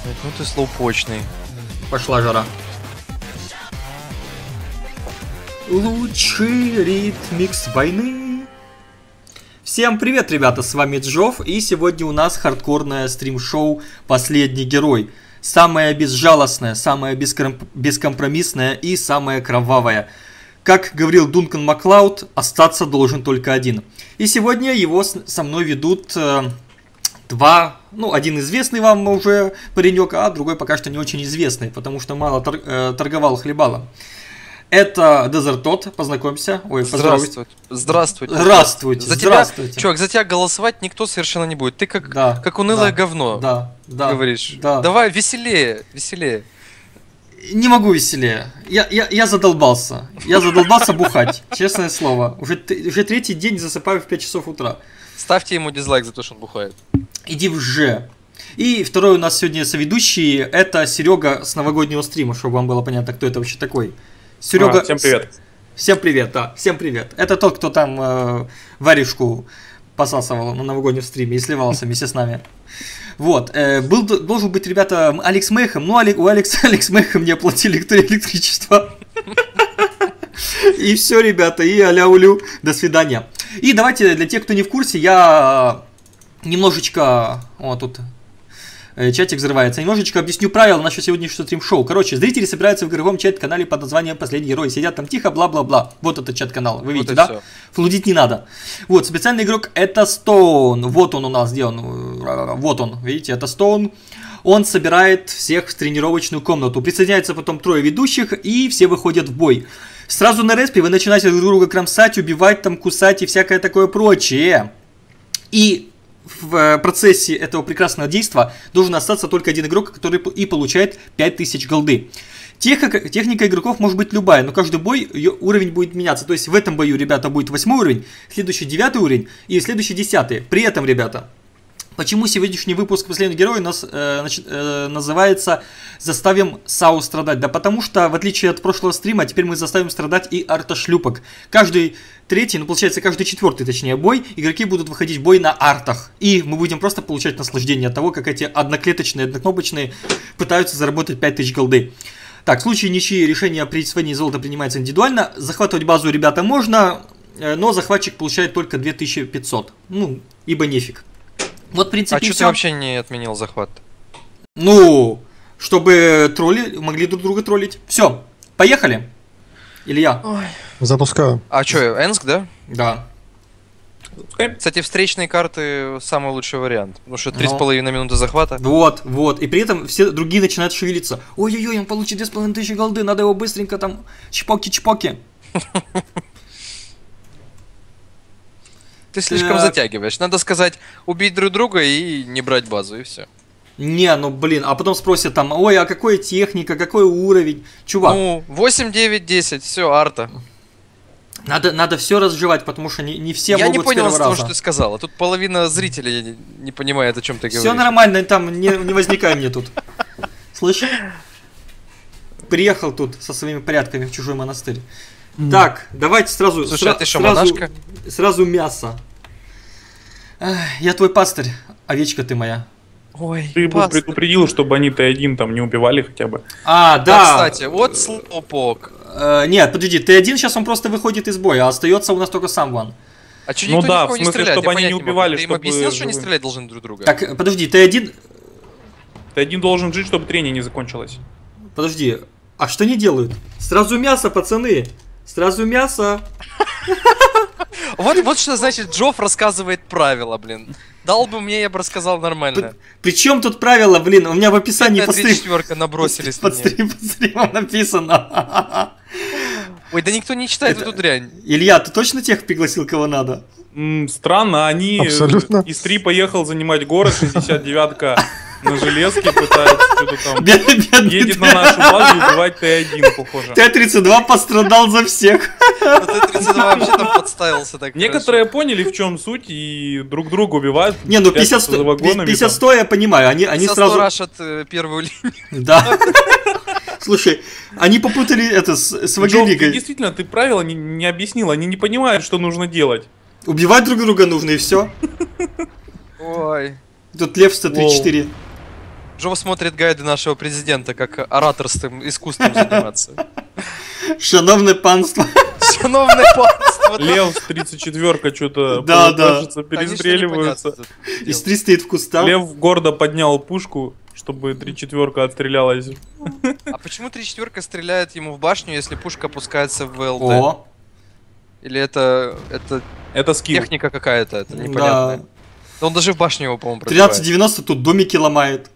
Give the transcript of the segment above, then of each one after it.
Ну ты слоупочный. Пошла жара. Лучший ритмикс войны. Всем привет, ребята, с вами Джов, и сегодня у нас хардкорное стрим-шоу «Последний герой». Самое безжалостное, самое бескомпромиссное и самое кровавое. Как говорил Дункан Маклауд, остаться должен только один. И сегодня его со мной ведут два, один известный вам уже паренек, а другой пока что не очень известный, потому что мало торговал хлебалом. Это Дезертот, познакомься. Ой, здравствуйте. Здравствуйте. Здравствуйте. Здравствуйте. Чувак, за тебя голосовать никто совершенно не будет. Ты как унылое говно. Да. Говоришь. Да. Давай веселее. Не могу веселее. Я задолбался. Я задолбался бухать. Честное слово. Уже третий день засыпаю в 5 часов утра. Ставьте ему дизлайк за то, что он бухает. Иди в Ж. И второй у нас сегодня соведущий. Это Серега с новогоднего стрима, чтобы вам было понятно, кто это вообще такой. Серега. Всем привет. Всем привет, да. Всем привет. Это тот, кто там варежку посасывал на новогоднем стриме и сливался вместе с нами. Вот. Должен быть, ребята, Алекс Мэйхэм. Но у Алекс Мэйхэм не оплатили электричество. И все, ребята. И аля-улю. До свидания. И давайте, для тех, кто не в курсе, я немножечко... тут... Чатик взрывается. Немножечко объясню правила насчет сегодняшнего стрим-шоу. Короче, зрители собираются в игровом чат-канале под названием «Последний герой». Сидят там тихо, бла-бла-бла. Вот это чат-канал. Вы видите, да? Все. Флудить не надо. Вот, специальный игрок это Стоун. Вот он у нас, где он? Вот он, видите, это Стоун. Он собирает всех в тренировочную комнату. Присоединяется потом трое ведущих, и все выходят в бой. Сразу на респе вы начинаете друг друга кромсать, убивать, там, кусать и всякое такое прочее. И... в процессе этого прекрасного действия должен остаться только один игрок, который и получает 5000 голды. Техника игроков может быть любая, но каждый бой ее уровень будет меняться. То есть в этом бою, ребята, будет 8 уровень, следующий 9 уровень и следующий 10. При этом, ребята, почему сегодняшний выпуск «Последний герой» у нас называется «Заставим САУ страдать»? Да потому что, в отличие от прошлого стрима, теперь мы заставим страдать и артошлюпок. Каждый третий, получается каждый четвертый, точнее, бой, игроки будут выходить в бой на артах. И мы будем просто получать наслаждение от того, как эти одноклеточные, однокнопочные пытаются заработать 5000 голды. Так, в случае ничьи решение о присвоении золота принимается индивидуально. Захватывать базу, ребята, можно, но захватчик получает только 2500. Ибо нефиг. Вот, в принципе, а что ты вообще не отменил захват? Чтобы тролли могли друг друга троллить. Все, поехали. Илья. Ой. Запускаю. А что, Энск, да? Да. Кстати, встречные карты самый лучший вариант. Потому что 3,5 минуты захвата. Вот. И при этом все другие начинают шевелиться. Ой-ой-ой, он получит 2500 голды, надо его быстренько там чпоки-чпоки. Ты слишком затягиваешь. Надо сказать, убить друг друга и не брать базу, и все. Не, а потом спросят там, ой, а какая техника, какой уровень? Чувак. 8, 9, 10, все, арта. Надо все разжевать, потому что не все могут с первого раза. Я не понял из того, что ты сказал. А тут половина зрителей не понимает, о чем ты говоришь. Все нормально, там не возникай мне тут. Слышь? Приехал тут со своими порядками в чужой монастырь. Так, давайте сразу... Слушай, а ты что, монашка? Сразу мясо. Я твой пастырь, овечка ты моя. Ой, ты бы предупредил, чтобы они Т1 там не убивали хотя бы. Да. Кстати, вот слопок. Нет, подожди, Т1 сейчас он просто выходит из боя, а остается у нас только сам ван. А что никто никого не стреляет? Чтобы они не убивали, ты им объяснил, что они стрелять должны друг друга? Так, подожди, Т1... Т1 должен жить, чтобы трение не закончилось. Подожди, а что они делают? Сразу мясо, пацаны! Сразу мясо! Вот что значит Джофф рассказывает правила, блин. Дал бы мне, я бы рассказал нормально. Причем тут правила, блин, у меня в описании под стримом набросились. Под стримом написано. Ой, да никто не читает эту дрянь. Илья, ты точно тех пригласил, кого надо? Странно, они абсолютно. Из 3 поехал занимать город, 69-ка на железке пытается что-то там. Едет на нашу базу и убивать Т1, похоже. Т-32 пострадал за всех. Т-32 вообще там подставился так. Некоторые поняли, в чем суть, и друг друга убивают. Не, 50-100 я понимаю, они сразу... рашат первую линию. Да. Слушай, они попутали это с ВГ-лигой. Действительно, ты правила не объяснил, они не понимают, что нужно делать. Убивать друг друга нужно и все. Ой. Тут Лев 134. Джо смотрит гайды нашего президента, как ораторским искусством заниматься. Шановне панство. Шановное панство. Лев с 34-ка что-то, Да. кажется, перестреливаются. Из 3 стоит в кустах. Лев гордо поднял пушку, чтобы 3-4 отстрелялась. А почему 3-4 стреляет ему в башню, если пушка опускается в ЛТ? О, Или это Это скилл. техника какая-то, это непонятно. да. Да он даже в башню его, по-моему, пробивает. 1390 тут домики ломает.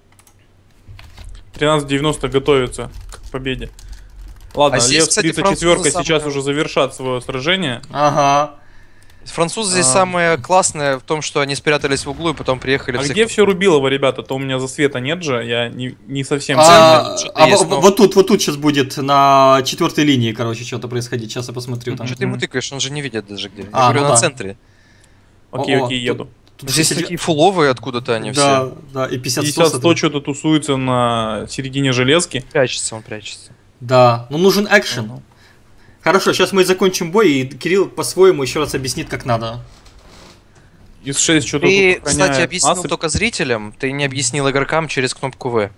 1390 готовится к победе. Ладно, А здесь, Лев с кстати, 34-ка французы сейчас самые- уже завершат свое сражение. Ага. Французы здесь А. самое классное в том, что они спрятались в углу и потом приехали А всех- где все Рубилово, ребята? То у меня за света нет же, я не совсем А, что-то есть, но- вот тут сейчас будет на 4-й линии, короче, что-то происходить. Сейчас я посмотрю там. Что ты ему тыкаешь, он же не видит даже где. Я А, говорю, ну на да. центре. Окей, О, еду. Тут Здесь 60 такие фуловые откуда-то они Да, все. да, и 50 50-100 что-то тусуется на середине железки. Прячется, он прячется. Да, но нужен экшен. Хорошо, сейчас мы закончим бой, и Кирилл по-своему еще раз объяснит, как надо. Из 6 что-то Ты, тут кстати, охраняет объяснил насыпь. только зрителям, ты не объяснил игрокам через кнопку В.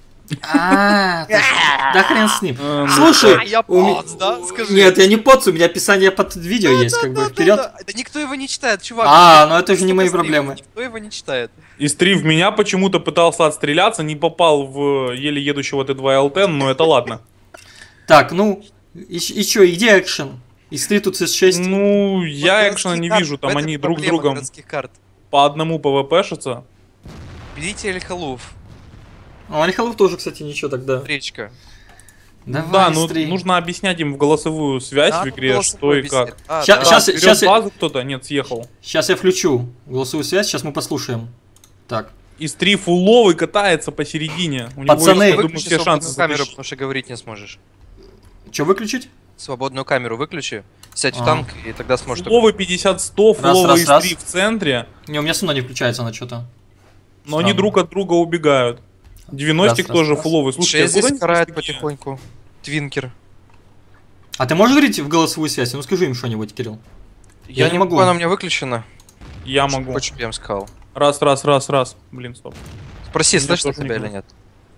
Да хрен с ним. Ну, Слушай, я у ме- поц, да? Скажи. Нет, я не поц, у меня описание под видео есть, как бы, вперед. Да никто его не читает, чувак. А, Ты ну это же не только мои стрим, проблемы. Никто его не читает. Из 3 в меня почему-то пытался отстреляться, не попал в еле едущего Т2 ЛТ, но это ладно. Так, ну, и чё, и где экшен? Из 3 тут из 6. Ну, я Вот экшена не городских вижу, карт, там в они этом друг с проблема другом городских карт. по одному ПВПшатся. Берите Эль-Халуф, А Альхалов тоже, кстати, ничего тогда. речка. Давай, Да, ну быстрей. нужно объяснять им в голосовую связь Да, в ну, игре, голосовой что и объяснять. как. А, Ща- да. щас- Вперед щас я- базу кто-то? Нет, съехал. Сейчас я включу голосовую связь, сейчас мы послушаем. Так. Из 3 фуловый катается посередине. У Пацаны, него, есть, я думаю, Выключи все шансы свободную камеру, затащить. потому что говорить не сможешь. Что выключить? Свободную камеру выключи, сядь в А. танк, и тогда сможешь... Фуловый 50-100, фуловый раз, из раз. 3 в центре, Не, у меня все равно не включается на что-то. но они Странно. друг от друга убегают. 90-ик Раз, тоже раз. фуловый. Слушайте, Шесть здесь куда они карает такие? потихоньку. Твинкер. А ты можешь говорить в голосовую связь? Ну скажи им что-нибудь, Кирилл. Я не не могу. могу, она у меня выключена. Я могу. Хочешь, чтобы я им сказал? Раз. Блин, стоп. Спроси, Я слышно тоже не тебя или могу. нет?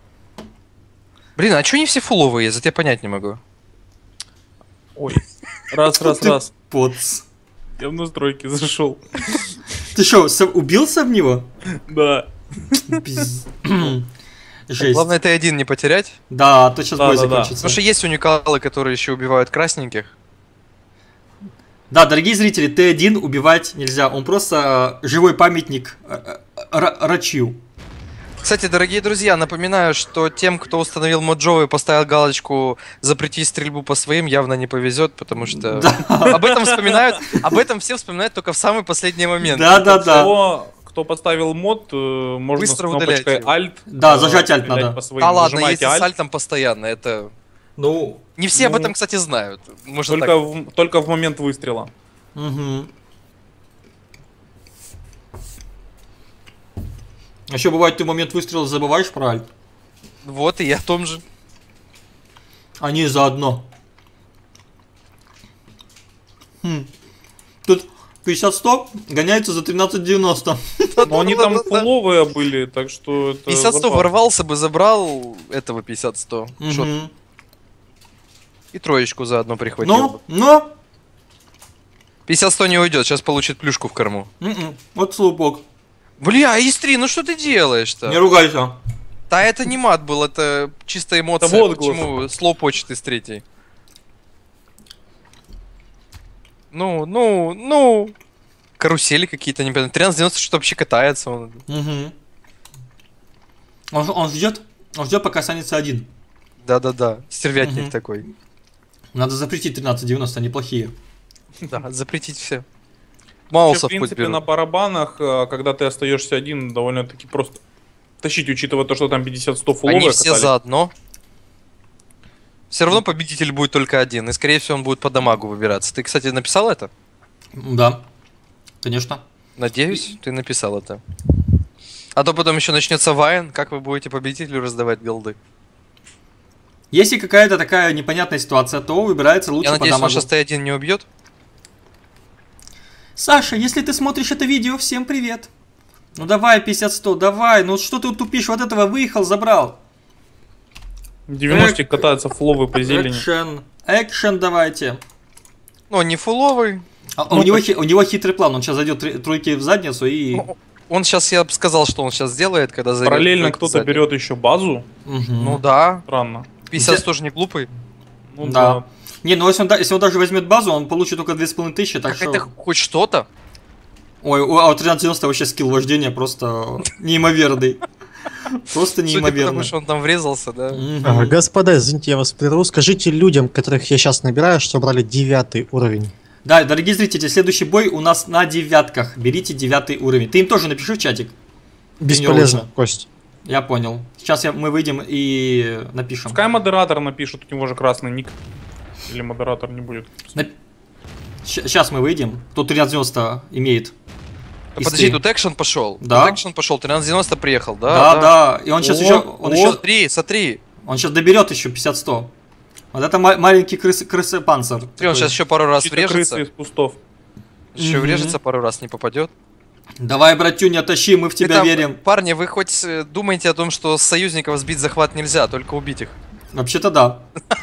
Блин, а чё они все фуловые? Я за тебя понять не могу. Ой. Раз. Поц. Я в настройки зашел. Ты что, убился в него? Да. Пиз- Жесть. Главное, Т1 не потерять. Да, а то сейчас Да, бой да, да. закончится. Потому что есть уникалы, которые еще убивают красненьких. Да, дорогие зрители, Т1 убивать нельзя. Он просто живой памятник Рачью. Кстати, дорогие друзья, напоминаю, что тем, кто установил Моджоу и поставил галочку «Запретить стрельбу по своим», явно не повезет, потому что Да. об этом все вспоминают только в самый последний момент. Да. Кто поставил мод, можно Быстро с кнопочкой удаляйте. Alt. Да, зажать Alt стрелять надо. по своим. Да ладно, Нажимаете если с Alt. альтом постоянно, это... Ну, Не все об Ну, этом, кстати, знают. Можно Только так. только в момент выстрела. угу. А еще бывает, ты в момент выстрела забываешь про альт. Вот, и я о том же. Они заодно. Тут 50-100 гоняется за 13-90. Но они там фуловые были, так что это 50-100 запас. ворвался бы, забрал этого 50-100. Шот. Мгм. И троечку заодно прихватил бы. Но, 50-100 не уйдет, сейчас получит плюшку в корму. вот слупок. Бля, Истри, ну что ты делаешь-то? Не ругайся. Да это не мат был, это чисто эмоция. Это вот Почему слоу почты с третьей? Ну. Карусели какие-то, непонятно. 13.90 что вообще катается. Он. Мгм. Он ждет, пока останется один. Да. Стервятник Мгм. такой. Надо запретить 13-90, они плохие. Да, запретить все. Вообще, Маусов в принципе, пусть на берут. барабанах, когда ты остаешься один, довольно-таки просто тащить, учитывая то, что там 50-100 Они фуловые все катались. заодно. Все равно победитель будет только один. И скорее всего он будет по дамагу выбираться. Ты, кстати, написал это? Да, конечно. Надеюсь, ты написал это. А то потом еще начнется вайн, как вы будете победителю раздавать голды. Если какая-то такая непонятная ситуация, то выбирается лучше Я по надеюсь, он дамагу. сейчас Т1 не убьет. Саша, если ты смотришь это видео, всем привет. Ну давай 50-100, давай. Ну что ты тупишь? Вот этого выехал, забрал. 90 катаются фловы по зелени. Экшен давайте. Ну, не фуловый. У него хитрый план. Он сейчас зайдет тройки в задницу и... Он сейчас, я бы сказал, что он сейчас сделает, когда зайдет. Параллельно кто-то берет еще базу. Ну да. Странно. 50 тоже не глупый. Ну да. Не, ну если он даже возьмет базу, он получит только 2500, так что... Это хоть что-то. Ой, а у 1390 вообще скилл вождения просто неимоверный. Просто неимоверный. Потому что он там врезался, да? Господа, извините, я вас прерву. Скажите людям, которых я сейчас набираю, что брали 9 уровень. Да, дорогие зрители, следующий бой у нас на девятках. Берите 9 уровень. Ты им тоже напиши в чатик. Бесполезно, Кость. Я понял. Сейчас мы выйдем и напишем. Пускай модератор напишет, у него же красный ник. Или модератор не будет. Сейчас мы выйдем. Тут 1390 имеет. Подожди, тут экшен пошел. Да. Тут экшен пошел, 1390 приехал, да? Да. И он сейчас еще... Смотри. Он сейчас доберет еще 50-100. Вот это маленький крысы-панцир. Смотри, он сейчас еще пару раз врежется. Крысы из кустов. Еще врежется пару раз, не попадет. Давай, братюня, тащи, мы в тебя верим. Парни, вы хоть думаете о том, что с союзников сбить захват нельзя, только убить их? Вообще-то да.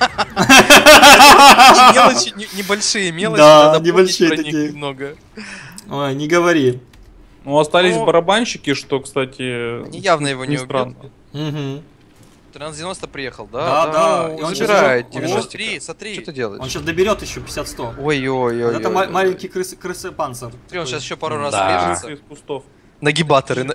Мелочи, небольшие мелочи, да, небольшие такие. Много. Ой, не говори. Ну, остались барабанщики, что, кстати... Явно его не странно. убьют. 1390 приехал, да? Да. И он собирает 93, смотри. Что ты делаешь? Он сейчас доберет еще 50-100. Ой. Это маленький крысы-панцир. Смотри, он сейчас еще пару раз врежется. Из кустов. Нагибаторы.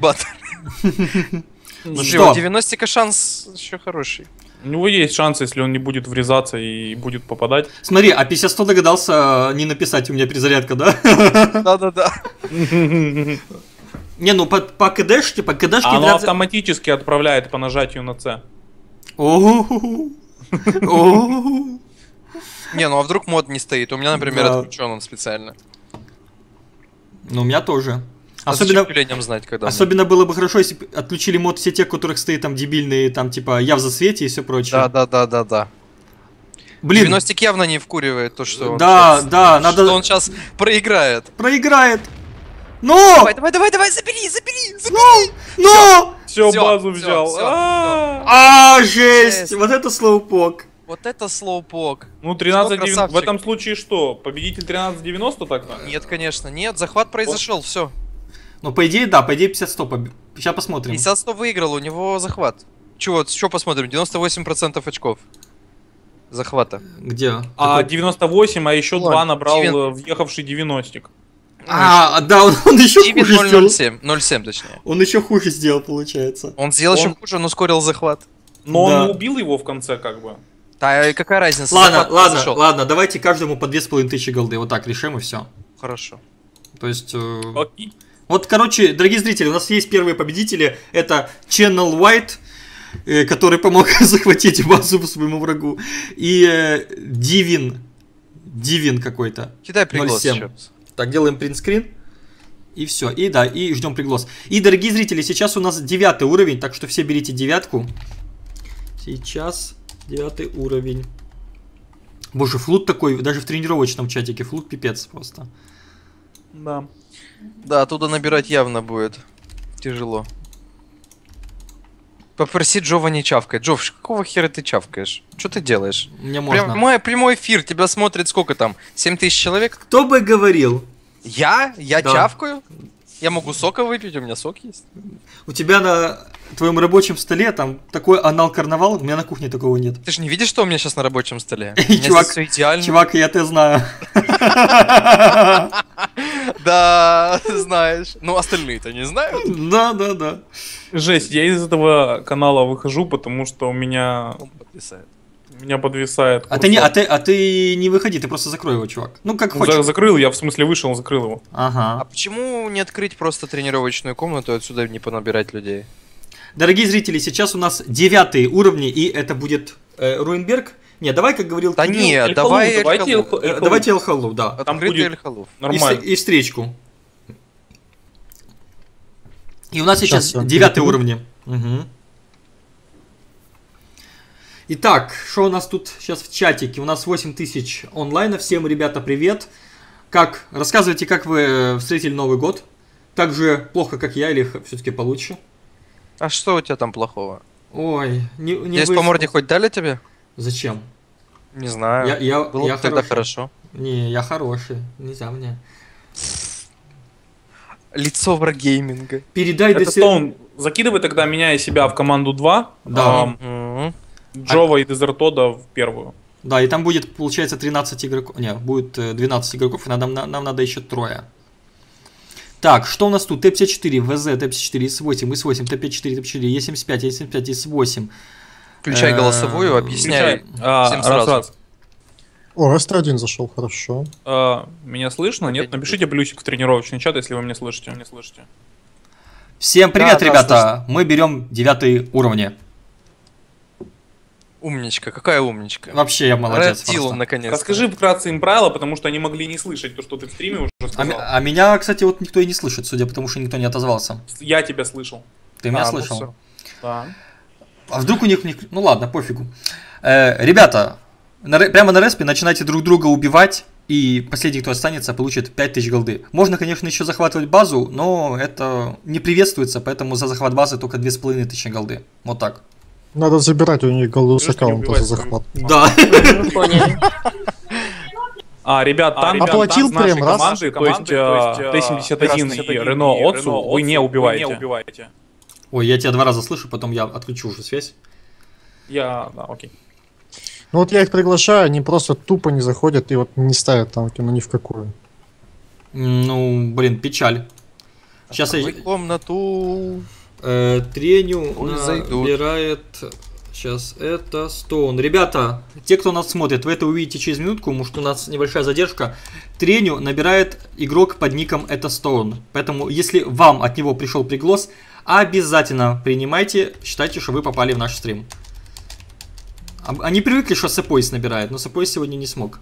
Ну что? 90 шанс еще хороший. У него есть шанс, если он не будет врезаться и будет попадать. Смотри, а 50-100 догадался не написать, у меня перезарядка, да? Да. Не, ну по КДшке... Оно автоматически отправляет по нажатию на С. Не, ну а вдруг мод не стоит? У меня, например, отключен он специально. Ну, у меня тоже. Особенно было бы хорошо, если бы отключили мод все те, у которых стоит там дебильные, там типа я в засвете и все прочее. Да. Блин. 90 явно не вкуривает то, что он надо... Что он сейчас проиграет. Но! Давай, забери! Но! Все, базу взял. Жесть! Вот это слоупок. Вот это слоупок. Ну, 1390. В этом случае что? Победитель 1390 тогда? Нет, конечно, нет. Захват произошел, все. Ну, по идее, да, по идее 50-100. Сейчас посмотрим. 50-100 выиграл, у него захват. Что посмотрим? 98% очков. Захвата. Где? 98, а еще 2 набрал въехавший 90-ик. Да, он еще хуже сделал. 0,7 точнее. Он еще хуже сделал, получается. Он сделал еще хуже, он ускорил захват. Но он убил его в конце, как бы. Да, какая разница? Ладно, давайте каждому по 2500 голды. Вот так решим и все. Хорошо. То есть... Вот, короче, дорогие зрители, у нас есть первые победители. Это Channel White, который помог захватить базу своему врагу. И Дивин какой-то. Кидай приглас еще. Так, делаем принтскрин. И все. И ждем приглас. И, дорогие зрители, сейчас у нас 9 уровень, так что все берите 9. Сейчас 9 уровень. Боже, флут такой, даже в тренировочном чатике. Флут пипец просто. Да, оттуда набирать явно будет тяжело. Попроси Джова не чавкать. Джов, какого хера ты чавкаешь? Что ты делаешь? Мне можно. Прямой эфир, тебя смотрит сколько там? 7000 человек? Кто бы говорил? Я чавкаю? Я могу сока выпить, у меня сок есть. У тебя на твоем рабочем столе там такой анал-карнавал, у меня на кухне такого нет. Ты же не видишь, что у меня сейчас на рабочем столе? Чувак, я тебя знаю. Да, знаешь. Ну, остальные-то не знают. Да. Жесть, я из этого канала выхожу, потому что у меня... Он подвисает. Меня подвисает. А ты не выходи, ты просто закрой его, чувак. Ну, как хочешь. Закрыл, я в смысле вышел, закрыл его. Ага. А почему не открыть просто тренировочную комнату и отсюда не понабирать людей? Дорогие зрители, сейчас у нас 9 уровни, и это будет Руинберг. Не, давай, как говорил... Да не, давайте Элхалу, да. Открытый Элхалу. Нормально. И встречку. И у нас сейчас 9 уровни. Угу. Итак, что у нас тут сейчас в чатике? У нас 8000 онлайна. Всем, ребята, привет. Рассказывайте, как вы встретили Новый год. так же плохо, как я, или все-таки получше? А что у тебя там плохого? Ой, не Здесь по вышло. морде хоть дали тебе? Зачем? Не знаю. Было Я бы тогда хороший. хорошо. Не, я хороший. Нельзя мне. Лицо врагейминга. Передай Это Стоун, закидывай тогда меня и себя в команду 2. Да. Мгм. Джова и Дезертода в первую. Да, и там будет, получается, 13 игроков. Не, будет 12 игроков, и нам надо еще трое. Так, что у нас тут? Т-54, ВЗ, Т-54, ИС-8, ИС-8, Т-54, Т-54, Е-75, Е-75, ИС-8. Включай голосовую, объясняй. Всем сразу. Раз. О, Раст-1 зашел, хорошо. Меня слышно? Нет? Опять не Напишите плюсик в тренировочный чат, если вы меня слышите. Всем привет, Да, ребята! Мы берем 9 уровни. Умничка, какая умничка. Вообще я молодец. Red Teal, просто. наконец. Расскажи вкратце им правила, потому что они могли не слышать то, что ты в стриме уже сказал. А меня, кстати, вот никто и не слышит, судя по тому, что никто не отозвался. Я тебя слышал. Ты меня Ну слышал? всё. Да. А вдруг у них... Ну ладно, пофигу. Ребята, прямо на респе начинайте друг друга убивать, и последний, кто останется, получит 5000 голды. Можно, конечно, еще захватывать базу, но это не приветствуется, поэтому за захват базы только 2500 голды. Вот так. Надо забирать у них голду с Подожди, не аккаунта за убивай захват. Да. Поняли. Ребят, там оплатил с нашей прем, раз. команды, то есть Т-71 и Рено Отцу вы не убиваете. Ой, я тебя 2 раза слышу, потом я отключу уже связь. Да, окей. Ну вот я их приглашаю, они просто тупо не заходят и вот не ставят танки, ну ни в какую. Ну, блин, печаль. Сейчас Открой комнату. Треню Пусть зайдут. набирает... Сейчас это Стоун. Ребята, те, кто нас смотрит, вы это увидите через минутку, может у нас небольшая задержка. Треню набирает игрок под ником это Стоун. Поэтому, если вам от него пришел приглас, обязательно принимайте, считайте, что вы попали в наш стрим. Они привыкли, что Сэпойс набирает, но Сэпойс сегодня не смог.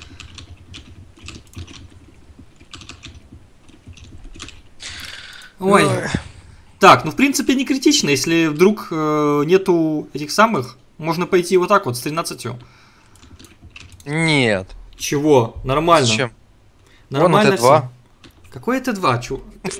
Ой. Так, ну в принципе не критично, если вдруг нету этих самых, можно пойти вот так вот с 13. Нет. Чего? Нормально. Зачем? Нормально Вон всё. Т2. Какой Т2, чу?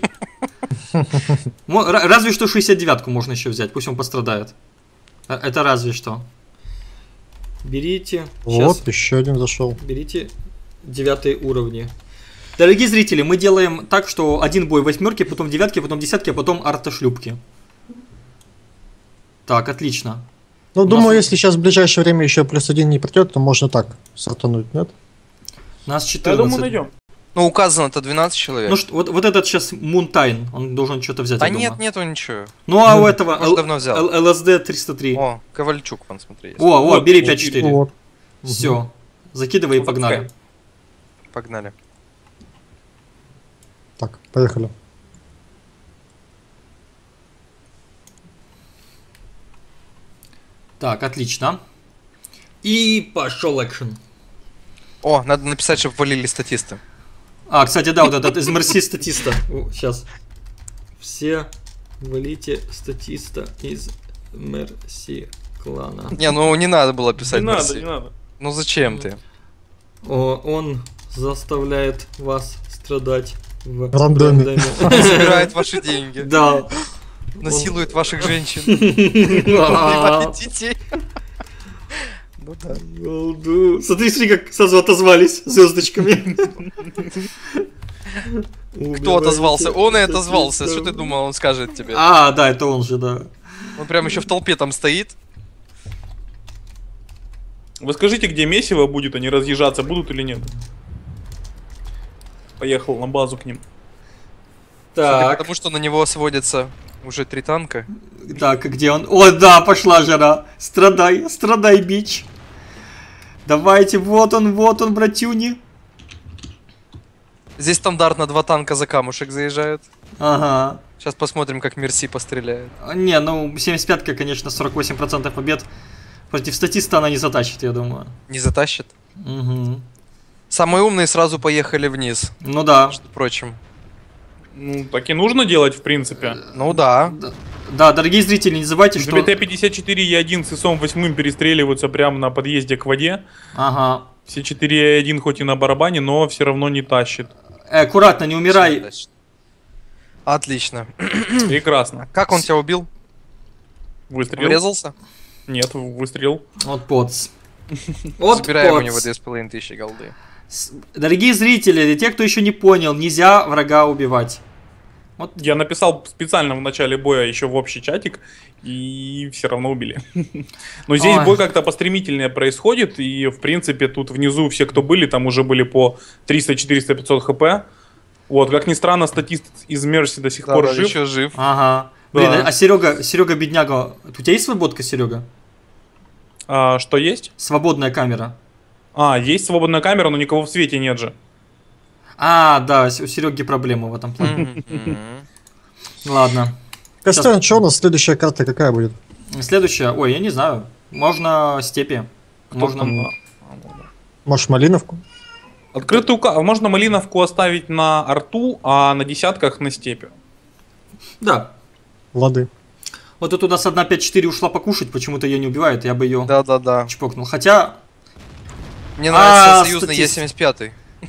Разве что 69-ку можно еще взять, пусть он пострадает. Это разве что. Берите. Вот, Сейчас. еще один зашел. Берите 9 уровни. Дорогие зрители, мы делаем так, что один бой 8, потом 9, потом 10, а потом артошлюпки. Так, отлично. Ну, думаю, нас- если сейчас в ближайшее время еще +1 не придет, то можно так сортануть, нет? Нас Я 14. думаю, найдем. Ну, указано-то 12 человек. Ну что, вот этот сейчас Мунтайн, он должен что-то взять. а я нет, думаю. нету ничего. Ну а у этого Может, давно взял. ЛСД 303. О, Ковальчук, вон, смотри. есть. О, Вот, бери вот, 5-4. Вот. Все. Закидывай и Ну, погнали. запускай. Погнали. Так, поехали. Так, отлично. И пошел экшен. О, надо написать, чтобы валили статисты. А, кстати, да, вот этот из Мерси статиста. Сейчас. Все валите статиста из Мерси клана. Не, ну не надо было писать. Не надо, мерси. не надо. Ну зачем ты? Он заставляет вас страдать в Рандоме. Забирает ваши деньги. Да. Насилует ваших женщин. Убивает детей. Ну да. Голду. Смотри, смотри, как сразу отозвались звездочками. Кто отозвался? Он и отозвался. Что ты думал, он скажет тебе? А, да, это он же, да. Он прям еще в толпе там стоит. Вы скажите, где месиво будет, они разъезжаться будут или нет? Поехал на базу к ним. Так, Потому что на него сводятся уже 3 танка. так, где он? О, да, пошла жара. Страдай, страдай, бич. Давайте, вот он, братюни. Здесь стандартно 2 танка за камушек заезжают. Ага. Сейчас посмотрим, как Мерси постреляет. Не, ну, 75-ка, конечно, 48% побед. Против статиста она не затащит, я думаю. Не затащит. Угу. Самые умные сразу поехали вниз, Ну да. между прочим. Ну, так и нужно делать, в принципе. Ну да. Да, дорогие зрители, не забывайте, что... БТ-54 Е1 с ИСом 8 перестреливаются прямо на подъезде к воде. Ага. Все 4 Е1 хоть и на барабане, но все равно не тащит. Аккуратно, не умирай. Тащит. Отлично. Прекрасно. Как он тебя убил? Выстрел. Врезался? Нет, выстрел. Вот поц. Вот Забираем у него поц. 2500 голды. Дорогие зрители, те, кто еще не понял, нельзя врага убивать. Вот. Я написал специально в начале боя еще в общий чатик, и все равно убили. Но здесь Ой. бой как-то постремительнее происходит, и в принципе тут внизу все, кто были, там уже были по 300, 400, 500 хп. Вот, как ни странно, статист из Мерси до сих пор жив. еще жив. Ага. Да. Блин, а Серега бедняга, у тебя есть свободка, Серега? Что есть? Свободная камера. Есть свободная камера, но никого в свете нет же. А, да, у Сереги проблемы в этом плане. Мгм. Ладно. Костян, что у нас следующая карта какая будет? Следующая, ой, я не знаю. Можно степи. Можно. Может, Малиновку? Открытую можно малиновку оставить на арту, а на десятках на степи. Да. Лады. Вот тут у нас одна 5-4 ушла покушать, почему-то ее не убивает, я бы ее Да-да-да. чпокнул. Хотя. Мне нравится А, союзный статист. Е75.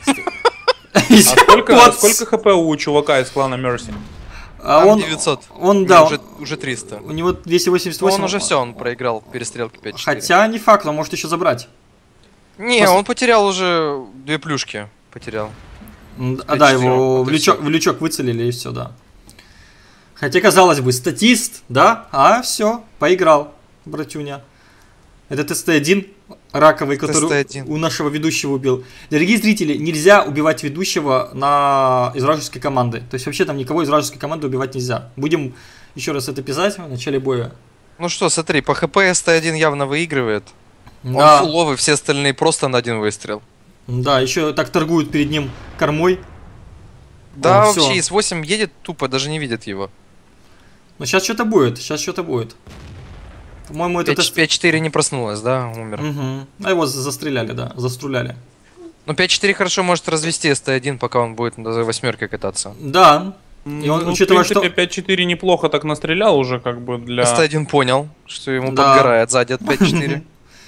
Сколько хп у чувака из клана Мерси? А Там он, 900. он, Или да, уже 300. у него 288. Он уже все, он проиграл перестрелки 5-4. Хотя не факт, он может еще забрать. Не, он потерял уже 2 плюшки. Потерял. А да, 5-4, его вот в и лючок выцелили и все, да. Хотя, казалось бы, статист, да? А, все, поиграл, братюня. Это ТСТ-1 раковый, который TST-1. у нашего ведущего убил. Дорогие зрители, нельзя убивать ведущего из вражеской команды. То есть вообще там никого из вражеской команды убивать нельзя. Будем еще раз это писать в начале боя. Ну что, смотри, по ХП СТ1 явно выигрывает. Да, Он фуловый, все остальные просто на один выстрел. да, еще так торгуют перед ним кормой. Да, О, вообще, всё. ИС-8 едет тупо, даже не видит его. Но сейчас что-то будет, сейчас что-то будет. По-моему, это 5-4 не проснулась, да, умер. Угу. А его застреляли, да, заструляли. Но 5-4 хорошо может развести СТ1, пока он будет на восьмерке кататься. Да. И он, учитывая, в принципе, 5-4 неплохо так настрелял уже, как бы для... СТ1 понял, что ему Да. подгорает сзади от 5-4.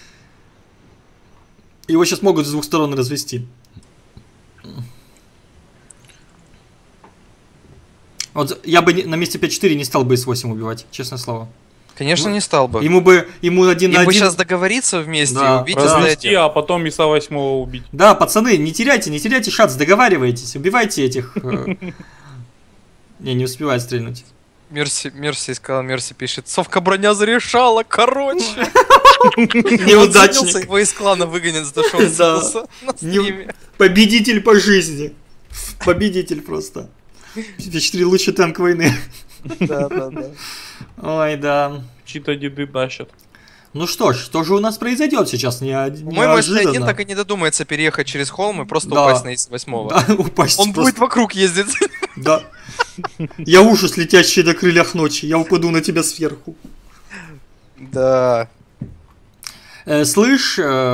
Его сейчас могут с двух сторон развести. Вот я бы на месте 5-4 не стал бы С8 убивать, честное слово. Конечно, не стал бы. Ему один на Им бы один. сейчас договориться вместе Да, и убить Развести, СТ1. а потом ИСа-8 убить. Да, пацаны, не теряйте шанс, договаривайтесь, убивайте этих. Не успевает стрельнуть. Мерси сказал, Мерси пишет, совка броня зарешала, короче. Неудачник. Его из клана выгонят за то, что он Да. ссылался на Не- стриме. Победитель по жизни. Победитель просто. 4 лучший танк войны. Да. Ой, да. Чьи-то деды тащат. Ну что ж, что же у нас произойдет сейчас? По-моему, СТ1 Неожиданно. так и не додумается переехать через холм и просто Да. упасть на ИС-8. Да, упасть Он просто. будет вокруг ездить. Да. Я ужас, летящий на крыльях ночи. Я упаду на тебя сверху. Да. Слышь,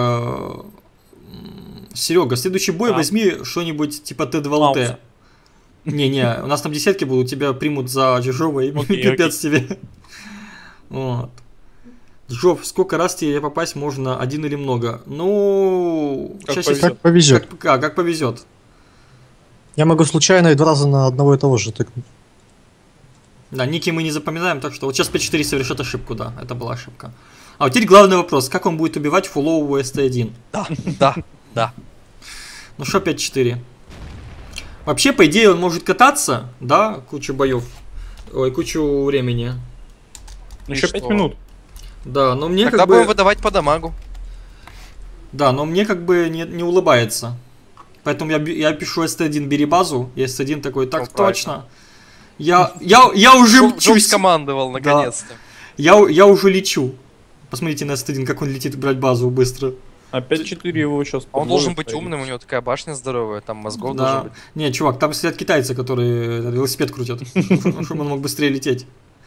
Серега, следующий бой Да. возьми что-нибудь типа Т2ЛТ. Маус. Не, у нас там десятки будут, тебя примут за чужого и Окей, пипец тебе. Вот. Жов, сколько раз тебе попасть можно, один или много? Ну, Как щас- повезет. Как повезет. как повезет. Я могу случайно и 2 раза на одного и того же тыкнуть. Да, ники мы не запоминаем, так что вот сейчас 5-4 совершит ошибку, да, это была ошибка. А вот теперь главный вопрос, как он будет убивать фулового СТ1? Да. Ну что 5-4? Вообще, по идее, он может кататься, да, кучу боев, кучу времени. Еще что? 5 минут. Да, но мне Тогда как будем бы... выдавать по дамагу. Да, но мне как бы не улыбается. Поэтому я пишу ST1 бери базу, и ST1 такой, так Ну, правильно. точно. Я уже Джоб мчусь. скомандовал, наконец-то. Я уже лечу. Посмотрите на ST1, как он летит брать базу быстро. А 5-4 его сейчас... Он должен быть умным, у него такая башня здоровая, там мозгов должен Да. быть. Не, чувак, там сидят китайцы, которые велосипед крутят, чтобы он мог быстрее лететь.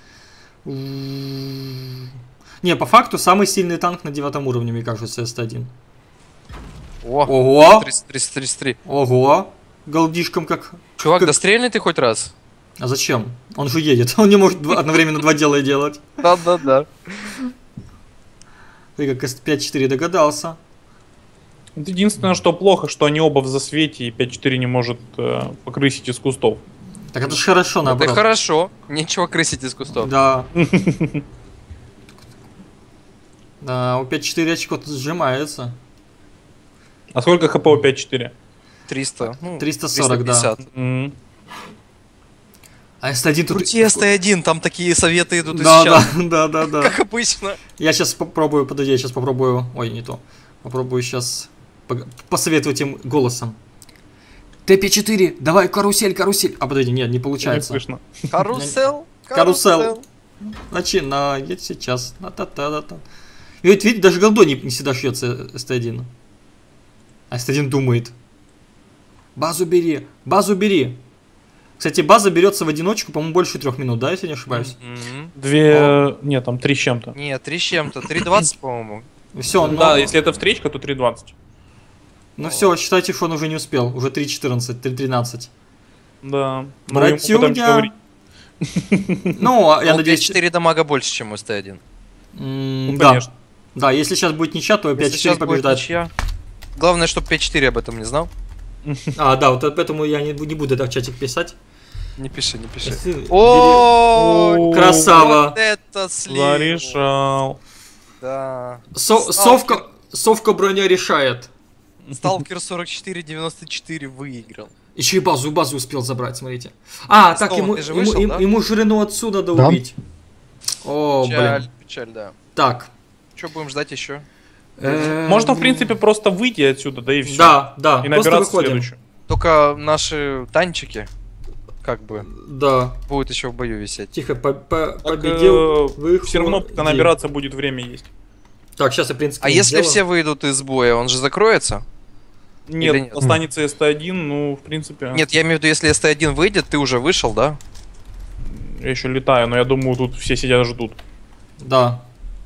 Не, по факту самый сильный танк на 9 уровне, мне кажется, ST1. О, Ого! 33. Ого! Голдишком как... Чувак, как- да стрельни ты хоть раз. А зачем? Он же едет, он не может одновременно два дела делать. Да. Ты как 5-4 догадался. Вот единственное, что плохо, что они оба в засвете, и 5-4 не может покрысить из кустов. Так это же хорошо, Это наоборот. хорошо. Нечего крысить из кустов. Да. Да, у 5-4 очко тут сжимается. А сколько хп у 5-4? 300. Ну, 340, да. 350. М. А S1 тут... Крути ST1, там такие советы идут и Да, сейчас. да. Как обычно. Я сейчас попробую, подожди, я сейчас попробую... Ой, не то. Попробую сейчас посоветовать им голосом. ТП4, давай карусель, карусель. А подожди, нет, не Не получается. слышно. Карусел. Карусел. Начинает сейчас. Та-та-та-та. И вот видите, даже голдо не всегда шьется ST1. А ST1 думает. Базу бери, базу бери. Кстати, база берется в одиночку, по-моему, больше 3 минут, да, если не ошибаюсь? Мгм. Нет, там 3 с чем-то. Нет, 3 с чем-то. 3.20, по-моему. Все, Да, если это встречка, то 3.20. ну все, считайте, что он уже не успел. Уже 3.14, 3.13. Да. Ну, ему Братюня. потом что говорить. Ну, я Ну, надеюсь... 4 дамага больше, чем у ST1. Ну, Да. конечно. Да, если сейчас будет ничья, то Если 5-4 сейчас будет побеждает. ничья. Главное, чтобы 5-4 об этом не знал. А, да, вот поэтому я не буду это в чатик писать. Не пиши, не пиши. Бери. О, Красава. Вот это слив. Зарешал. Да. Совка броня решает. Сталкер 44-94 выиграл. Еще и базу успел забрать, смотрите. А, так, Стоун, ему, ты же ему, вышел, ему, да? ему Жирину отсюда надо Да. убить. О, Печаль, блин. печаль, да. Так. Что будем ждать еще? Можно, в принципе, просто выйти отсюда, да и все. Да, И просто набираться выходим. следующую. Только наши танчики, как бы, Да. будут еще в бою висеть. Тихо, победил. Все равно, пока набираться будет, время есть. Так, сейчас я, в принципе, А если все выйдут из боя, он же закроется? Или Нет, нет? останется ST1, ну, в принципе... Нет, я имею в виду, если ST1 выйдет, ты уже вышел, да? Я еще летаю, но я думаю, тут все сидят ждут. Да.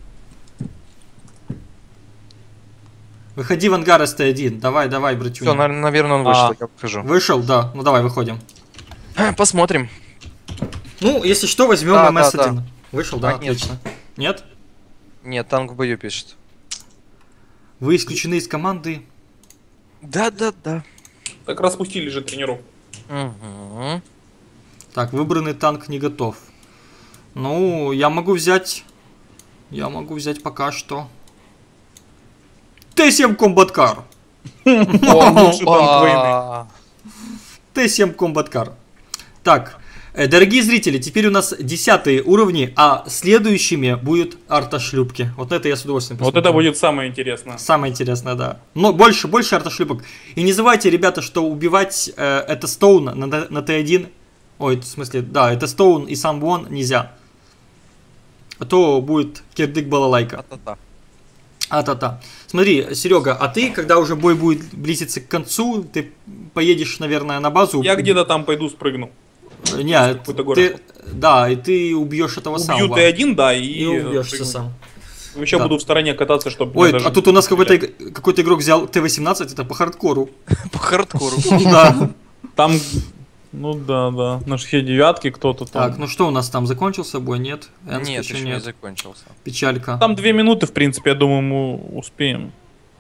Выходи в ангар СТ-1. Давай, братюня. Все, наверное, он вышел, А. я покажу. Вышел, да. Ну давай, выходим. Посмотрим. Ну, если что, возьмем Да, МС-1. да. Вышел, да, А, нет. отлично. Нет? Нет, танк в бою пишет. Вы исключены из команды. Да. Так распустили же тренировку. Угу. Так, выбранный танк не готов. Ну, я могу взять... пока что... Т-7 Combat Car. Лучший танк войны. Т-7 Combat Car. Так, дорогие зрители, теперь у нас 10 уровни, а следующими будут артошлюпки. Вот это я с удовольствием Вот посмотрю. это будет самое интересное. Самое интересное, да. Но больше артошлюпок. И не забывайте, ребята, что убивать это Стоун на Т1. Ой, в смысле, да, это Стоун и сам Вон нельзя. А то будет кирдык балалайка. Та-та-та. А-та-та. Смотри, Серега, а ты, когда уже бой будет близиться к концу, ты поедешь, наверное, на базу. Я где-то там пойду спрыгну. Не, какой-то город. да, и ты убьешь этого Убью самого. Т1, да, И и... убьешься прыгну. сам. Вообще Да. буду в стороне кататься, чтобы... Ой, меня даже а тут у нас не стрелять. какой-то игрок взял Т-18, это по хардкору. По хардкору. Да. Там... Ну да. На 69-ке кто-то там. Так, ну что у нас там, закончился бой? Нет? Энск Нет, еще еще не нет. закончился. Печалька. Там 2 минуты, в принципе, я думаю, мы успеем.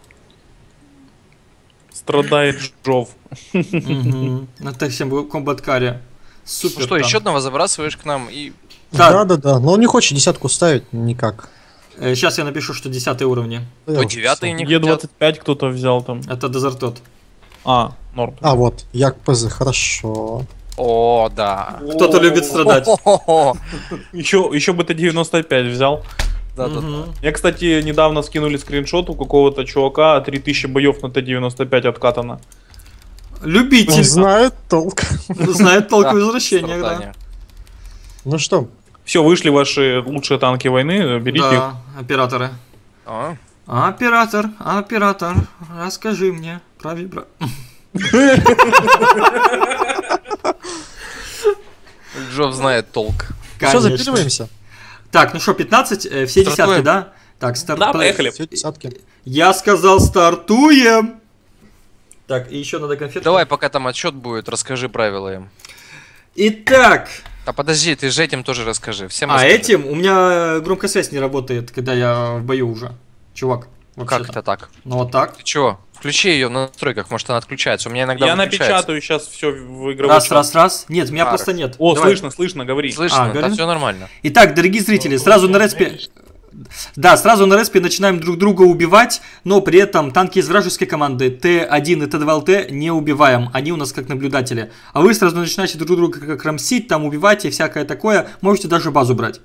Страдает Жов. Мгм. На Т-7 комбаткаре. Супер. Ну что, там. еще одного забрасываешь к нам и... Да. Да. Но он не хочет десятку ставить никак. Сейчас я напишу, что 10 уровни. Я То уже 9 не хотят. Е25 кто-то взял там. Это Дезертот. А, норм. А, вот, Як ПЗ, хорошо. О, да. Кто-то любит страдать. Хо-хо-хо. Еще бы ты 95 взял. Да. Мгм. Мне, кстати, недавно скинули скриншот у какого-то чувака, 3000 боев на Т-95 откатано. Любитель. Он знает толк. Знает толк в Да, возвращениях, да. страдания. Ну что, Все, вышли ваши лучшие танки войны, берите их. Да, операторы. А? Оператор, расскажи мне про вибро. Джов знает толк. все, запиливаемся? Так, ну что, 15, все десятки, Стартуем. да? Так, старт. Да, поехали. Все десятки. Я сказал, стартуем! Так, и еще надо конфетку. Давай, пока там отсчет будет, расскажи правила им. Итак, А подожди, ты же этим тоже расскажи. Всем а расскажи. этим у меня громкая связь не работает, когда я в бою уже. Чувак. Как это так? Ну вот так. Ты чё? Включи ее в настройках, может она отключается. У меня иногда Я выключается. напечатаю сейчас все в игровой чат. Раз. Нет, меня просто нет. О, Давай. слышно, говори. Слышно, говори. там все нормально. Итак, дорогие зрители, сразу на респе... Да, сразу на респе начинаем друг друга убивать, но при этом танки из вражеской команды Т1 и Т2ЛТ не убиваем, они у нас как наблюдатели. А вы сразу начинаете друг друга как рамсить, там убивать и всякое такое, можете даже базу брать.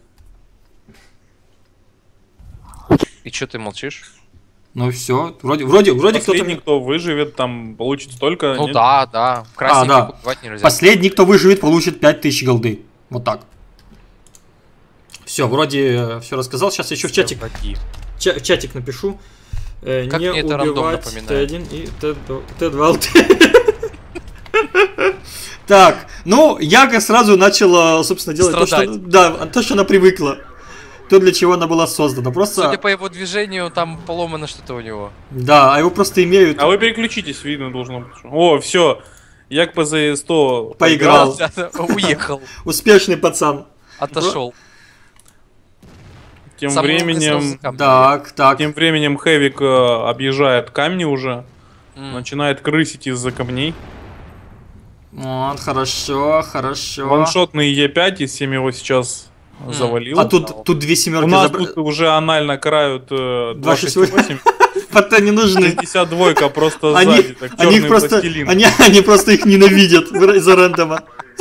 И чё ты молчишь? Ну все, вроде кто-то... Последний, кто выживет, там получит столько. Ну нет? да. Красненький да. покупать нельзя. Последний, кто выживет, получит 5000 голды. Вот так. Все, вроде все рассказал. Сейчас еще в чатик, в чатик напишу. Как не мне это рандом убивать напоминает. Т1 и Т2ЛТ. Так, ну, Яга сразу начала, собственно, делать то, что, да, то, что она привыкла. То, для чего она была создана. Просто... Судя по его движению, там поломано что-то у него. Да, а его просто имеют... А вы переключитесь, видно должно быть. О, все. Як ПЗ-100 Поиграл. Уехал. Успешный пацан. Отошел. Тем временем... Так. Тем временем Хэвик объезжает камни уже. Начинает крысить из-за камней. Вот, хорошо. Ваншотный Е5, и 7 его сейчас завалил. А тут две семерки. У нас тут уже анально крают 268. Фото не нужны. 62 просто сзади, так черный пластилин. Они просто их ненавидят из-за рандома.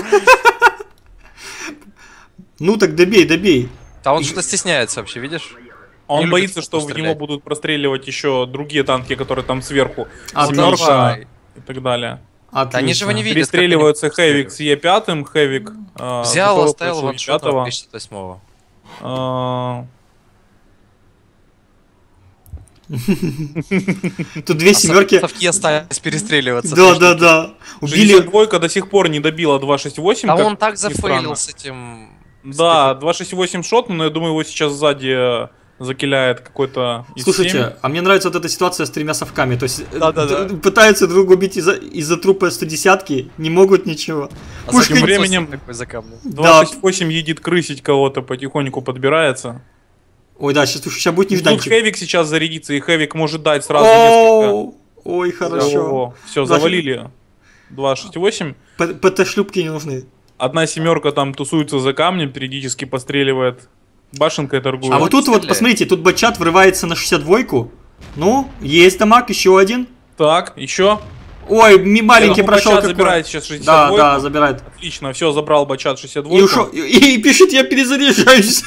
Ну так добей. А он что-то стесняется вообще, видишь? Он боится, что в него будут простреливать еще другие танки, которые там сверху. Семерка и так далее. Отлично. Они же его не видят. Перестреливаются Хэвик с Е5, Хэвик взял, оставил ваншот 268-го. Тут две семерки. Совки остались перестреливаться. Да. Убили. Двойка до сих пор не добила 268. А он так зафейлил с этим. Да, 268 шот, но я думаю, его сейчас сзади закиляет какой-то. Слушайте, а мне нравится вот эта ситуация с тремя совками. То есть пытаются друг убить из-за трупа 110-ки, не могут ничего. А тем временем 268 едет крысить кого-то, потихоньку подбирается. Ой, да, сейчас будет нежданчик. Тут Хэвик сейчас зарядится, и Хэвик может дать сразу несколько. Ой, хорошо. Все, завалили. 268. ПТ-шлюпки не нужны. Одна семерка там тусуется за камнем, периодически постреливает. Башенкой торгует. А вот тут вот, посмотрите, тут бачат врывается на 62-ку. Ну, есть дамаг, еще один. Так, еще. Ой, маленький прошел. Бачат забирает сейчас 62-ку. Да, забирает. Отлично, все, забрал бачат 62-ку. И пишет, я перезаряжаюсь.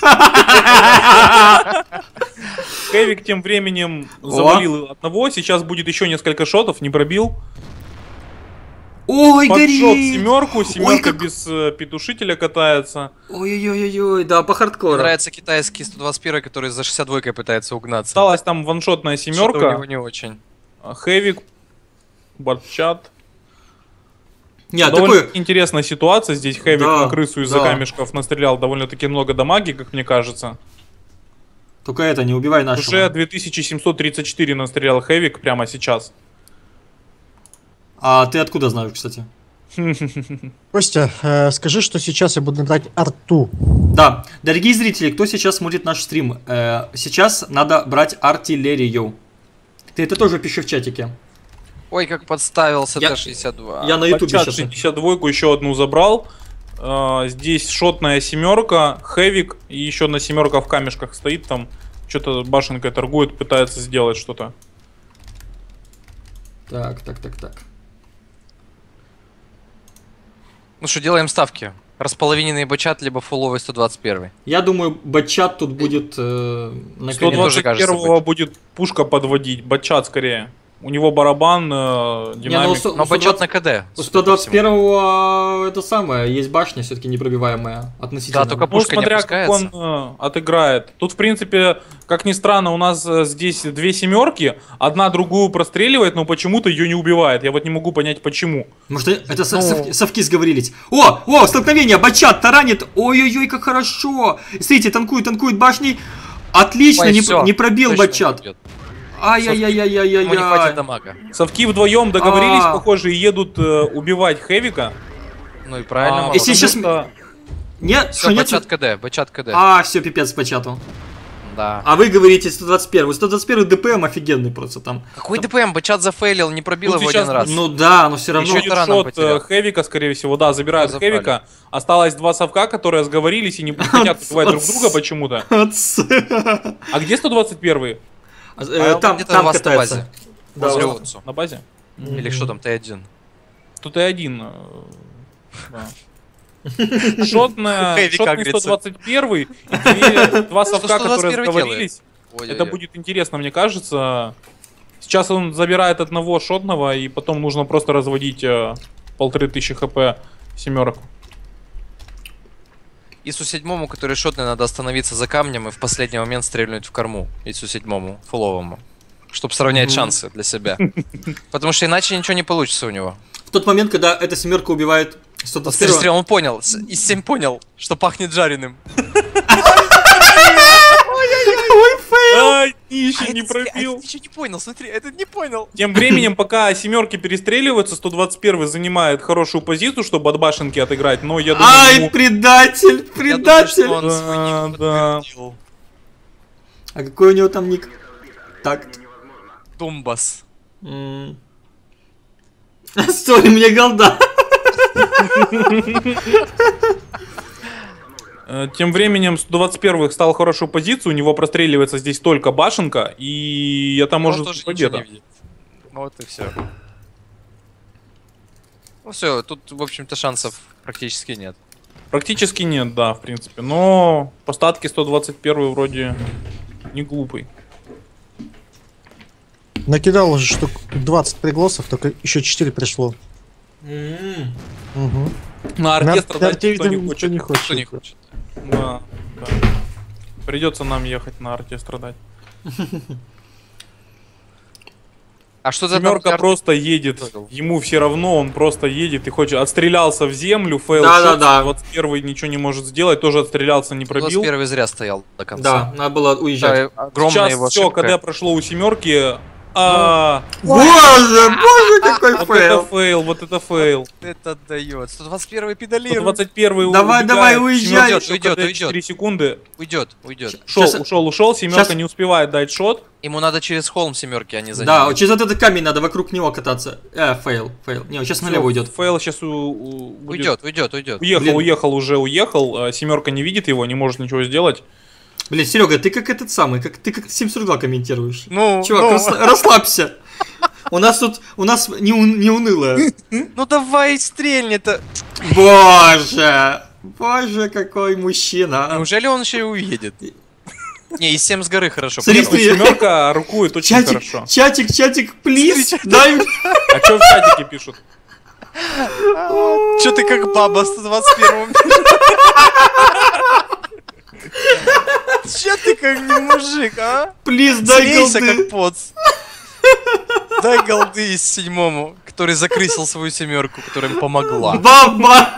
Хэвик тем временем завалил одного, сейчас будет еще несколько шотов, не пробил. Ой, подшот горит! семерка без петушителя катается. Ой, да, по хардкору. Мне нравится китайский 121, который за 62-кой пытается угнаться. Осталась там ваншотная семерка. Что-то у него не очень. Хэвик, Батчат. Нет, довольно такой... интересная ситуация. Здесь Хэвик на крысу из-за камешков настрелял довольно-таки много дамаги, как мне кажется. Только это, не убивай нашего. Уже 2734 настрелял Хэвик прямо сейчас. А ты откуда знаешь, кстати? Костя, скажи, что сейчас я буду набирать арту. Да, дорогие зрители, кто сейчас смотрит наш стрим, сейчас надо брать артиллерию. Ты это тоже пиши в чатике. Ой, как подставился Т-62. Я на ютубе сейчас. 62-ку еще одну забрал. Здесь шотная семерка, Хэвик и еще одна семерка в камешках стоит там. Что-то башенкой торгует, пытается сделать что-то. Так. Ну что, делаем ставки. Располовиненный бачат, либо фуловый 121. Я думаю, бачат тут будет... 121-го будет пушка подводить, бачат скорее. У него барабан, динамик. Но бачат на КД. У 121-го это самое, есть башня все-таки непробиваемая относительно. Да, только пушка смотря не опускается. как он отыграет. Тут, в принципе, как ни странно, у нас здесь две семерки, одна другую простреливает, но почему-то ее не убивает. Я вот не могу понять, почему. Может, это совки сговорились. О, столкновение, бачат таранит. Ой-ой-ой, как хорошо. Смотрите, танкует башней. Отлично, не пробил бачат. Ай-яй-яй-яй-яй-яй. Ему не хватит дамага. Совки вдвоем договорились, похоже, и едут убивать Хэвика. Ну и правильно. Если сейчас... Нет, все, бачат КД. Все, пипец бачату. Да. А вы говорите 121. 121 ДПМ офигенный просто там. Какой ДПМ? Бычат зафейлил, не пробил Тут его сейчас один раз. Ну да, но все равно. Еще Еще тараном шот потерял. Хэвика, скорее всего, да, забирают Забрали. Хэвика. Осталось 2 совка, которые сговорились и не хотят убивать друг друга почему-то. А где 121-й? Там где-то у вас на катается. базе. Да, Возле вот. Отцу. На базе? Или что там, Т1? Тут и один. Шотный Хэвик агрится. 121 и 2 совка, которые 121 сговорились. Это будет интересно, мне кажется. Сейчас он забирает одного шотного, и потом нужно просто разводить 1500 хп семерок. ИСу-7, который шотный, надо остановиться за камнем и в последний момент стрельнуть в корму. ИСу-7, фуловому. Чтобы сравнять шансы для себя. Потому что иначе ничего не получится у него. В тот момент, когда эта семерка убивает Стрел, 121. он понял, ИС-7 понял, что пахнет жареным. Ай, нищий не пробил. Ничего не понял, смотри, этот не понял. Тем временем, пока семерки перестреливаются, 121 занимает хорошую позицию, чтобы от башенки отыграть, но я думаю... Ай, предатель, Я думаю, что предатель. он свой ник Да. подтвердил. А какой у него там ник? Так. Думбас. Стой, мне голда. Тем временем 121 стал хорошую позицию, у него простреливается здесь только башенка, и это Он может тоже быть ничего не победа. видит. Вот и все. Ну все, тут, в общем-то, шансов практически нет. Практически нет, да, в принципе. Но по статке 121 вроде не глупый. Накидал уже штук 20 пригласов, только еще 4 пришло. Угу. На оркестр дать арте, никто не видимо, хочет. никто не хочет. Кто не хочет? Да, да. Придется нам ехать на арте страдать. А что за Семерка там просто едет, ему все равно, он просто едет и хочет. Отстрелялся в землю, фейл Да-да-да. 21 ничего не может сделать, тоже отстрелялся, не пробил. 21 зря стоял до конца. Да, надо было уезжать. Да, огромная Сейчас его все, ошибка. когда прошло у семерки, Боже, какой вот это фейл. фейл, вот это фейл. Это дает. 121 педалирует. 121 Давай, давай, уезжай. Уйдет, 4 секунды. Уйдет. Щас- Ушел, семерка щас- не успевает дать шот. Ему надо через холм семерки, а не за Да, ним. вот через вот этот камень надо вокруг него кататься. Фейл. Не, он сейчас налево уйдет. Фейл сейчас Уйдет. Уехал, уже уехал. Семерка не видит его, не может ничего сделать. Блин, Серега, ты как этот самый, ты как 742 комментируешь. Ну, Чувак, расслабься. У нас не уныло. ну давай стрельни-то. Боже, какой мужчина. Неужели он еще и уедет? Не, из 7 с горы хорошо. Смотри, Ну, семерка рукует очень хорошо. Чатик, плиз, дай мне. А что в чатике пишут? Че ты как баба 121-м? Че ты как не мужик, а? Плиз, дай Смейся голды. как поц. Дай голды из 7-му, который закрысил свою семерку, которая им помогла. Баба.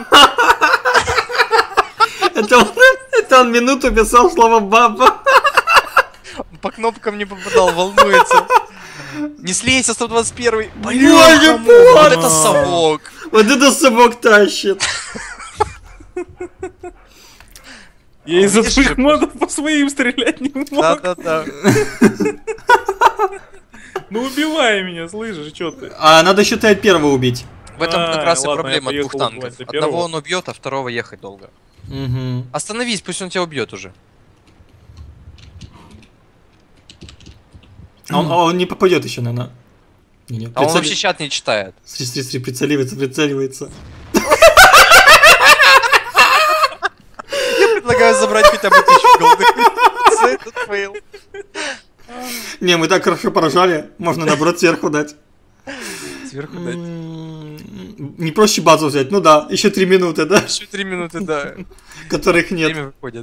Это он минуту писал слово баба. По кнопкам не попадал, волнуется. Не слейся, 121-й. Боже, Вот это совок. Вот это собак тащит. Я из-за видишь, своих же модов по своим стрелять не мог. Да-да-да. Ну убивай меня, слышишь, что ты? А надо считать первого убить. В этом как раз и ладно, проблема я двух поехал танков. убивать первого. Одного он убьет, а второго ехать долго. Угу. Остановись, пусть он тебя убьет уже. А он не попадет еще, наверное. Не, А он вообще чат не читает. Смотри, прицеливается. Предлагаю забрать хотя бы 1000 голды. За этот фейл. Не, мы так хорошо поражали. Можно наоборот сверху дать. Сверху дать. Не проще базу взять. Ну да, еще 3 минуты, да? Еще 3 минуты, да. Которых нет. Время выходит.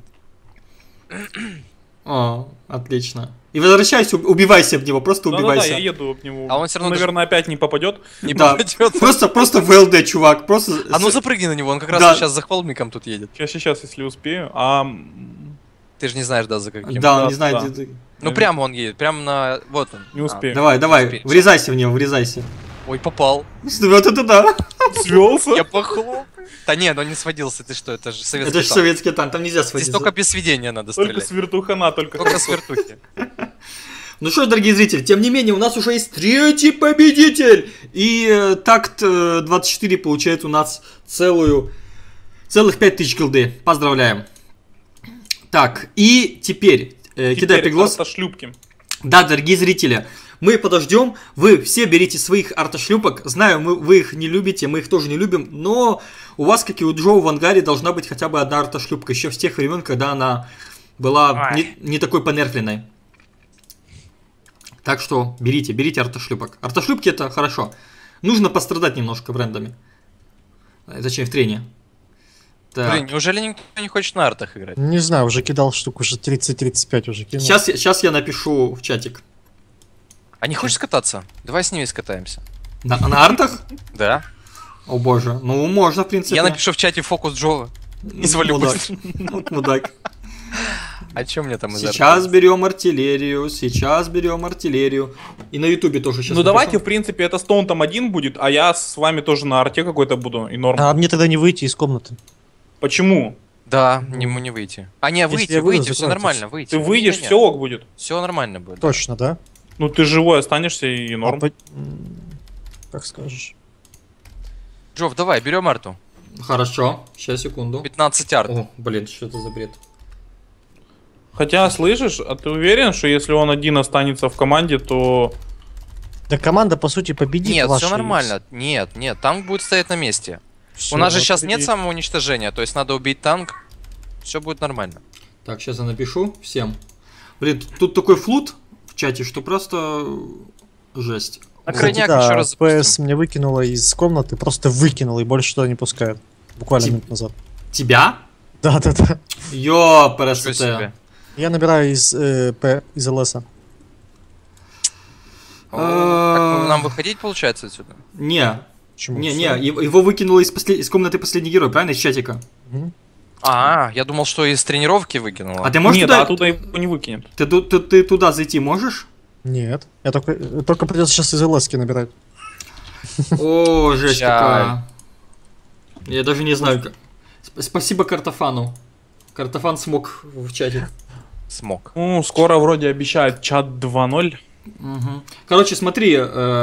О, отлично. И возвращайся, убивайся об него, просто Да-да-да, убивайся. я еду об него. А он всё равно наверное, опять не попадет. Не Да. попадет. Просто в ЛД, чувак. Просто. А ну запрыгни на него, он как раз Да. сейчас за холмиком тут едет. Сейчас, если успею. Ты же не знаешь, да, за каким. Да, он да, не знает, да. где ты. Ну прямо он едет, прямо на... Вот он. Не успею. Давай, Успеешь. врезайся в него, врезайся. Ой, попал. Вот это да. Свелся? Я похлопаю. Да не, ну не сводился, ты что, это же советский Это же танк. советский танк, там нельзя Здесь сводиться. только без сведения надо Только стрелять. с вертухана, только Только с вертухи. Ну что ж, дорогие зрители, тем не менее, у нас уже есть третий победитель. И такт 24 получает у нас целых 5000 голды. Поздравляем. Так, и теперь кидай приглас. шлюпки. Да, дорогие зрители, мы подождем. Вы все берите своих артошлюпок. Знаю, вы их не любите, мы их тоже не любим. Но у вас, как и у Джо в ангаре, должна быть хотя бы одна артошлюпка. Еще с тех времен, когда она была не такой понерфленной. Так что берите артошлюпок. Артошлюпки это хорошо. Нужно пострадать немножко брендами. Зачем в трене? Так. Блин, неужели никто не хочет на артах играть? Не знаю, уже кидал штук, уже 30-35 уже кинул. Сейчас я напишу в чатик. А не хочешь скататься? Давай с ними скатаемся. На артах? Да. О боже, ну можно в принципе. Я напишу в чате фокус Джова. И свалю Мудак. быстро. Вот мудак. А чё мне там из Сейчас берем артиллерию, И на ютубе тоже сейчас. Ну давайте, в принципе, это Стоун там один будет, а я с вами тоже на арте какой-то буду, и норм. А мне тогда не выйти из комнаты. Почему? Да, ему не выйти. А не, Если выйти, я выйду, все закройтесь. нормально, выйти. Ты выйдешь, все ок будет. Все нормально будет. Точно, да? Ну ты живой останешься и норм. Как скажешь. Джов, давай, берем арту. Хорошо, сейчас секунду. 15 арт. О, блин, что это за бред? Хотя, слышишь, а ты уверен, что если он один останется в команде, то... Да команда, по сути, победит. Нет, ваши. все нормально. Нет, танк будет стоять на месте. Всё, У нас же вот сейчас нет победит. самоуничтожения, то есть надо убить танк. Все будет нормально. Так, сейчас я напишу всем. Блин, тут такой флут в чате, что просто жесть. На Кстати, крайняк да, еще раз ПС запустим. меня выкинула из комнаты, просто выкинула и больше туда не пускает. Буквально минут назад. Тебя? Да. Ё, Ничего ПРСТ. себе. Я набираю из ЛСа. О, так нам выходить получается отсюда? Не, Почему? не, Всё. его выкинуло из комнаты последний герой, правильно, из чатика? Мгм. Я думал, что из тренировки выкинула. А ты можешь Нет, туда, оттуда его не выкинет. ты туда зайти можешь? Нет. Я только придется сейчас из ЛСки набирать. О, жесть Жаль. какая. Я даже не знаю как. Спасибо Картофану. Картофан смог в чате. Смог. Ну, скоро вроде обещают чат 2.0. Мгм. Короче, смотри.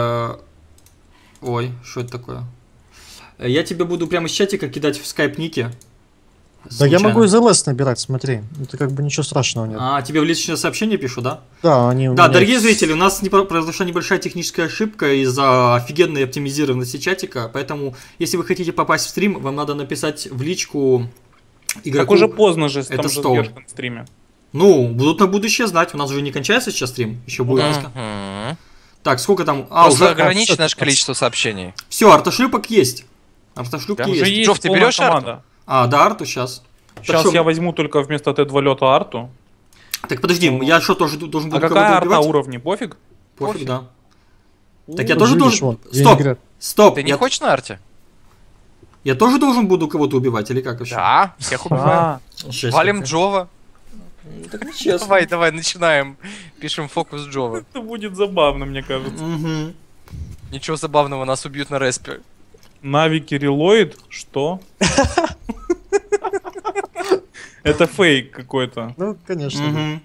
Ой, что это такое? Я тебе буду прямо из чатика кидать в скайп-ники. Да я могу из ЛС набирать, смотри. Это как бы ничего страшного нет. А, тебе в личное сообщение пишу, да? Да, они у Да, меня дорогие с- зрители, у нас произошла небольшая техническая ошибка из-за офигенной оптимизированности чатика, поэтому, если вы хотите попасть в стрим, вам надо написать в личку игроку. Так уже поздно же, это там же Стоун. задержка на стриме. Ну, будут на будущее знать, у нас уже не кончается сейчас стрим, еще будет. Мгм. Так, сколько там? Просто Уже... ограниченное всё, количество сообщений. Все, артошлюпок есть. Артошлюпки Да, Уже есть. есть Джов, ты полная берешь команда. А, да, арту сейчас. Сейчас я возьму только вместо Т2 лета арту. Так, подожди, я что, тоже должен А буду какая кого-то арта убивать? уровней? Пофиг? Пофиг, да. У, Так я Вот тоже видишь, должен... вон, я Стоп, играю. стоп. Ты не я... хочешь на арте? я тоже должен буду кого-то убивать, или как вообще? Да, всех убиваем. А, Жесть Валим какая. Джова. Так нечестно. Давай, начинаем. Пишем фокус Джова. это будет забавно, мне кажется. Мгм. Ничего забавного, нас убьют на респе. Нави Кириллоид? Что? Это фейк какой-то. Ну, конечно. да. Мгм.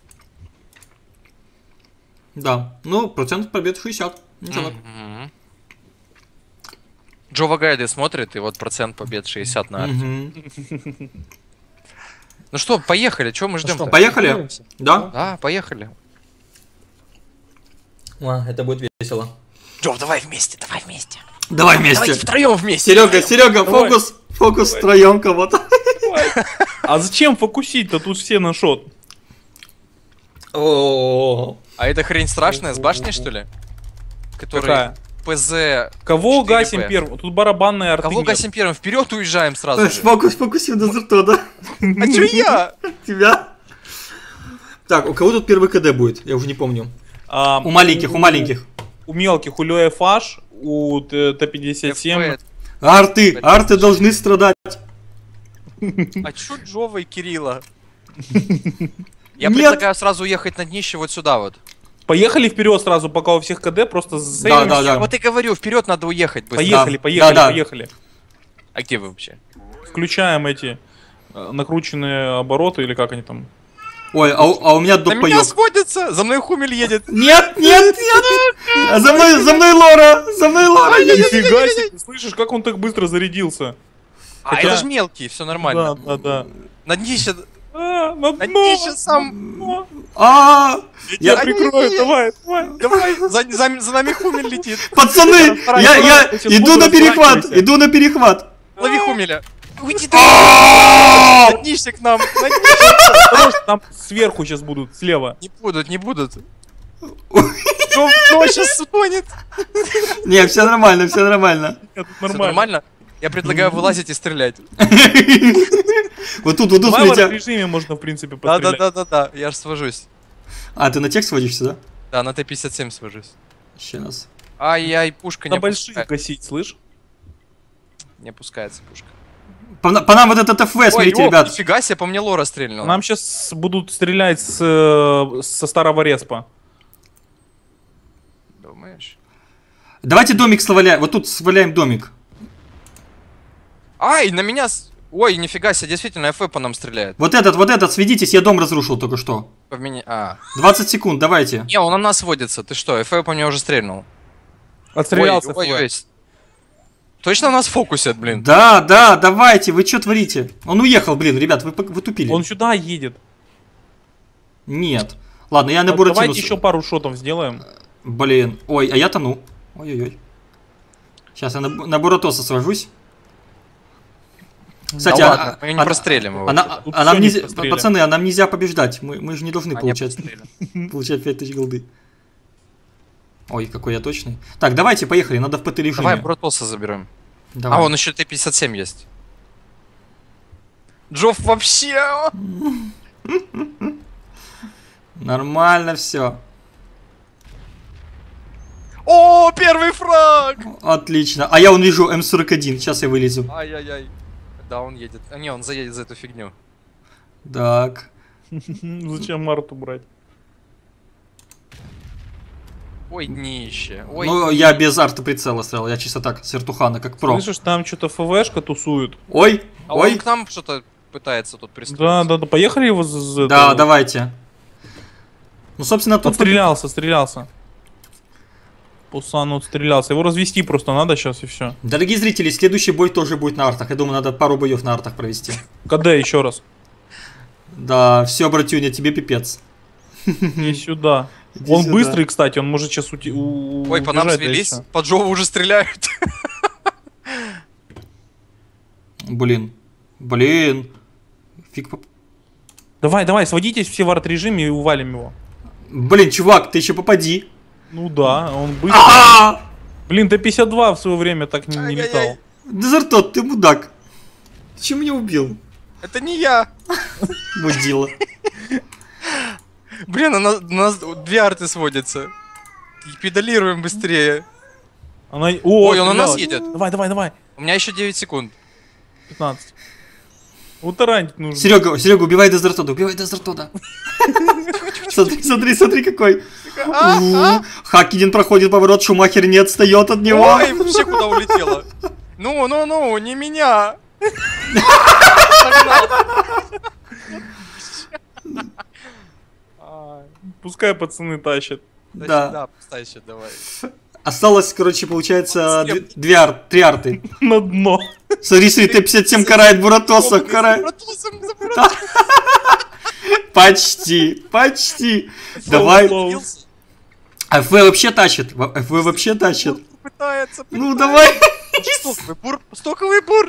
Да, ну, процент побед 60. Ничего так. Мгм. Джова гайды смотрит, и вот процент побед 60 на арте. Мгм. Ну что, поехали, чего мы ждем? что, Поехали? Готовимся? Да? Да, поехали. Это будет весело. Джов, давай вместе, давай вместе. Давай вместе. Давайте втроем вместе. Серега, Давай. фокус втроем кого-то. А зачем фокусить-то? Тут все на шот. О, А это хрень страшная, с башней, что ли? Который Какая? ПЗ. Кого 4P. гасим первым? Тут барабанная арты Кого нет. гасим первым? Вперед уезжаем сразу же. фокусим на Зерто, да? А чё я? Тебя? Так, у кого тут первый КД будет? Я уже не помню. А, У маленьких. У мелких, у Лёя Фаш, у Т-57. Арты должны страдать. А чё Джова и Кирилла? Я Нет. предлагаю сразу уехать на днище вот сюда вот. Поехали вперед сразу, пока у всех КД, просто сейвимся. Да. Вот и говорю, вперед надо уехать быстро. Поехали, Да, поехали, да. поехали. А где вы вообще? Включаем эти накрученные обороты, или как они там. Ой, а у меня На меня допоёк. сводится! За мной Хумель едет! Нет! А за мной Лора! За мной Лора! Нифига себе, ты слышишь, как он так быстро зарядился? А Хотя- это ж мелкий, все нормально. Да. На днище... На На дно. днище сам... А, Я я- прикрою, давай. Давай, за нами Хумель летит. Пацаны, я Сейчас иду буду на перехват, разворачивайся. иду на перехват. Лови Хумеля. Уйди ты! А! На днище к нам! На днище! Осторожно, там сверху сейчас будут, слева. Не будут. Кто сейчас утонет? Не, все нормально. Нет, тут Всё нормально. нормально? Я предлагаю вылазить и стрелять. Вот тут Давай в смотрите. режиме можно, в принципе, пострелять. Да, я ж свожусь. А, ты на текст сводишься, да? Да, на Т-57 свожусь. Сейчас. Ай-яй, пушка не На большие опускается. косить, слышь? Не опускается пушка. По нам вот этот ФВ, смотрите, Ой, ребят. нифига себе, по мне лора стрельнула. Нам сейчас будут стрелять со старого респа. Думаешь? Давайте домик сваляем. Вот тут сваляем домик. Ай, на меня... Ой, нифига себе, действительно, ФФ по нам стреляет. Вот этот, сведитесь, я дом разрушил только что. По мне... А. 20 секунд, давайте. Не, он на нас водится. Ты что, ФФ по мне уже стрельнул. Отстрелялся. Ой. Точно нас фокусят, блин. Да, давайте, вы что творите? Он уехал, блин, ребят, вы тупили. Он сюда едет. Нет. Ладно, я на Буратино... Давайте еще пару шотов сделаем. Блин. Ой, а я тону. Ой-ой-ой. Сейчас я на Буратоса свожусь. Кстати, Да ладно, мы не прострелим его. Тут а нам всё не нельзя, прострелим. пацаны, а нам нельзя побеждать. Мы же не должны А, не получать, прострелим. получать 5000 голды. Ой, какой я точный. Так, давайте, поехали, надо в ПТ режиме. Давай Протоса заберем. Давай. А, он еще Т-57 есть. Джофф вообще... Нормально все. О, первый фраг! Отлично. А я вон вижу М41. Сейчас я вылезу. Ай-яй-яй. Да, он едет. А, не, он заедет за эту фигню. Так. Зачем Марту брать? Ой, днище. Ой, Ну, я без автоприцела стрелял. Я чисто так, с вертухана, как про. Слышишь, там что-то ФВшка тусует. Ой, а ой. он к нам что-то пытается тут пристроиться. Да, поехали его Да, давайте. Ну, собственно, тут... Отстрелялся. Пусан отстрелялся. Его развести просто надо сейчас и все. Дорогие зрители, следующий бой тоже будет на артах. Я думаю, надо пару боев на артах провести. КД еще раз. Да, все, братюня, тебе пипец. И сюда. Иди Он сюда. быстрый, кстати, он может сейчас Ой, по нам убежать, да и свелись. всё. По Джову уже стреляют. Блин. Фиг поп... Давай, сводитесь все в арт-режиме и увалим его. Блин, чувак, ты еще попади. Ну да, он быстрый. А! Блин, Т-52 в свое время так не Ай-яй-яй. летал. Дезертот, ты мудак. Ты че меня убил? Это не я. Мудила. Блин, у нас две арты сводятся. И педалируем быстрее. Она... Ой, он на нас стреляла. едет. Давай. У меня еще 9 секунд. 15. Утаранить нужно. Серега, убивай Дезертода. Смотри, какой. Хакинин проходит поворот, Шумахер не отстает от него. Ой, вообще куда улетела? Ну, не меня. Пускай пацаны тащат. Да. Да, поставь давай. Осталось, короче, получается, Слеп. три арты. На дно. Смотри, Т-57 карает Буратоса, карает. Почти. Давай. Слоу. ФВ вообще тащит. Пытается. Ну, давай. Стоковый бур.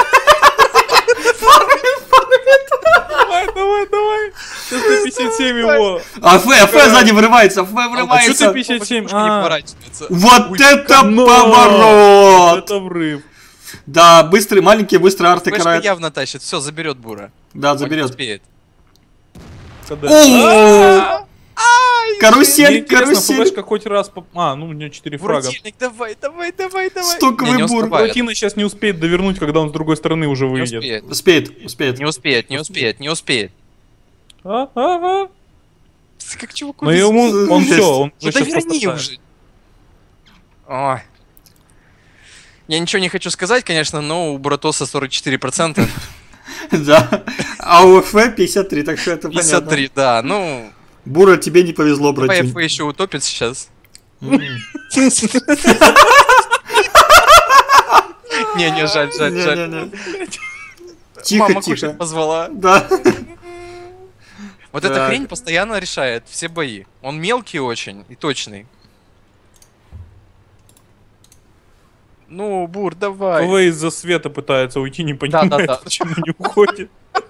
Давай. Сейчас Т-57 его. А ФВ сзади врывается, А что врывается. Т-57? Не поворачивается. Вот это Ну, поворот! Это врыв. Да, маленькие быстрые арты Флешка карают. явно тащит. Все, заберет бура. Да, Он не заберет. успеет. КД. О! Карусель, Мне интересно, карусель. флешка хоть раз... Ну, у нее 4 фрага. Буротильник, давай. Стоковый Не бур. успевает. Буратино сейчас не успеет довернуть, когда он с другой стороны уже Не выйдет. успеет. Успеет. Не успеет. Как чуваку Но ему, он Жесть. все, он Ну уже да сейчас верни пострадает. уже. Ой. Я ничего не хочу сказать, конечно, но у Братоса 44%. Да. А у ФФ 53, так что это понятно. 53, да. Ну, Бура, тебе не повезло, давай братюнь. ФФ еще утопит сейчас. М. Не, жаль. Не-не-не. Тихо, Мама тихо. кушать позвала. Да. Вот эта Так. хрень постоянно решает все бои. Он мелкий очень и точный. Ну, Бур, давай. КВ из-за света пытается уйти, не понимает, Да. почему не уходит.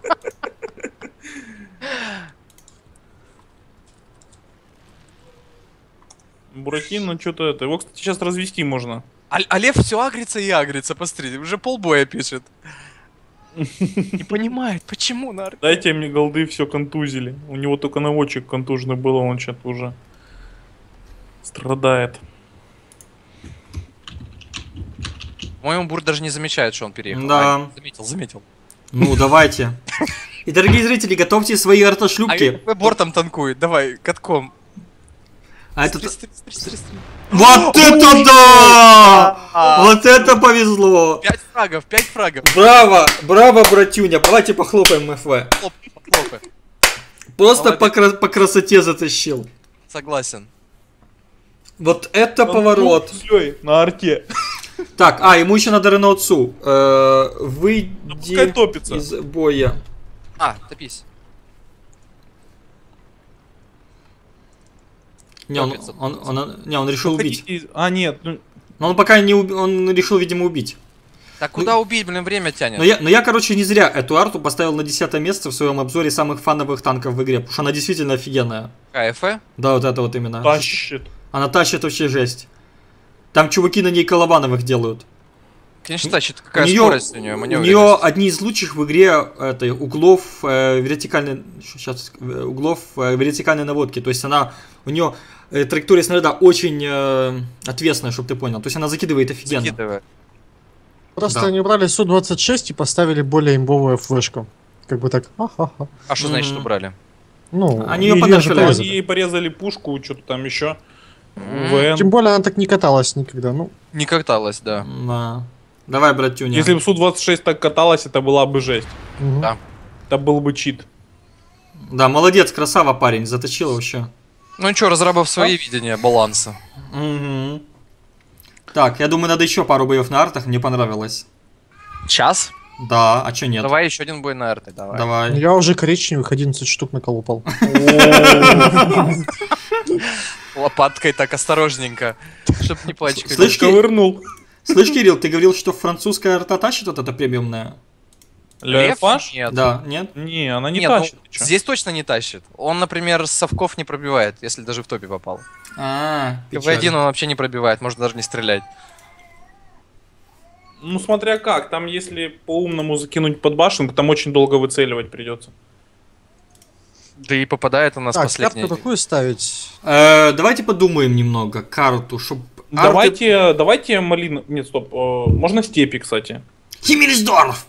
Буратино, что-то это. Его, кстати, сейчас развести можно. А Лев все агрится и агрится, посмотри, уже полбоя пишет. Не понимает, почему на арке. Дайте мне голды, все контузили. У него только наводчик контужный был, он что-то уже страдает. По-моему, Бур даже не замечает, что он переехал. Да. А, заметил. Ну, давайте. И, дорогие зрители, готовьте свои А артошлюпки. ФФ бортом танкует, давай, катком. А это... Стри. Вот это да! Вот это повезло! 5 фрагов. Браво! Браво, братюня! Давайте похлопаем ФФ. Хлопай. Просто Молодец. по красоте затащил. Согласен. Вот это поворот. Всё, на арте. Так, ему еще надо Реноутсу. Пускай Выйди топится. из боя. Топись. Не, он решил убить. Хотите- А, нет, ну, Но он пока не убил, он решил, видимо, убить. Так куда убить, блин, время тянет. Но я, короче, не зря эту арту поставил на 10 место в своем обзоре самых фановых танков в игре, потому что она действительно офигенная. КФ? Да, вот это вот именно. тащит. Она тащит вообще жесть. Там чуваки на ней колобановых делают. Конечно, тащит. Какая у нее, скорость у нее, У маневренность. нее одни из лучших в игре углов вертикальной вертикальной наводки. То есть у нее траектория снаряда очень ответственная, чтобы ты понял. То есть она закидывает офигенно. Закидывает. Просто Да. они убрали Су-26 и поставили более имбовую флешку. Как бы так, ха-ха-ха. А что значит Мгм. убрали? Ну, Они её её подальше же порезали. порезали. Они порезали пушку, что-то там еще. М, Тем более она так не каталась никогда. Ну, Не каталась, да. Да. Давай, братюня. Если бы Су-26 так каталась, это была бы жесть. мгм. Да. Это был бы чит. Да, молодец, красава, парень, заточил вообще. Ну ничего, разрабов свои видения баланса. Мгм. Так, я думаю, надо еще пару боев на артах, мне понравилось. Час? Да, а чё нет? Давай еще один бой на РТ, давай. Давай. Я уже коричневых 11 штук наколупал. Лопаткой так осторожненько, чтоб не пачкали. Слышь, Ковырнул. Слышь, Кирилл, ты говорил, что французская арта тащит вот это премиумная? Лефаш? Нет. Да, нет? Не, она не Нет, ну, тащит. ты чё? здесь точно не тащит. Он, например, с совков не пробивает, если даже в топе попал. КВ-1 он вообще не пробивает, можно даже не стрелять. Ну, смотря как. Там, если по-умному закинуть под башенку, там очень долго выцеливать придется. Да и попадает у нас Так, последний. карту какую ставить? Давайте подумаем немного. Карту, чтобы... Давайте малину... Нет, стоп. Можно степи, кстати. Химмельсдорф!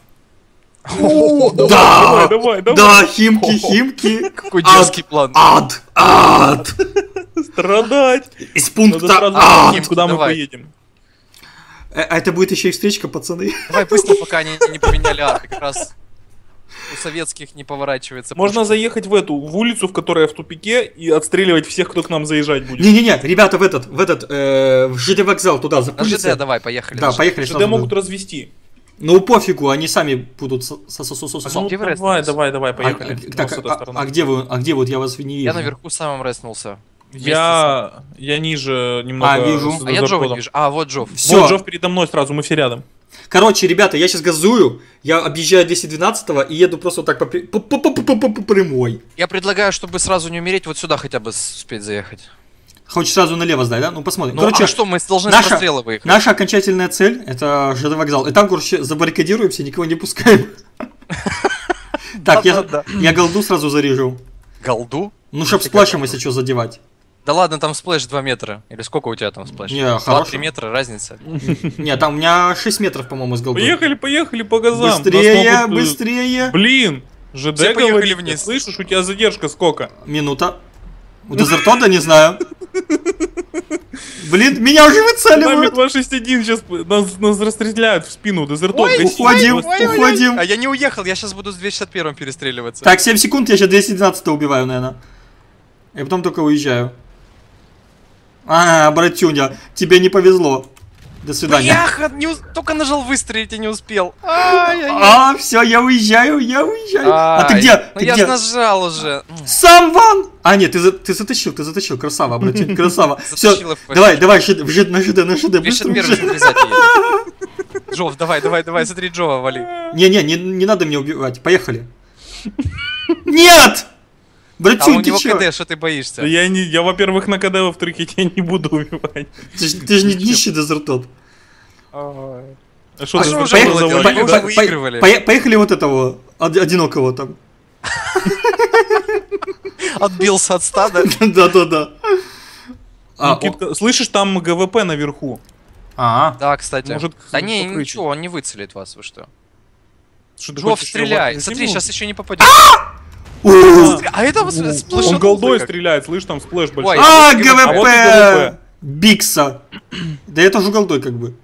Давай, давай, давай. Да, химки. Какой дерзкий план. Ад! Страдать. Из Надо пункта сразу ад! думать, куда мы Давай. поедем. А это будет еще и встречка, пацаны. Давай быстро, пока они не поменяли арты. Как раз у советских не поворачивается. Можно заехать в улицу, в которой в тупике, и отстреливать всех, кто к нам заезжать будет. Не-не-не, ребята, в ЖД вокзал туда На ЖД запуститься. давай, поехали. Да, на ЖД. поехали. ЖД сразу. могут развести. Ну пофигу, они сами будут Ну, Где вы давай, растнулись? давай, поехали. Так, Вот с этой стороны. где вы? Вот я вас не вижу. Я наверху самым реснулся. Я ниже немного. вижу. с А я Джова зарплатом. не вижу. А, вот Джов. Всё. Вот Джов передо мной сразу, мы все рядом. Короче, ребята, я сейчас газую, я объезжаю 212-го и еду просто вот так по прямой. Я предлагаю, чтобы сразу не умереть, вот сюда хотя бы успеть заехать. Хочешь сразу налево сдать, да? Ну посмотрим. Ну, а что, мы должны с наша- прострела выехать? Наша окончательная цель это ЖД вокзал. И там, короче, забаррикадируемся, никого не пускаем. Так, я голду сразу заряжу. Голду? Ну, чтоб сплэшем, если что, задевать. Да ладно, там сплэш 2 метра. Или сколько у тебя там сплэш? Не, 2-3 хорошо. метра разница. Не, там у меня 6 метров, по-моему, с голдой. Поехали по газам. Нас Быстрее, могут, быстрее. Блин, ЖД Все поехали говорит, вниз. слышишь, у тебя задержка сколько? Минута. У Дезертода не знаю. Блин, меня уже Нами выцеливают. 261 сейчас нас расстреляют в спину. Дезертон, гаси. Уходим, Просто- уходим. А я не уехал, я сейчас буду с 261 перестреливаться. Так, 7 секунд, я сейчас 212 убиваю, наверное. И потом только уезжаю. Братюня, тебе не повезло. До свидания. Бляха, только нажал выстрелить и не успел. Ай-яй-яй. Все, я уезжаю. А ты Ай, где? ну Ты я где? ж нажал уже. Сам ван! Нет, ты затащил, красава, братюня, красава. Все, Затащил в давай, на ЖД, Пишет быстро. первый врезать едет. Джов, давай, смотри, Джова вали. Не надо меня убивать, поехали. Нет! Там у Братюнь, ты него чё? КД, что ты боишься? Да я, во-первых, на КД, во-вторых, я тебя не буду убивать. Ты ж не нищий дезертот. А что А ты что за уже что было завалил? делать? Мы уже выигрывали. Поехали вот этого, одинокого там. Отбился от стада. Да. Никитка, слышишь, там ГВП наверху. Да, кстати. Может, Да не, покрыть. ничего, он не выцелит вас, вы что? Что ты Джов, хочешь, стреляй. его Смотри, отниму? сейчас еще не попадет. О! А это вот Он сплэшанул голдой как. стреляет, слышь, там сплэш большой. Ой. А вот и ГВП! ГВП. Бикса. Да я тоже голдой как бы.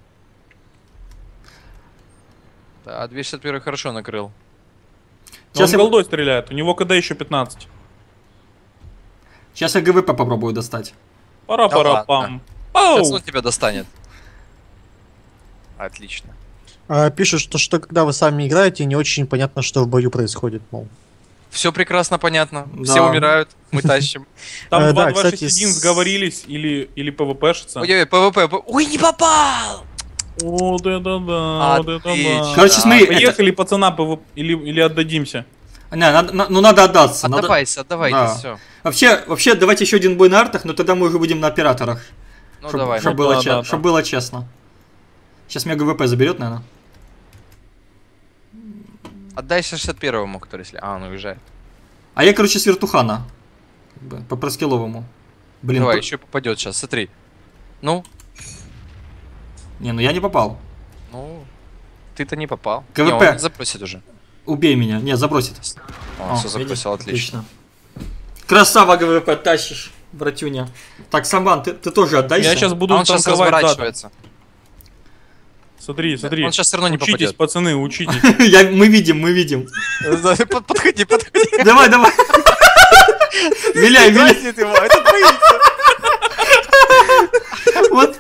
Да, 261 хорошо накрыл. Но Сейчас он я- голдой стреляет, у него КД еще 15. Сейчас я ГВП попробую достать. Пара-пара-пам. Сейчас Пау! он тебя достанет. Отлично. Пишут, что когда вы сами играете, не очень понятно, что в бою происходит, мол. Все прекрасно понятно. Да. Все умирают, мы тащим. Там Да, 2-2-6-1 кстати, сговорились или ПВПшится. Ой-ой, ПВП. Ой, не попал! О, да-да-да, вот это Отлично. да. Короче, смотри, Поехали, пацана, или отдадимся. надо отдаться. надо- Отдавайся, отдавайте, Да. все. Вообще, давайте еще один бой на артах, но тогда мы уже будем на операторах. Ну Чтоб давай. Ну, да, да. чтоб было честно. Сейчас меня ГВП заберет, наверное. Отдай 61-му, который если. Он уезжает. А я, короче, с вертухана. Как бы, по проскиловому. Блин, Давай, еще попадет сейчас, смотри. Ну, Не, ну я не попал. ну. Ты-то не попал. КВП. Не, он запросит уже. Убей меня. Не, забросит. Он все видишь? запросил, отлично. Красава, ГВП, тащишь, братюня. Так, Самбан, ты тоже отдайся. Я сейчас буду А он сейчас танковать задом. разворачивается. Смотри. Он сейчас все равно не Учитесь, попадет. пацаны, учитесь. Мы видим. Подходи. Давай. Виляй. Дразнит его, это боится. Вот.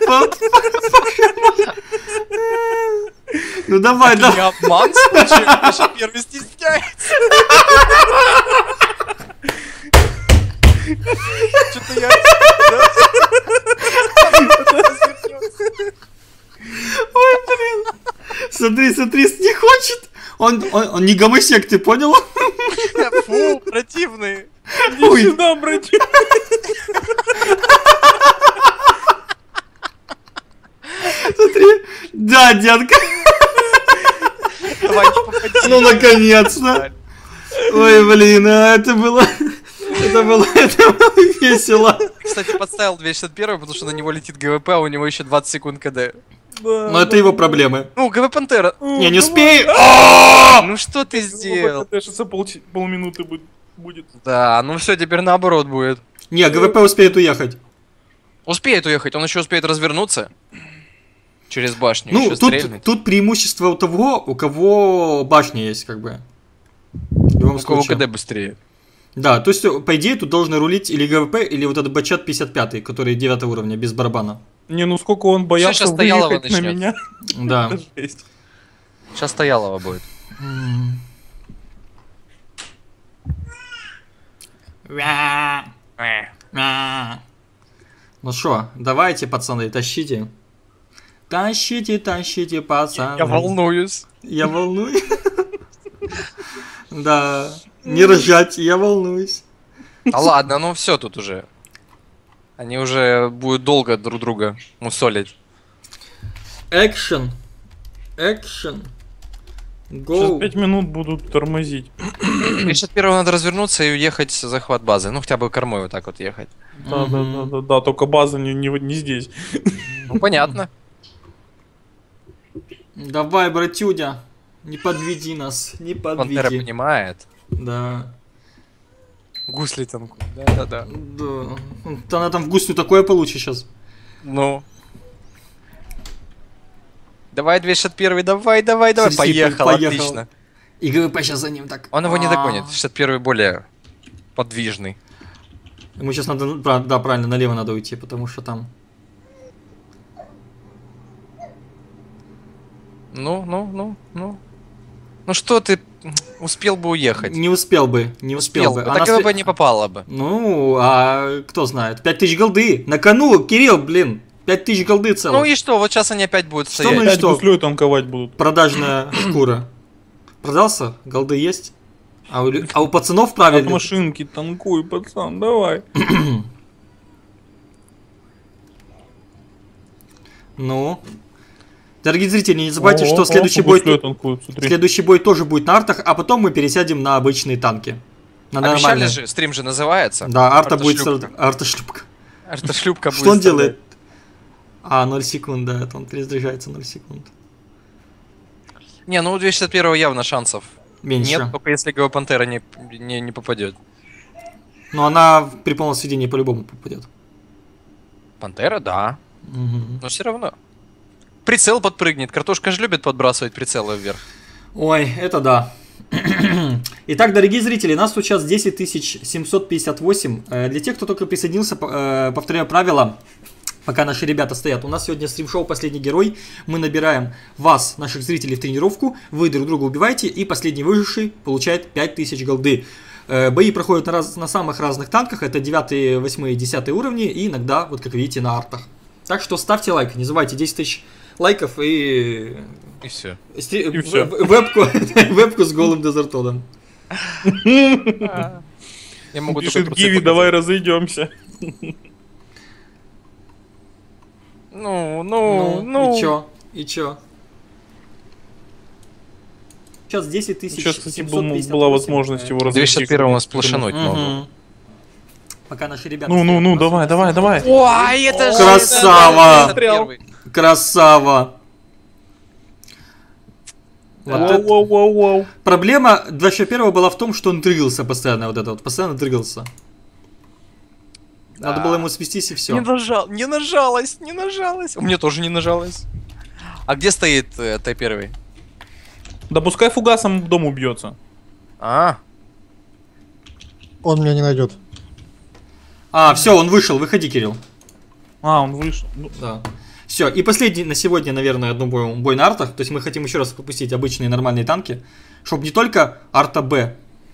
Ну давай. Не обман случай, Паша первый стесняется. Что-то я... Смотри, не хочет. Он не гомосек, ты понял? Фу, противный. Ой. Иди сюда, братья. Смотри. Да, детка. Давай, не попади. Ну, наконец-то. Ой, блин, это было весело. Кстати, подставил 261, потому что на него летит ГВП, а у него еще 20 секунд КД. Но это его проблемы. Ну, ГВ Пантера. Я не успею. Ну что ты сделал? Сейчас полминуты будет. Да, ну все, теперь наоборот будет. Не, ГВП успеет уехать. Успеет уехать, он еще успеет развернуться. Через башню Ну, еще стрельнуть. тут преимущество у того, у кого башня есть, как бы. В любом У кого случае. КД быстрее. Да, то есть, по идее, тут должны рулить или ГВП, или вот этот бачат 55, который 9 уровня, без барабана. Не, ну сколько он боялся сейчас Стоялова выехать на начнёт. меня. Да. Это жесть. Сейчас Стоялова будет. Ну что, давайте, пацаны, тащите. Тащите, пацаны. Я волнуюсь. Я волнуюсь. Да, не ржать, я волнуюсь. А ладно, ну все тут уже. Они уже будут долго друг друга мусолить. Экшен. Сейчас Go. 5 минут будут тормозить. Решит первого надо развернуться и уехать в захват базы. Ну хотя бы кормой вот так вот ехать. Да, только база не здесь. Ну понятно. Давай, братюня. Не подведи нас, не Пантера подведи. понимает. Да. Гусли танкует. Да-да-да. Да. Она там в гуслю такое получит сейчас. Ну. Давай, 261, давай. Смотри, Поехал, отлично. И ГВП сейчас за ним так. Он его не догонит. 61 более подвижный. Ему сейчас надо, да, правильно, налево надо уйти, потому что там... Ну что ты успел бы уехать? Не успел бы. Так его бы не попало бы. Ну, а кто знает. 5000 голды. На кону, Кирилл, блин. 5000 голды целых. Ну и что, вот сейчас они опять будут Что стоять. мы- Опять гуслёй танковать будут. Продажная шкура. Продался? Голды есть? А у пацанов От правильно. машинки танкуй, пацан, давай. Ну. Дорогие зрители, не забывайте, что следующий бой... гуслёй танкуют, смотри. Следующий бой тоже будет на артах, а потом мы пересядем на обычные танки. На Обещали нормальные. же, стрим же называется. Да, арта будет... Артошлюпка. Артошлюпка. Артошлюпка будет. Что он стрелять. делает? А, 0 секунд, да, это он перезаряжается 0 секунд. Не, ну у 261 явно шансов. Меньше. Нет, только если ГВ Пантера не попадет. Но она при полном сведении по-любому попадет. Пантера, да. Мгм. Но все равно. Прицел подпрыгнет. Картошка же любит подбрасывать прицелы вверх. Ой, это да. Итак, дорогие зрители, нас тут сейчас 10758. Для тех, кто только присоединился, повторяю правила, пока наши ребята стоят. У нас сегодня стрим-шоу «Последний герой». Мы набираем вас, наших зрителей, в тренировку. Вы друг друга убиваете, и последний выживший получает 5000 голды. Бои проходят на самых разных танках. Это 9, 8 и 10 уровни. И иногда, вот как видите, на артах. Так что ставьте лайк. Не забывайте, 10 тысяч лайков и... И все. И всё. Вебку с голым дезертоном. Я могу только Пишет трусы Гиви, показать. давай разойдемся. Ну, и чё? Сейчас 10 тысяч Сейчас, кстати, 758. была возможность его разойти. 261 мы сплошануть могу. Мгм. Пока наши ребята... Ну, стоят, давай. Ой, это же... Красава! 261. Красава! Вот это- Воу. Проблема 261 была в том, что он дрыгался постоянно, вот это вот, постоянно дрыгался. Надо было ему свестись и все. Не нажалось. У меня тоже не нажалось. А где стоит Т1? Да пускай фугасом в дом убьется. А, Он меня не найдет. А, все, он вышел, выходи, Кирилл. А, он вышел. Ну, Да. Все, и последний на сегодня, наверное, бой на артах. То есть мы хотим еще раз попустить обычные нормальные танки, чтобы не только арта Б,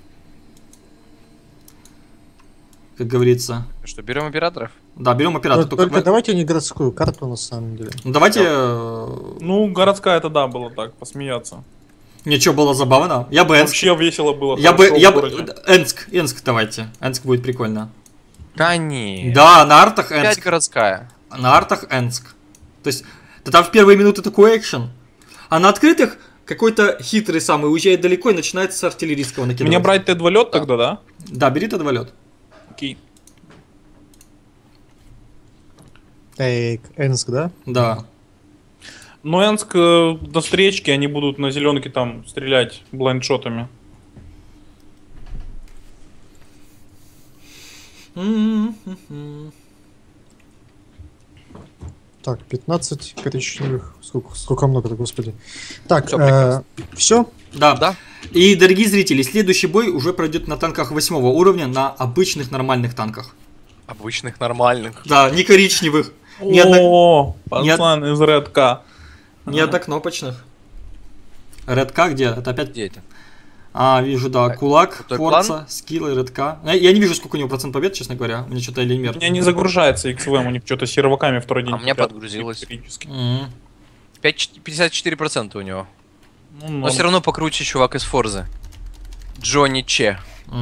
как говорится. что, берем операторов? Да, берем оператора. Только давайте не городскую карту на самом деле. Ну, давайте... Ну, городская это да, было так, посмеяться. Ничего было забавно. Я бы Энск. Вообще весело было. Я хорошо в бы... городе. Энск давайте. Энск будет прикольно. Конечно. Да, на артах Опять Энск. городская. На артах Энск. То есть, да там в первые минуты такой экшен. А на открытых какой-то хитрый самый уезжает далеко и начинает с артиллерийского накидывать. Мне брать Т2 лед тогда, да? Да, бери Т2 лед. Окей. Эй, Энск, да? Да. Но Энск до встречки они будут на зеленке там стрелять блайндшотами. Так, 15 коричневых. Сколько много-то, господи. Так, Всё, прекрасно. все? Да. Да? И, дорогие зрители, следующий бой уже пройдет на танках 8 уровня, на обычных нормальных танках. Обычных, нормальных. Да, не коричневых, не, О, пацан из Редка. не однокнопочных. Редка где? Это опять... Где это? А, вижу, да, Так, Кулак, крутой Форца, Скилл и Редка. Я не вижу, сколько у него процент побед, честно говоря. У меня что-то У Эльмер. меня не загружается XVM, у них что-то с серваками второй день. А у меня кипят подгрузилось. периодически. 54% у него. Ну, Но норм. все равно покруче чувак из Форзы. Джонни Че.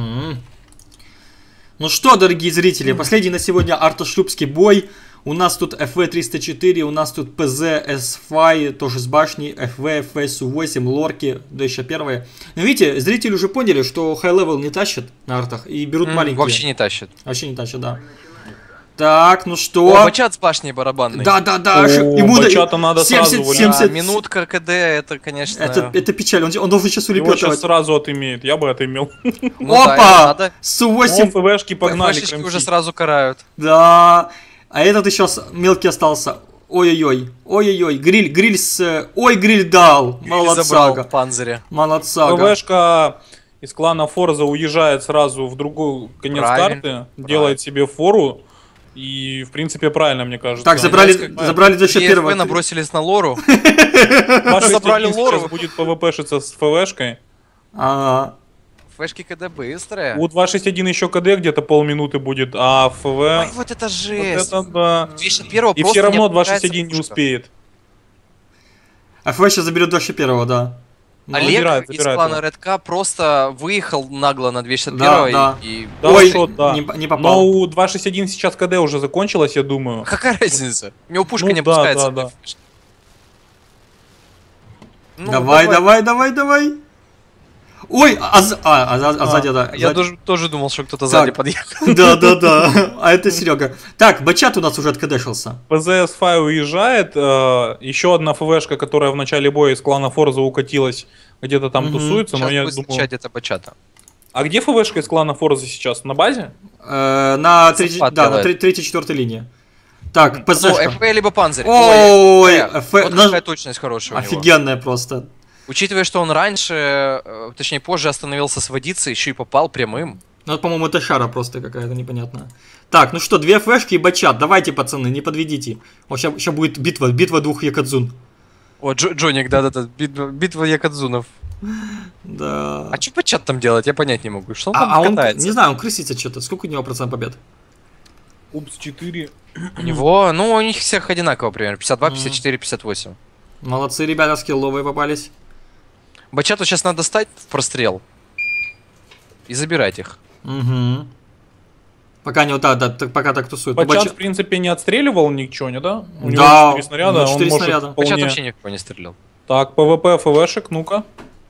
Ну что, дорогие зрители, последний на сегодня артошлюпский бой. У нас тут FV-304, у нас тут PZ, S-Fi, тоже с башней, FV, FSU-8, лорки, да еще первые. Но видите, зрители уже поняли, что high-level не тащат на артах и берут маленькие. Вообще не тащит. Вообще не тащат, да. Так, ну О, что? бачат с башней барабанной. Да. О, Ему Бачата надо сразу валить. 70. Минутка КД, это, конечно... Это печаль, он должен сейчас Его сейчас улепетывать. сразу отымеет, я бы отымел. Ну да, это Опа! надо. Су-8. ФВшки погнали. Флешечки кромсить. уже сразу карают. Да. А этот еще мелкий остался. Ой-ой-ой. Гриль с... Ой, гриль дал. Забрал Молодцага. в панцире. Молодцага. ФВшка из клана Форза уезжает сразу в другой конец Правильно, карты, делает себе фору. И, в принципе, правильно, мне кажется. Так, забрали до еще первого. набросились на лору. Ваш забрали лору. сейчас будет ПВПшиться с ФВшкой. Ага. Флешки КД быстрые. У 261 еще КД где-то полминуты будет, а ФВ... Ой, вот это Вот жесть. это да. 261 И просто все равно не отвлекается 261 не пушка. успеет. ФВ сейчас заберет до еще первого, да. Ну, Олег забирает из его. клана Редка просто выехал нагло на 261 Да. и... Да, Ой, шот, да. не попал. Но у 261 сейчас КД уже закончилась, я думаю. Какая разница? У него пушка Ну не да, опускается. да. Ну, Давай. Ой, сзади, да. Я сзади. тоже думал, что кто-то сзади Так. подъехал. Да. А это Серега. Так, Бачат у нас уже откадешился. ПЗС-5 уезжает, еще одна ФВшка, которая в начале боя из клана Форза укатилась, где-то там Мгм. тусуется, но Сейчас я будет думаю... встречать это бачата. А где ФВшка из клана Форза сейчас? На базе? На Захват делает. третьей-четвертой линии. Так, Ну, ПЗшка. ФП либо панцирь. Ой, ФП. ФП. Вот какая точность хорошая у него. Офигенная просто. Учитывая, что он раньше, точнее позже остановился с водицей, еще и попал прямым. Ну, это, по-моему, это шара просто какая-то непонятная. Так, ну что, 2 флешки и Бачат. Давайте, пацаны, не подведите. Сейчас будет битва двух якадзун. О, Джоник, да-да-да, битва якадзунов. Да. А что бачат там делать, я понять не могу. Что он там Он, катается? не знаю, он крысится что-то. Сколько у него процент побед? Упс, 4. У него, ну, у них всех одинаково примерно. 52, 54, 58. Молодцы, ребята, скилловые попались. Бачату сейчас надо стать в прострел и забирать их. Угу. Пока не вот пока так тусуют. Ну, Бачат, в принципе, не отстреливал ничего, не да? У него Да, 4 снаряда, у него 4 он может снаряда. вполне- Бачат вообще никого не стрелял. Так, ПВП ФВшек, ну-ка.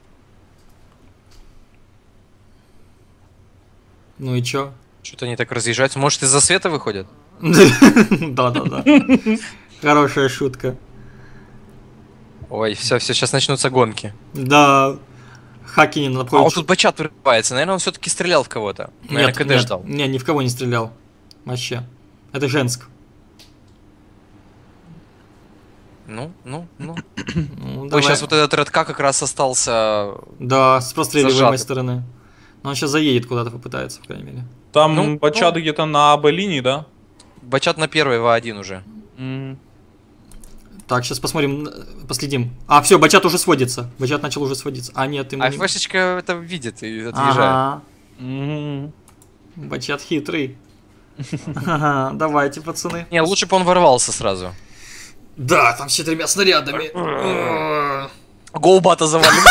Ну и чё? Что-то они так разъезжаются. Может, из-за света выходят? Да. Хорошая шутка. Ой, все, сейчас начнутся гонки. Да. Хакинин А вот находит. тут бачат вырывается. Наверное, он все-таки стрелял в кого-то. Наверное, КД ждал. Не, ни в кого не стрелял. Вообще. Это Женск. Ну. Ну, Ой, давай. сейчас вот этот Редка как раз остался. Да, с простреливаемой зажатый. стороны. Но он сейчас заедет куда-то, попытается, по крайней мере. Там Ну, Бачат где-то на АБ линии, да? Бачат на первой в1 уже. М. Так, сейчас посмотрим, последим. А, все, Бачат уже сводится. Бачат начал уже сводиться. А, нет, ему А не... флешечка это видит и отъезжает. Ага, М. Бачат хитрый. Ага, давайте, пацаны. Не, лучше бы он ворвался сразу. Да, там с 4 снарядами. Голбата завалим.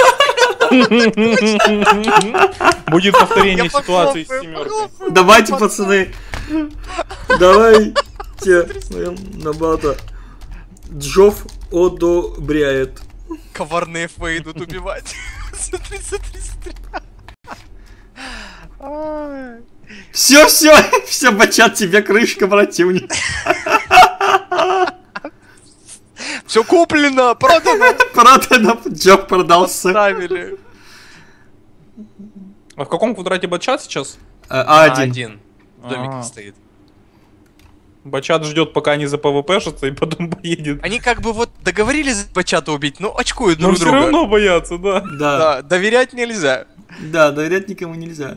Будет повторение ситуации с семеркой. Давайте, пацаны. Давайте. На бата. Джофф одобряет. Коварные ФВ идут убивать. Смотри. Все, Бачат, тебе крышка, противник. Все куплено, продано. Продано, Джофф продался. Ставили. А в каком квадрате Бачат сейчас? А1. Один. В домике Ага. стоит. Бачат ждет, пока они за ПВПшатся, и потом поедет. Они как бы вот договорились Бачата убить, но очкуют Но друг все друга. равно боятся, да. Да, Да, доверять нельзя. да, доверять никому нельзя.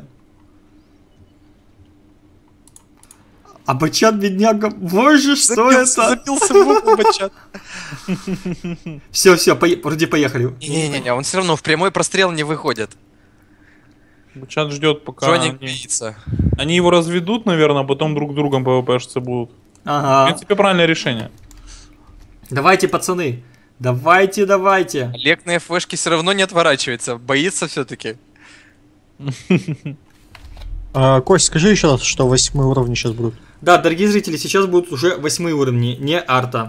А Бачат, бедняга, боже, что это? Забился в угол Бачат. Все, вроде поехали. Не-не-не, он все равно в прямой прострел не выходит. Бачат ждет, пока Джоник они... боится. Они его разведут, наверное, а потом друг другом ПВПшиться будут. В Ага. принципе, правильное решение. Давайте, пацаны. Давайте. Олег на ФВшке все равно не отворачивается, боится все-таки. Кость, скажи еще раз, что 8 уровни сейчас будут. Да, дорогие зрители, сейчас будут уже 8 уровни, не арта.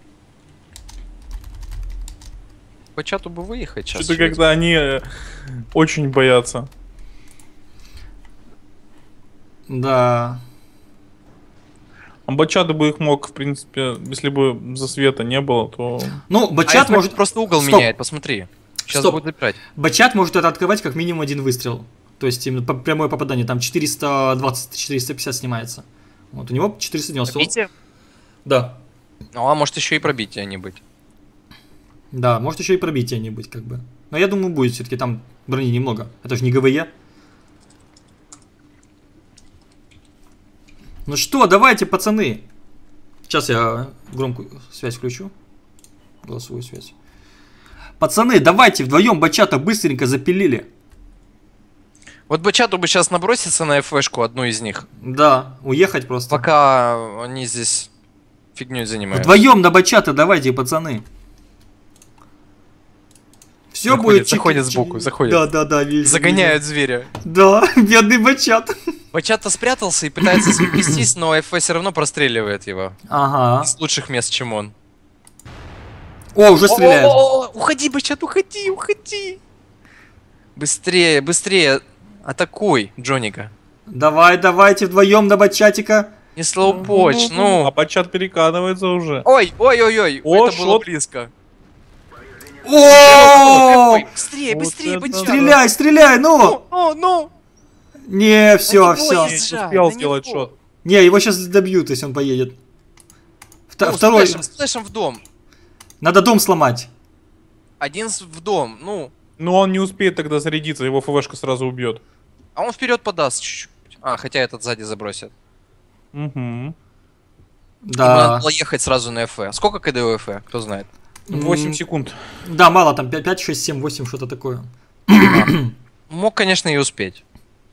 Бачату бы выехать сейчас. Что-то когда они очень боятся. Да. А Бачат бы их мог, в принципе, если бы засвета не было, то... Ну, Бачат А может... просто угол Стоп. меняет, посмотри. Сейчас Стоп. будет забирать. Бачат может это открывать как минимум один выстрел. То есть именно прямое попадание. Там 420-450 снимается. Вот у него 490. Пробитие? Да. Ну, а может еще и пробитие не быть. Да, может еще и пробитие не быть, как бы. Но я думаю, будет все-таки там брони немного. Это же не ГВЕ. Ну что, давайте, пацаны. Сейчас я громкую связь включу. Голосовую связь. Пацаны, давайте вдвоем Бачата быстренько запилили. Вот Бачату бы сейчас наброситься на ФВшку, одну из них. Да, уехать просто. Пока они здесь фигней занимаются. Вдвоем на Бачата давайте, пацаны. Все будет... Заходят сбоку, заходят. Да, вижу. Загоняют зверя. Да, бедный Бачат. Бачата спрятался и пытается свестись, но ФВ все равно простреливает его. Ага. Из лучших мест, чем он. О, уже стреляет. Уходи, Бачат, уходи. Быстрее, быстрее. Атакуй, Джоника. Давайте вдвоем на Бачатика. Не слоупоч, А ну. Бачат перекатывается уже. Ой, О, это было шот. близко. О! Быстрее, Вот быстрее, это Бачат. Стреляй, ну! Ну. Не, все. него есть. Успел на сделать него. шот. Не, его сейчас добьют, если он поедет. Ну, Второй. Сплэшем в дом. Надо дом сломать. Один в дом, ну. Но он не успеет тогда зарядиться, его ФВшка сразу убьет. А он вперед подаст чуть-чуть. А, хотя этот сзади забросит. Угу. Ему Да. надо было ехать сразу на ФВ. Сколько КД у ФВ? Кто знает? 8 секунд. Да, мало, там 5, 6, 7, 8, что-то такое. Мог, конечно, и успеть.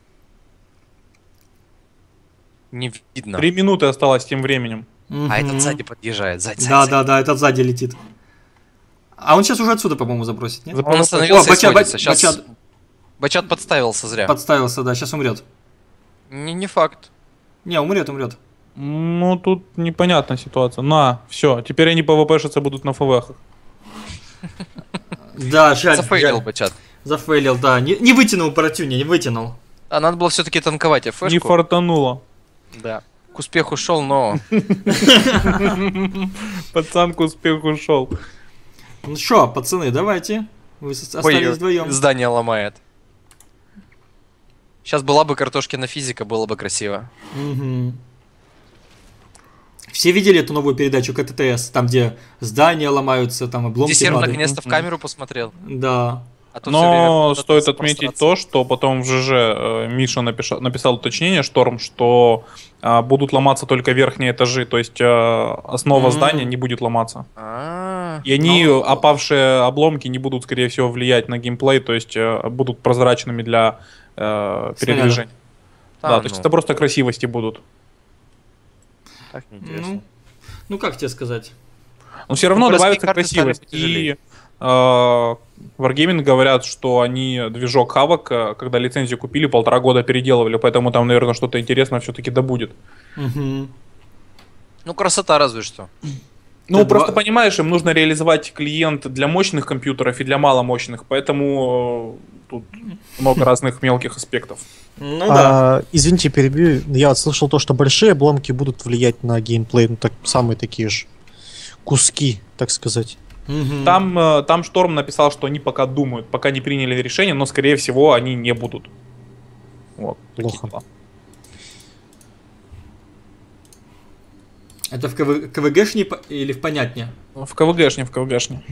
Не видно. 3 минуты осталось тем временем. А этот сзади подъезжает. Сзади. Да, этот сзади летит. А он сейчас уже отсюда, по-моему, забросит, нет? Он остановился О, и сходится. Сейчас Бачат Бачат подставился зря. подставился, да, сейчас умрет. Не факт. Не, умрет. Ну, тут непонятная ситуация. На, все, теперь они ПВПшиться будут на ФВХах. Да, жаль. Зафейлил Бачат. Зафейлил, да. Не вытянул Паратюни, не вытянул. А надо было все-таки танковать ФВшку. Не фартануло. Да. К успеху шел, но... Пацан к успеху ушел. Ну что, пацаны, давайте. Вы остались вдвоем. Здание ломает. Сейчас была бы картошкина физика, было бы красиво. Угу. Все видели эту новую передачу КТТС, там где здания ломаются, там обломки Десерт падают? наконец-то в камеру посмотрел. Да. А то всё время Но куда-то стоит с отметить прострацией. то, что потом в ЖЖ Миша написал уточнение, Шторм, что будут ломаться только верхние этажи, то есть основа здания не будет ломаться. А, И они, опавшие обломки, не будут, скорее всего, влиять на геймплей, то есть будут прозрачными для передвижения. Да, то есть это просто красивости будут. Так неинтересно. Ну как тебе сказать? Но все равно Ну, просто добавится карты стали красивость. потяжелее. И Wargaming говорят, что они движок Havoc, когда лицензию купили, 1,5 года переделывали, поэтому там, наверное, что-то интересное все-таки да будет. Угу. Ну, красота разве что. Ну, Да, просто два- понимаешь, им нужно реализовать клиент для мощных компьютеров и для маломощных, поэтому тут много разных мелких аспектов. Ну да. Извините, перебью. Я вот слышал то, что большие обломки будут влиять на геймплей, ну так самые такие же куски, так сказать. Мгм. Там Шторм написал, что они пока думают, пока не приняли решение, но, скорее всего, они не будут. Вот. такие Плохо. дела. Это в КВГшне или в понятне? В КВГшне, в КВГшне.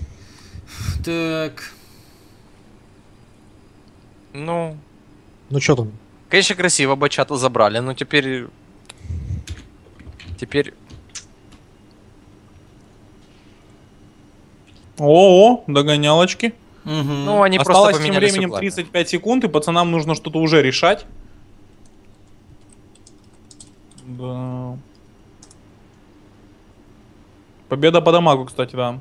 Так. Ну, Ну что там? конечно, красиво Бачата забрали, но теперь... О, догонялочки. Мгм. Ну, они просто Осталось тем поменялись временем углами. 35 секунд, и пацанам нужно что-то уже решать. Да. Победа по дамагу, кстати, да.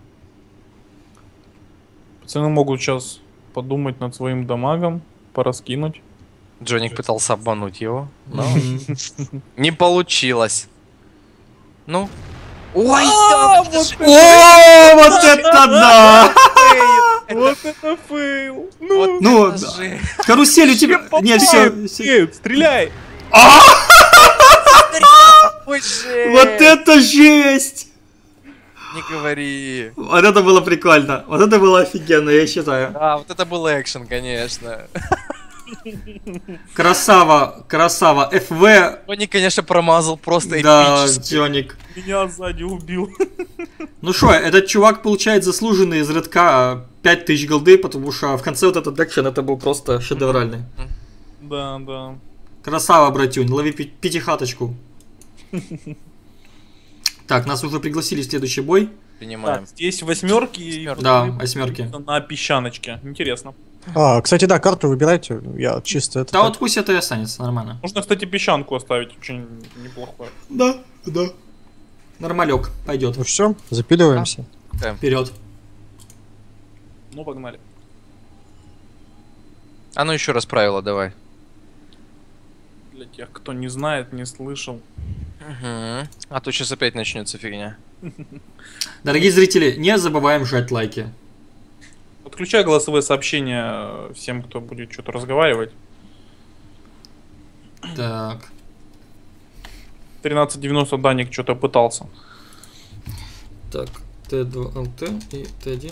Пацаны могут сейчас подумать над своим дамагом, пораскинуть. Джоник пытался обмануть его, но Мгм. не получилось. Ну. Ой, да, вот О, вот это да! Вот это фейл! Ну, Ну, это же. карусель у тебя... Не, все. стреляй! Ой, быть жесть! Вот это жесть! Не говори. Вот это было прикольно. Вот это было офигенно, я считаю. Да, вот это был экшен, конечно. Красава, красава. ФВ. Тони, конечно, промазал просто Да, эпически. Джоник. Меня сзади убил. Ну что, этот чувак получает заслуженный из Редка 5000 голды, потому что в конце вот этот экшен это был просто шедевральный. Да, да. Красава, братюнь, лови пятихаточку. Так, нас уже пригласили в следующий бой. Принимаем. Так, здесь восьмерки и Восьмерки. Да, восьмерки. на песчаночке. Интересно. Кстати, да, карту выбирайте. Я чисто это. Да так. вот пусть это и останется, нормально. Можно, кстати, песчанку оставить, очень неплохо. Да, да. Нормалек, пойдет. Ну все, запиливаемся. Вперед. Ну, погнали. А ну еще раз правила давай. Для тех, кто не знает, не слышал. Угу. А то сейчас опять начнется фигня. Дорогие зрители, не забываем жать лайки. Подключай голосовые сообщения всем, кто будет что-то разговаривать. Так. 1390 Даник что-то пытался. Так, Т2 ЛТ и Т1.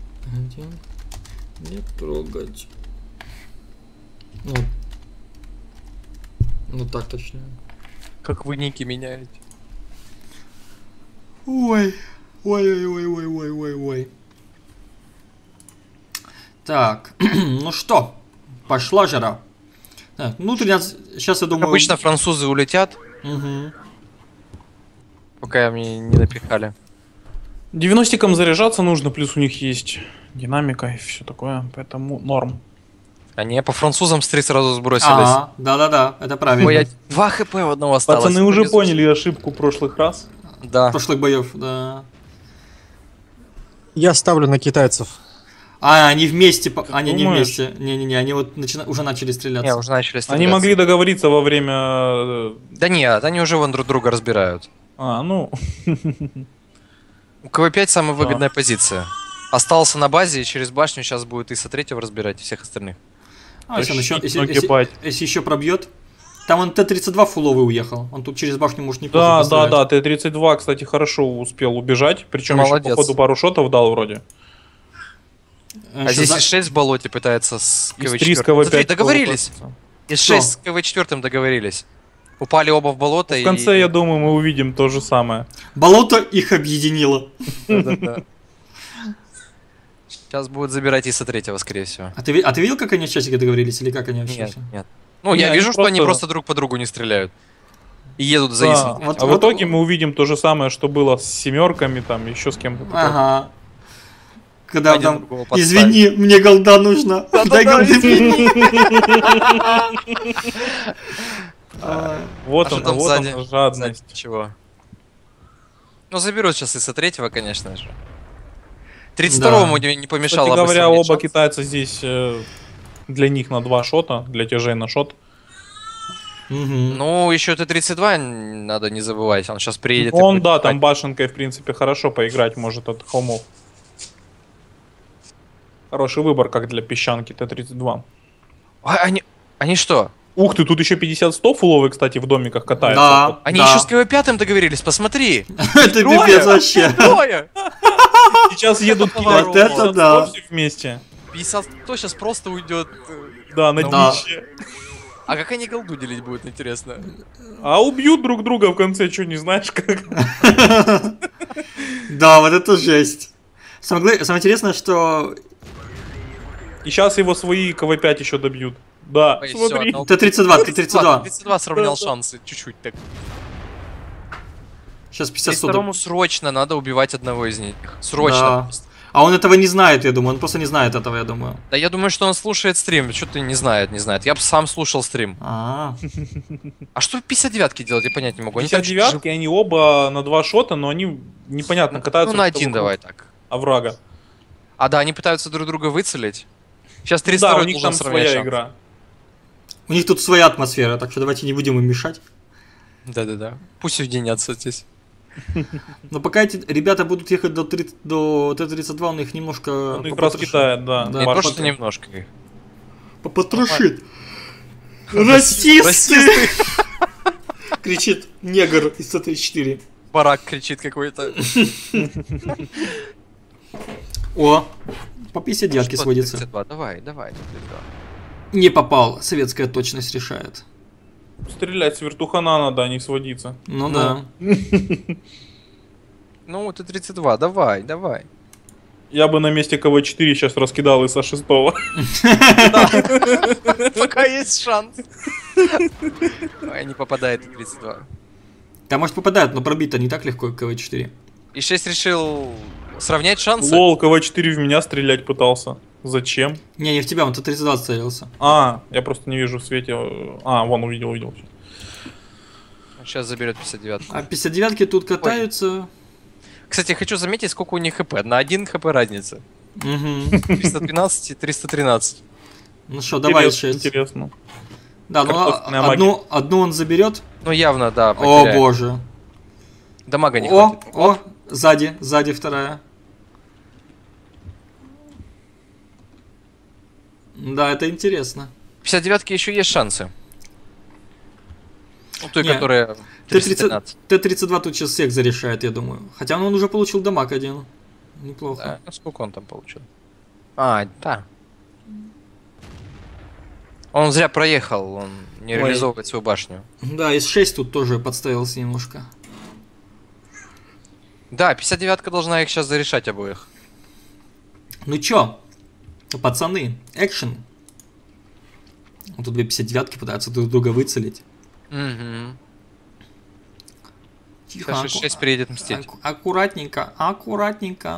Не трогать. Ну так точнее. Как вы ники меняете. Ой. Ой. Так, ну что, пошла жара. Так, ну, сейчас я думаю... Обычно французы улетят, Угу. пока мне не напихали. 90-кам заряжаться нужно, плюс у них есть динамика и все такое, поэтому норм. Они по французам с 3 сразу сбросились. Ага, да, это правильно. Ой, я 2 хп в одного осталось. Пацаны уже Повезло. поняли ошибку прошлых раз. Да. Прошлых боев, да. Я ставлю на китайцев. А, они вместе, они не думаешь? вместе. Не-не-не, они вот уже начали стреляться. Не, уже начали стрелять. Они могли договориться во время... Да нет, они уже вон друг друга разбирают. ну... У КВ-5 самая выгодная позиция. Остался на базе, и через башню сейчас будет Иса третьего разбирать, и всех остальных. А, если, он еще, Тащить, если нагибать. еще пробьет. Там он Т-32 фуловый уехал. Он тут через башню может не Да, Т-32, кстати, хорошо успел убежать. Причем еще, Молодец. походу, пару шотов дал вроде. А здесь И6 в болоте пытается с Из КВ-4. 3 с КВ-5 Смотри, договорились. Что? И6 с КВ-4 договорились. Упали оба в болото В конце, я думаю, мы увидим то же самое. Болото их объединило. Да-да-да. Сейчас будут забирать Иса третьего, скорее всего. А ты видел, как они в чатике договорились, или как они вообще? Нет, нет. Ну, я Не, вижу, они что они просто- просто друг по другу не стреляют. И едут за Да. Исом. Вот- А в вот- итоге мы увидим то же самое, что было с семерками, там, еще с кем-то. Ага. Когда Один там, другого подставить. извини, мне голда нужна. Дай голды мне. Вот А что он, там вот сзади? она жадность. Сзади чего? Ну, заберут сейчас Иса третьего, конечно же. 32-му не помешало Кстати бы говоря, сравнять оба шанс. китайца здесь для них на 2 шота, для тяжей на шот. Мгм. Ну, еще Т-32 надо не забывать, он сейчас приедет. и Он, будет да, там играть. башенкой, в принципе, хорошо поиграть может от холмов. Хороший выбор, как для песчанки Т-32. А, они что? Ух ты, тут еще 50-100 фуловые, кстати, в домиках катаются. Да. Они еще с КВ-5 договорились, посмотри. Это пипец вообще. Трое! Сейчас едут Вот кидать это 50-100 да. все вместе. 50 кто сейчас просто уйдет. Да, на Да. днище. А как они голду делить будут, интересно? А убьют друг друга в конце, что не знаешь как. Да, вот это жесть. Самое интересное, что И сейчас его свои КВ-5 еще добьют. Да, Ой, всё, смотри. одного- Т-32, Т-32. 32 сравнял Да, да. шансы, чуть-чуть так. Сейчас 50 32-му срочно надо убивать одного из них. Срочно. Да. просто. А он этого не знает, я думаю. Он просто не знает этого, я думаю. Да я думаю, что он слушает стрим. Что-то не знает. Я бы сам слушал стрим. А, А что 59-ки делать, я понять не могу. Они там 59-ки, они оба на 2 шота, но они непонятно катаются. Ну, на где-то один вокруг давай так. Оврага. А, да, они пытаются друг друга выцелить. Сейчас 32-й Да, у них должен там сравнять своя шанс. игра. у них тут своя атмосфера, так что давайте не будем им мешать. Да-да-да. Пусть уединятся здесь. Но пока эти ребята будут ехать до Т-32, он их немножко Он их раскидает, да. Да, Не то, Башня. что немножко. попотрошит. Расисты! Кричит негр из Т-34. Барак кричит какой-то. О, по 59 Что, сводится. 32? Давай, давай. 32. Не попал. Советская точность решает. Стрелять с вертухана надо, а не сводиться. Ну да. Ну, ты 32, давай, давай. Я бы на месте КВ-4 сейчас раскидал из А6. Пока есть шанс. Ой, не попадает и 32. Да, может попадает, но пробить-то не так легко, как КВ-4. И 6 решил сравнять шансы. Лол, КВ-4 в меня стрелять пытался. Зачем? Не в тебя, он Т-32 целился. А, я просто не вижу в свете. А, вон, увидел. Сейчас заберет 59. А 59-ки тут катаются. Кстати, хочу заметить, сколько у них хп. На 1 хп разница. Угу. 312 и 313. Ну что, давай 6. Интересно. Да, ну Картофельная магия. одну он заберет. Ну, явно, да, О потеряет. боже. Дамага не хватит. О, сзади вторая. Да, это интересно. 59-ки еще есть шансы. Ну, той, Не, которая 313. Т-32 тут сейчас всех зарешает, я думаю. Хотя он уже получил дамаг один. Неплохо. Да, ну, сколько он там получил? А, да. Он зря проехал, он не Ой. реализовывает свою башню. Да, из 6 тут тоже подставился немножко. Да, 59-ка должна их сейчас зарешать обоих. Ну чё, пацаны, экшен. Вот тут две 59-ки пытаются друг друга выцелить. Угу. Тихо, Сейчас 6 приедет мстить. аккуратненько, аккуратненько.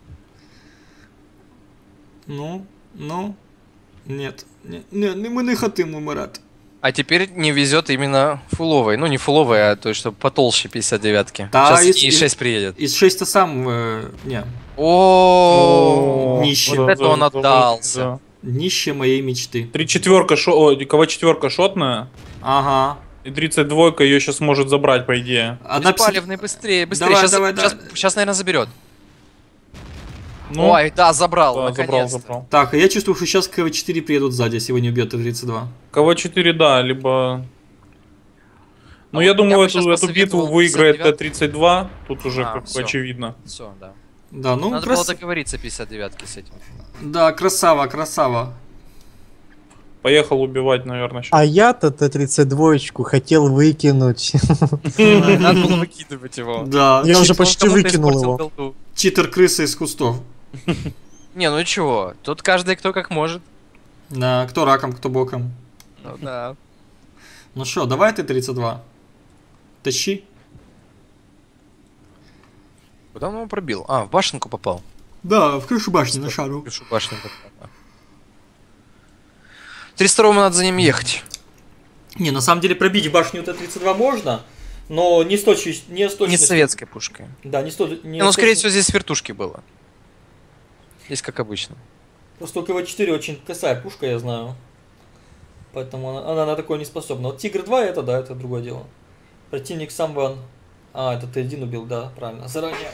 Ну, нет, мы не хотим умирать. А теперь не везет именно фуловой. Ну, не фуловой, а той, что потолще 59-ки. Да, Сейчас из- и 6 приедет. Из 6 сам, не, О, Нищий. вот это он отдался. Да. нище моей мечты. 3-4, КВ-4 шотная. Ага. И 32 ее сейчас может забрать, по идее. Одна Беспалевный, быстрее, быстрее. Давай, Сейчас, давай, давай. сейчас, наверное, заберет. Ну, Ой, да, забрал, да, наконец-то. забрал. Так, я чувствую, что сейчас КВ-4 приедут сзади, если его не убьет Т-32. КВ-4, да, либо... Ну, А я вот думаю, я бы эту щас битву посоветовал выиграет 59. Т-32. Тут уже А, как всё. очевидно. Все, да. Да, ну, Надо было договориться 59-ки с этим. Да, красава, красава. Поехал убивать, наверное, сейчас. А я-то Т-32 хотел выкинуть. Надо было выкидывать его. Да, Я уже Он почти кому-то выкинул испортил его. голду. читер-крыса из кустов. Не, ну чего, тут каждый кто как может. Да, кто раком, кто боком. Ну да. Ну что, давай Т-32. Тащи. Куда он его пробил? А, в башенку попал. Да, в крышу башни на шару. Пишу башню попал. Да. 32-му надо за ним ехать. Не, на самом деле пробить башню Т-32 можно, но не с точностью... Не с Не точностью- с советской пушкой. Да, не с то- не Ну, с скорее точно- всего, здесь вертушки было. Здесь как обычно. Просто у КВ-4 очень косая пушка, я знаю. Поэтому она на такое не способна. Вот Тигр-2 это, да, это другое дело. Противник сам ван. А, это Т-1 убил, да, правильно. Заранее.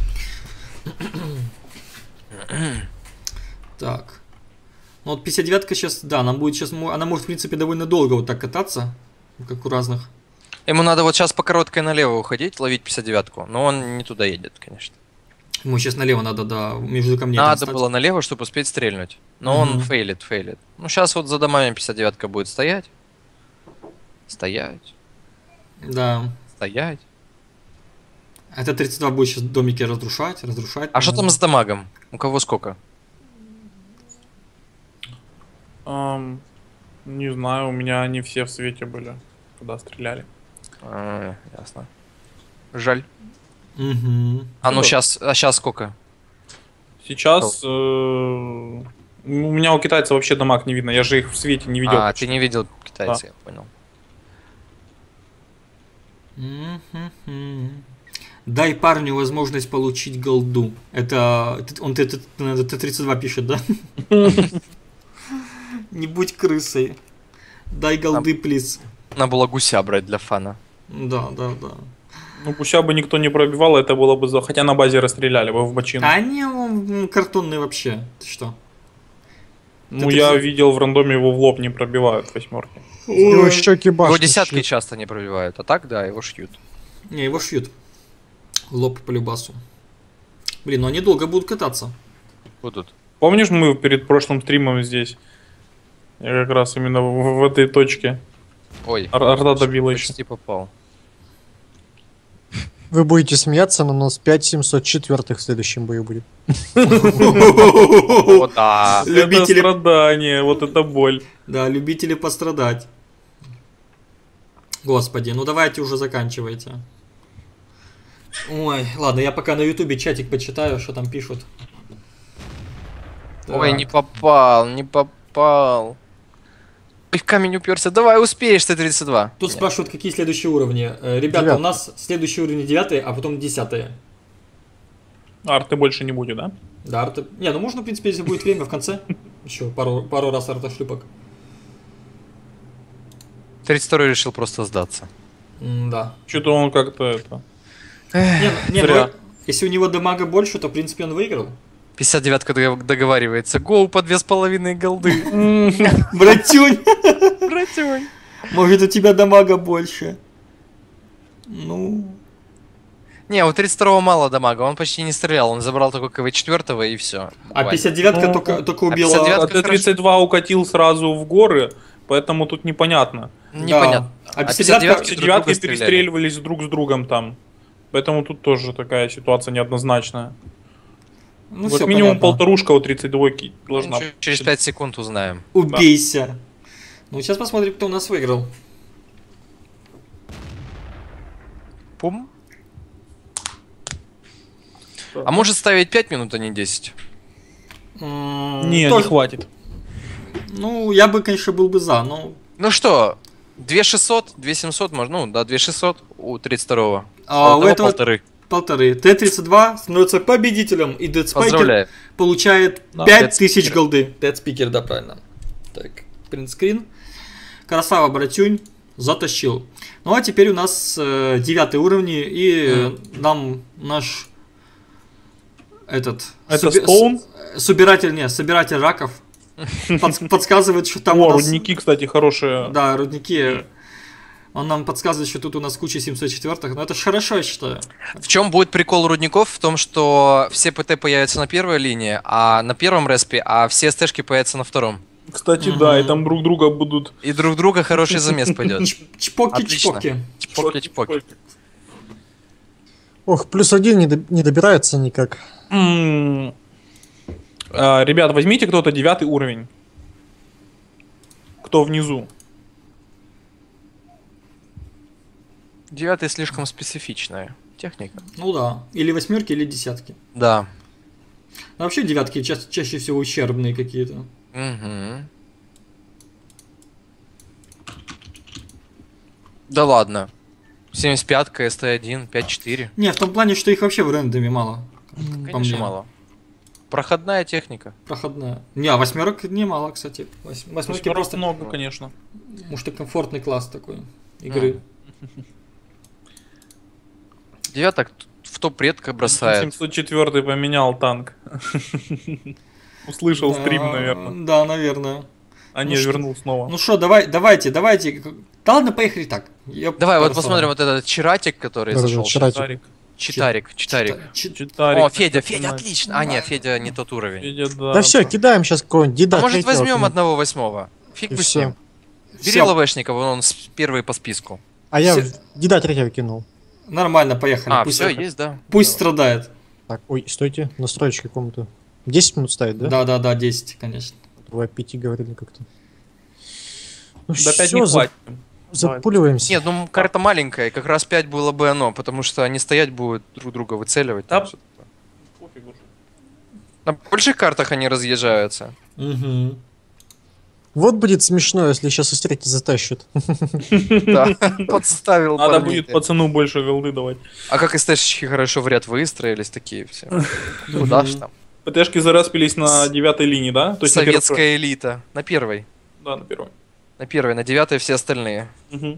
Так. Ну вот 59-ка сейчас, да, нам будет сейчас... Она может, в принципе, довольно долго вот так кататься. Как у разных. Ему надо вот сейчас по короткой налево уходить, ловить 59-ку. Но он не туда едет, конечно. Ему сейчас налево надо, да, между камней. там Надо встать. было налево, чтобы успеть стрельнуть. Но он Мгм. фейлит. Ну, сейчас вот за домами 59-ка будет стоять. Стоять. Да. Стоять. Это 32 будет сейчас домики разрушать. А что там с дамагом? У кого сколько? Не знаю, у меня они все в свете были, когда стреляли. Ясно. Жаль. Угу. А ну Ну, сейчас сколько? Сейчас у меня у китайца вообще дамаг не видно, я же их в свете не видел. А, ты не видел китайца, я понял. Дай парню возможность получить голду. Это он Т-32 пишет, да? Не будь крысой. Дай голды, плиз. Надо было гуся брать для фана. Да. Ну, гуся бы никто не пробивал, это было бы за... Хотя на базе расстреляли бы в бочину. А они картонные вообще. Ты что? Ну, я видел в рандоме его в лоб не пробивают восьмерки. Его щеки Его башни десятки шьют. часто не пробивают, а так, да, его шьют. Не, его шьют. В лоб по любасу. Блин, ну они долго будут кататься. Будут. Помнишь, мы перед прошлым стримом здесь? Я как раз именно в этой точке. Ой, Арта добила еще. почти попал. Вы будете смеяться, но у нас 5704 в следующем бою будет. О, да. Это Любители... страдание, вот это боль. Да, любители пострадать. Господи, ну давайте уже заканчивайте. Ой, ладно, я пока на ютубе чатик почитаю, что там пишут. Ой, Так. не попал, не попал. Ой, в камень уперся. Давай, успеешь, ты 32. Тут Нет. спрашивают, какие следующие уровни. Ребята, Девятый. у нас следующий уровень 9, а потом 10. Арты больше не будет, да? Да, арта... Не, ну можно, в принципе, если будет время в конце. Еще пару раз артошлюпок. 32 решил просто сдаться. Да. Что-то он как-то это... Не, Зря. ну, если у него дамага больше, то, в принципе, он выиграл. 59-ка договаривается. Гоу по 2,5 голды. Братюнь, Братюнь. может, у тебя дамага больше. Ну... Не, у 32-го мало дамага, он почти не стрелял, он забрал только КВ-4 и все. А 59-ка Ну, только убила... 59-ка А Т-32 укатил сразу в горы, поэтому тут непонятно. Непонятно. А А 59-ка... 59-ки Все друг друга девятки стреляли. перестреливались друг с другом там. Поэтому тут тоже такая ситуация неоднозначная. Ну, Вот всё минимум понятно. полторушка у 32-ки должна Ну, через 5 секунд узнаем. Убейся. Ну, сейчас посмотрим, кто у нас выиграл. Пум. А может ставить 5 минут, а не 10? Не, Тоже- не хватит. Ну, я бы, конечно, был бы за, но... Ну что, 2600, 2700 можно, ну да, 2600 у 32-го. А у этого полторы. полторы. Т-32 становится победителем, и Dead Spiker Поздравляю. получает Да, 5000 Dead Speaker. голды. Dead Speaker, да, правильно. Так, принтскрин. Красава, братюнь, затащил. Ну, а теперь у нас 9 уровни, и нам наш... Этот... Это суби- Стоун? собиратель раков подсказывает, что там у О, нас... рудники, кстати, хорошие. Да, рудники. Он нам подсказывает, что тут у нас куча 704-х, но это ж хорошо, я считаю. В чем будет прикол рудников? В том, что все ПТ появятся на первой линии, а на первом респе, а все СТшки появятся на втором. Кстати, да, и там друг друга будут... И друг друга хороший замес пойдет. Чпоки-чпоки. Чпоки-чпоки. Ох, +1 не добирается никак. Ребят, возьмите кто-то 9 уровень. Кто внизу? 9 слишком специфичная техника. Ну да. Или восьмерки, или десятки. Да. Но вообще девятки чаще всего ущербные какие-то. Угу. Да ладно. 75-ка, СТ1, 5-4. Не, в том плане, что их вообще в рендоме мало. по Конечно, мне. мало. Проходная техника. Проходная. Не, а восьмерок немало, кстати. Восьмерки Восьмерок просто... много, конечно. Может, и комфортный класс такой игры. Девяток в топ редко бросает. 704 поменял танк. Услышал Да, стрим, наверное. Да, наверное. А Ну не, что- вернул снова. Ну что, давайте. Да ладно, поехали так. Давай, вот посмотрим вот этот чиратик, который Да-да-да, зашел. чиратик. Читарик. Читарик. О, Федя, отлично. А, нет, Федя не тот уровень. Федя, да. Да все, кидаем сейчас какого-нибудь деда. А может третьего, возьмем ну, одного восьмого? Фиг и бы с всё. ним. Бери Всё. ЛВшника, вон он первый по списку. А я Все. деда третьего кинул. Нормально, поехали. А, Пусть все, страдает. есть, да. Пусть страдает. Так, ой, стойте, настроечки комнату. 10 минут ставить, да? Да, 10, конечно. Вы о 5 говорили как-то. Ну До 5 всё, не хватит. запуливаемся. Нет, ну карта маленькая, и как раз 5 было бы оно, потому что они стоять будут друг друга выцеливать. Да. там что-то такое. На больших картах они разъезжаются. Угу. Вот будет смешно, если сейчас из третьей затащат. Да, подставил Надо парней. будет пацану больше голды давать. А как СТшечки хорошо в ряд выстроились, такие все. Куда ж там? ПТшки зараспились на 9 линии, да? То есть на первой Советская элита. На первой. строчке. Да, на первой. На первой, на 9 все остальные. Мгм.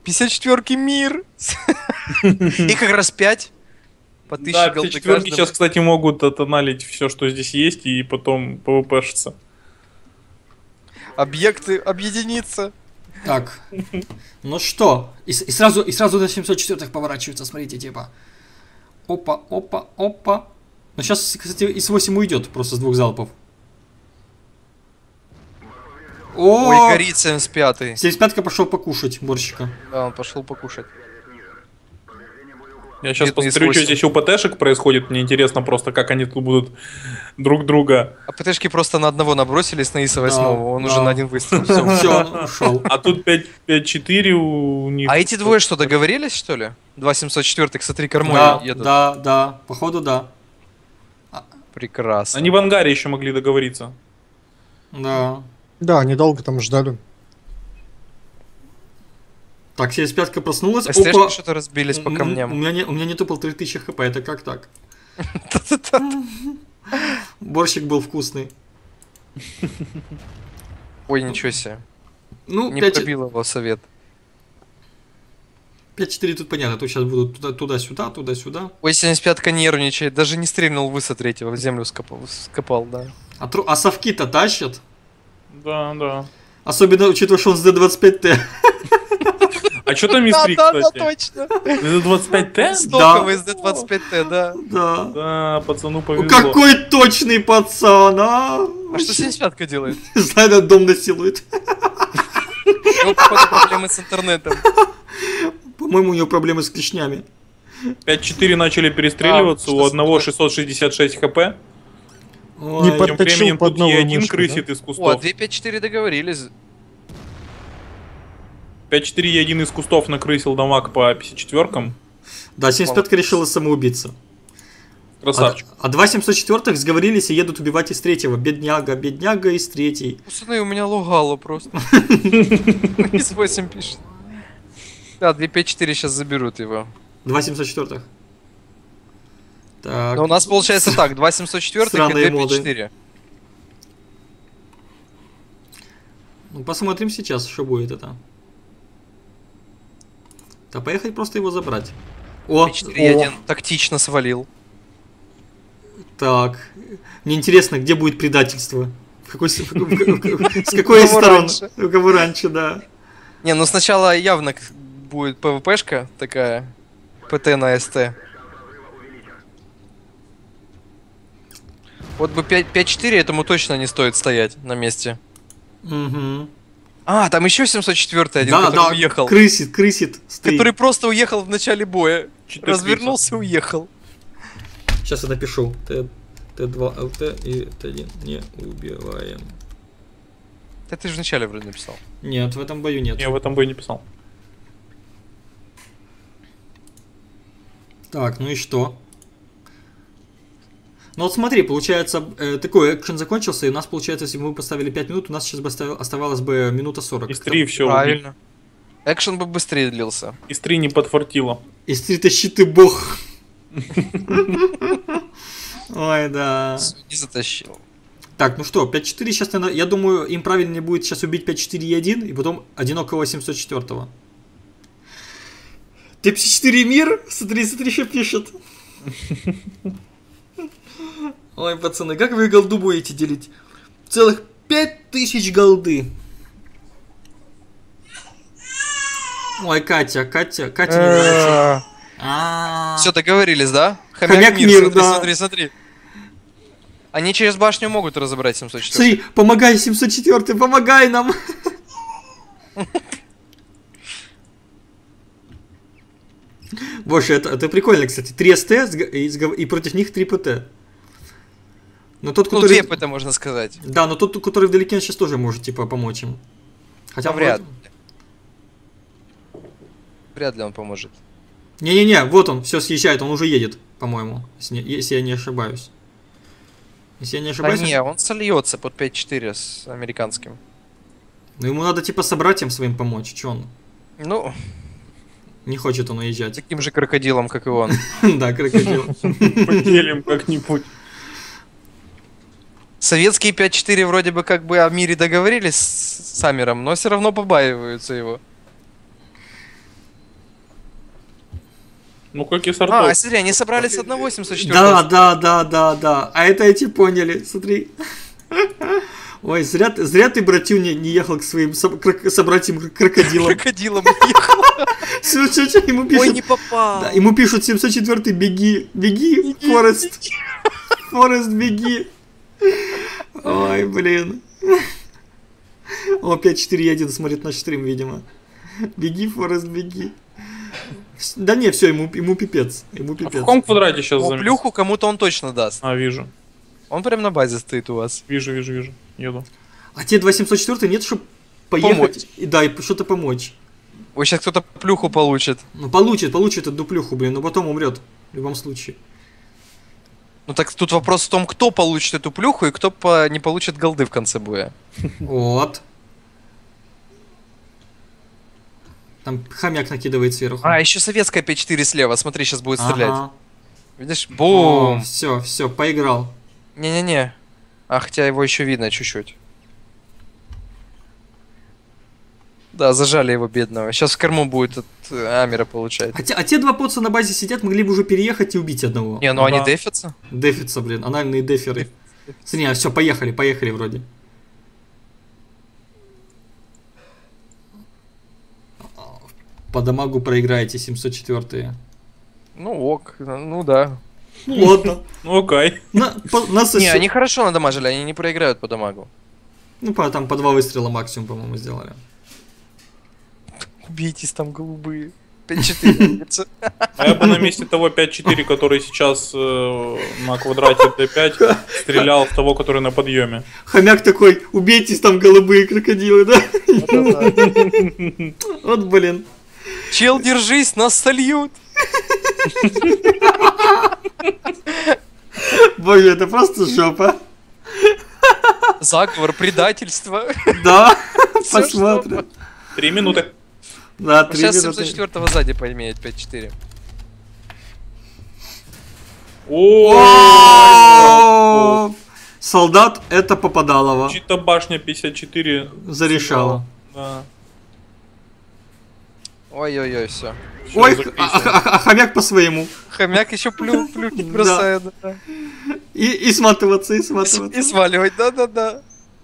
54-ки мир. И как раз 5. По 1000 Да, голды все четверки каждому. сейчас, кстати, могут отаналить все, что здесь есть, и потом пвпшиться. Объекты объединиться. Так. Ну что? И сразу до 704 поворачивается, смотрите, типа. Опа, опа, опа. Ну сейчас, кстати, ИС-8 уйдет просто с 2 залпов. О! Ой, горит 75-й. 75-ка пошел покушать борщика. Да, он пошел покушать. Я сейчас Бедный посмотрю, что ИС-8. здесь у ПТшек происходит. Мне интересно просто, как они тут будут друг друга. А ПТшки просто на одного набросились на ИСа 8, Да, он да. уже на один выстрел. Всё. Все, он ушел. А тут 5-4 у них. А эти двое что, договорились, что ли? 2704, смотри, кормой Да, едут. да, походу да. Прекрасно. Они в ангаре еще могли договориться. Да. Да, они долго там ждали. Так, 75-ка проснулась. СТшки Опа. что-то разбились по У камням. меня нету 1500 хп, это как так? Та-та-та. Борщик был вкусный. Ой, ничего себе. Ну, Не 5-4 пробил его совет. тут понятно, тут сейчас будут туда-сюда, туда-сюда. Ой, 75-ка нервничает, даже не стрельнул выса третьего, в землю скопал, да. А совки-то тащат. Да, да. Особенно учитывая, что он с D25T. А что там Мистри, да, кстати? точно. Это 25Т? Стоковый с D25T, да. Да. Да, пацану Ну, повезло. какой точный пацан, а! А что 75-ка делает? Не знаю, этот дом насилует. У него, походу, проблемы с интернетом. По-моему, у него проблемы с клешнями. 5-4 начали перестреливаться, А, у что одного стоит? 666 хп. Ой, Не под- Тем Подточил временем под тут новую Е1 мышку, крысит из О, кустов. 254 договорились. 5-4 Е1 из кустов накрысил дамаг по 54-кам. Да, 75-ка решила самоубиться. Красавчик. А 2 704 сговорились и едут убивать из третьего. Бедняга из третьей. Пацаны, у меня лугало просто. Из 8 пишет. Да, 254 сейчас заберут его. 2 704 Так. Но у нас получается так, 2 704 и Странные моды. 254. Ну, посмотрим сейчас, что будет это. Да поехать просто его забрать. О, 4-1 тактично свалил. так. Мне интересно, где будет предательство? С какой из кого сторон? раньше? У кого раньше, да. Не, ну сначала явно будет ПВПшка такая. ПТ на СТ. Вот бы 5-4, этому точно не стоит стоять на месте. Угу. А, там еще 704 один, Да, который да, уехал. крысит, стоит. Который просто уехал в начале боя. 4 Развернулся и уехал. Сейчас я напишу. Т2 ЛТ и Т1 не убиваем. Да ты же вначале вроде написал. Нет, в этом бою нет. Я в этом бою не писал. Так, ну и что? Ну вот смотри, получается, такой экшен закончился, и у нас, получается, если бы мы поставили 5 минут, у нас сейчас бы оставалось бы минута 40. Из 3 все. Правильно. Экшен бы быстрее длился. Из 3 не подфартило. Из 3 тащи ты бог. Ой, да. Не затащил. Так, ну что, 5-4 сейчас, наверное, я думаю, им правильнее будет сейчас убить 5-4 и 1, и потом одинокого 704-го. Ты 54 мир? Смотри, что пишет. Ой, пацаны, как вы голду будете делить? Целых 5000 голды. Ой, Катя не нравится. Все, договорились, да? Хомяк мир, смотри, да. смотри. Они через башню могут разобрать 704. Смотри, помогай, 704, помогай нам. Боже, это прикольно, кстати. 3 СТ и против них 3 ПТ. Но тот, Ну, который... 2 ПТ, можно сказать. Да, но тот, который вдалеке, он сейчас тоже может, типа, помочь им. Хотя Вряд ли. Вряд ли он поможет. Не-не-не, вот он, все съезжает, он уже едет, по-моему, если я не ошибаюсь. Если я не Да ошибаюсь. не, он сольется под 5-4 с американским. Ну ему надо, типа, собратьям своим помочь, че он? Ну, Не хочет он уезжать. таким же крокодилом, как и он. Да, крокодил. Поделим как-нибудь. Советские 5-4 вроде бы как бы о мире договорились с Саммером, но все равно побаиваются его. 5-4 сейчас, я думаю, им правильнее будет сейчас убить 5-4 и 1, и потом одинокого 704-го. 5-4 вроде бы как бы о мире договорились с Саммером, но все равно побаиваются его. 5-4 Ну, как и А, сортов. смотри, они собрались с одного 704. Да. А это эти поняли, смотри. Ой, зря ты, братюня, не ехал к своим собратьям крокодилам. Крокодилом ехал. Слушай, ему Ой, пишут... не попал. Да, ему пишут 704 беги, Форест. Форест, беги. Ой, блин. О, 5-4-1 смотрит наш стрим, видимо. Беги, Форест, беги. Да не, все, ему пипец. Ему А в пипец. каком квадрате сейчас Ну, замес? плюху кому-то он точно даст. А, вижу. Он прям на базе стоит у вас. Вижу. Еду. А тебе 2704 нет, чтобы поехать? Помочь. Да, и что-то помочь. Ой, сейчас кто-то плюху получит. Ну, получит эту плюху, блин, но потом умрет. В любом случае. Ну так тут вопрос в том, кто получит эту плюху и кто не получит голды в конце боя. Вот. Там хомяк накидывает сверху. А, еще советская 5-4 слева. Смотри, сейчас будет стрелять. Ага. Видишь? Бум! Все, поиграл. Не-не-не. А, хотя его еще видно чуть-чуть. Да, зажали его бедного. Сейчас в корму будет от Амера получать. А те два поца на базе сидят, могли бы уже переехать и убить одного. Не, ну они Да. дефятся. Дефятся, блин, анальные деферы. Смотри, все, поехали вроде. По дамагу проиграете 704. Ну ок, ну да. Ну ладно. Ну, окей. Нас Не, они хорошо надамажили, они не проиграют по дамагу. Ну, там по 2 выстрела максимум, по-моему, сделали. Убейтесь там, голубые. 5-4. А я бы на месте того 5-4, который сейчас на квадрате D5, стрелял в того, который на подъеме. Хомяк такой, убейтесь там, голубые крокодилы, да? Вот, блин. Чел, держись, нас сольют. Боже, это просто жопа. Заговор, предательство. Да, Всё, посмотрим. 3 минуты. Да, 3 Сейчас минуты. 704-го сзади поимеет 5-4. О, солдат это Попадалова. Чьи-то башня 54 Зарешала. Да. Ой-ой-ой, все. Всё, Ой, записано. а хомяк по своему. Хомяк еще плюхи Да. бросает. Да. И сматываться, и И сматываться. сваливать, да-да-да.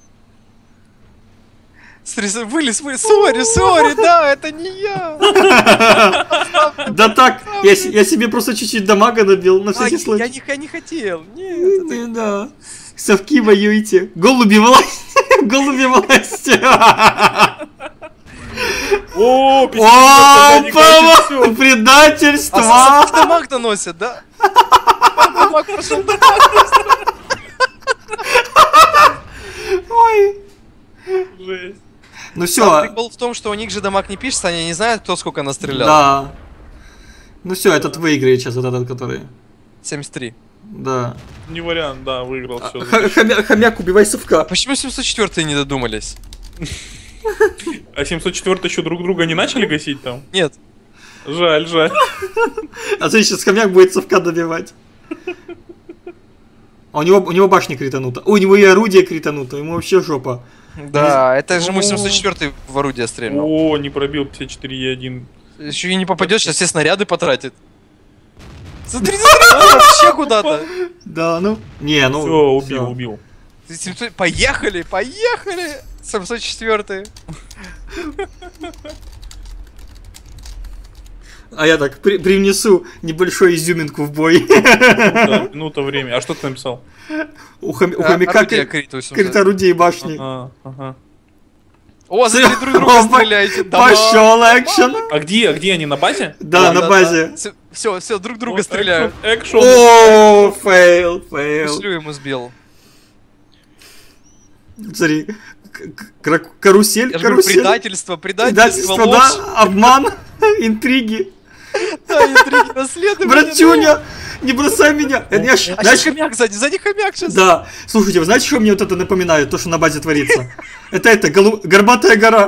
Смотри, вылез, сори, да, это не я. Да так, я себе просто чуть-чуть дамага набил, на А, всякий я случай. не хотел. Нет, это... Да. Совки воюете. Голуби власти. Голуби власти. О, О, 50 всё. предательство. А дамаг доносят, да? Дамаг пошел, Ой. Жесть. Ну Сам все, прикол в том, что у них же дамаг не пишется, они не знают, кто сколько настрелял. да. Ну все, этот выиграет сейчас, вот этот, который. 73. Да. Не вариант, да, выиграл все. Хомяк, убивай совка. Почему 704 не додумались? А 704 еще друг друга не начали гасить там? Нет. Жаль. А смотри, сейчас хомяк будет совка добивать. А у него башня кританута. Ой, у него и орудие критануто, ему вообще жопа. Да, это же мой 704 в орудие стрельнул. О, не пробил 54Е1. Еще и не попадет, сейчас все снаряды потратит. Смотри, вообще куда-то. Да, ну. Не, ну. Все, всё. убил. Поехали! 704. А я так привнесу небольшую изюминку в бой. Минута времени. А что ты написал? У хомяка Орудие крит, крит орудие и башни. Ага. О, смотри, друг друга О, стреляйте. Пошел экшен. А где они, на базе? Да, на базе. Все, друг друга Вот стреляют. Экшен. О, фейл. Шлю ему сбил. Смотри, карусель, Я же говорю, предательство, предательство, ложь. да, обман, интриги. Да, интриги, наследование. Братюня, не бросай меня. А сейчас хомяк сзади хомяк сейчас. Да, слушайте, вы знаете, что мне вот это напоминает, то, что на базе творится? Это, горбатая гора,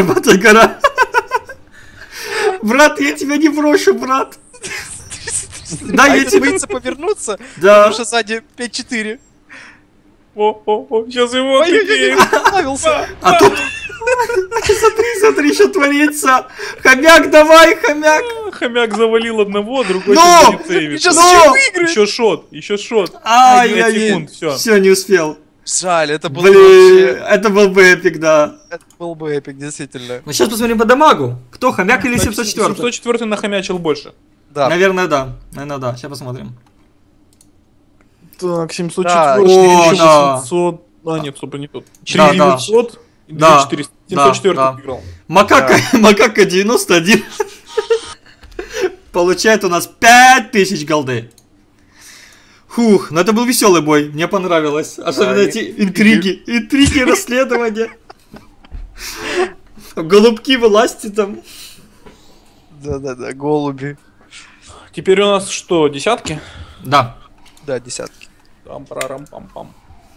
Брат, я тебя не брошу, брат. Да, А я этот тебя... боится повернуться, Да. потому что сзади 5-4. Сейчас его отыгреем. Остановился. А тут... Смотри, что творится. Хомяк, давай, хомяк. Хомяк завалил одного, другой Но! сейчас будет сейвить. Сейчас Но! еще выиграет. Еще шот. 5 Ай-яй-яй. секунд, все. Все, не успел. Жаль, это был Блин, вообще... это был бы эпик, да. Это был бы эпик, действительно. Ну сейчас посмотрим по дамагу. Кто, хомяк или 704? 704 нахомячил больше. Да. Наверное, да. Наверное, да. Сейчас посмотрим. Так, 704, Да. О, да. 800... А, нет, стоп, не тот. Да, 3900 и Да. 2400. 704 Да. играл. Макака 91 получает у нас 5000 голды. Фух, ну это был веселый бой, мне понравилось. Особенно эти интриги, расследования. Голубки власти там. Да-да-да, голуби. Теперь у нас что, десятки? Да. Да, десятки. Там-парам-пам-пам.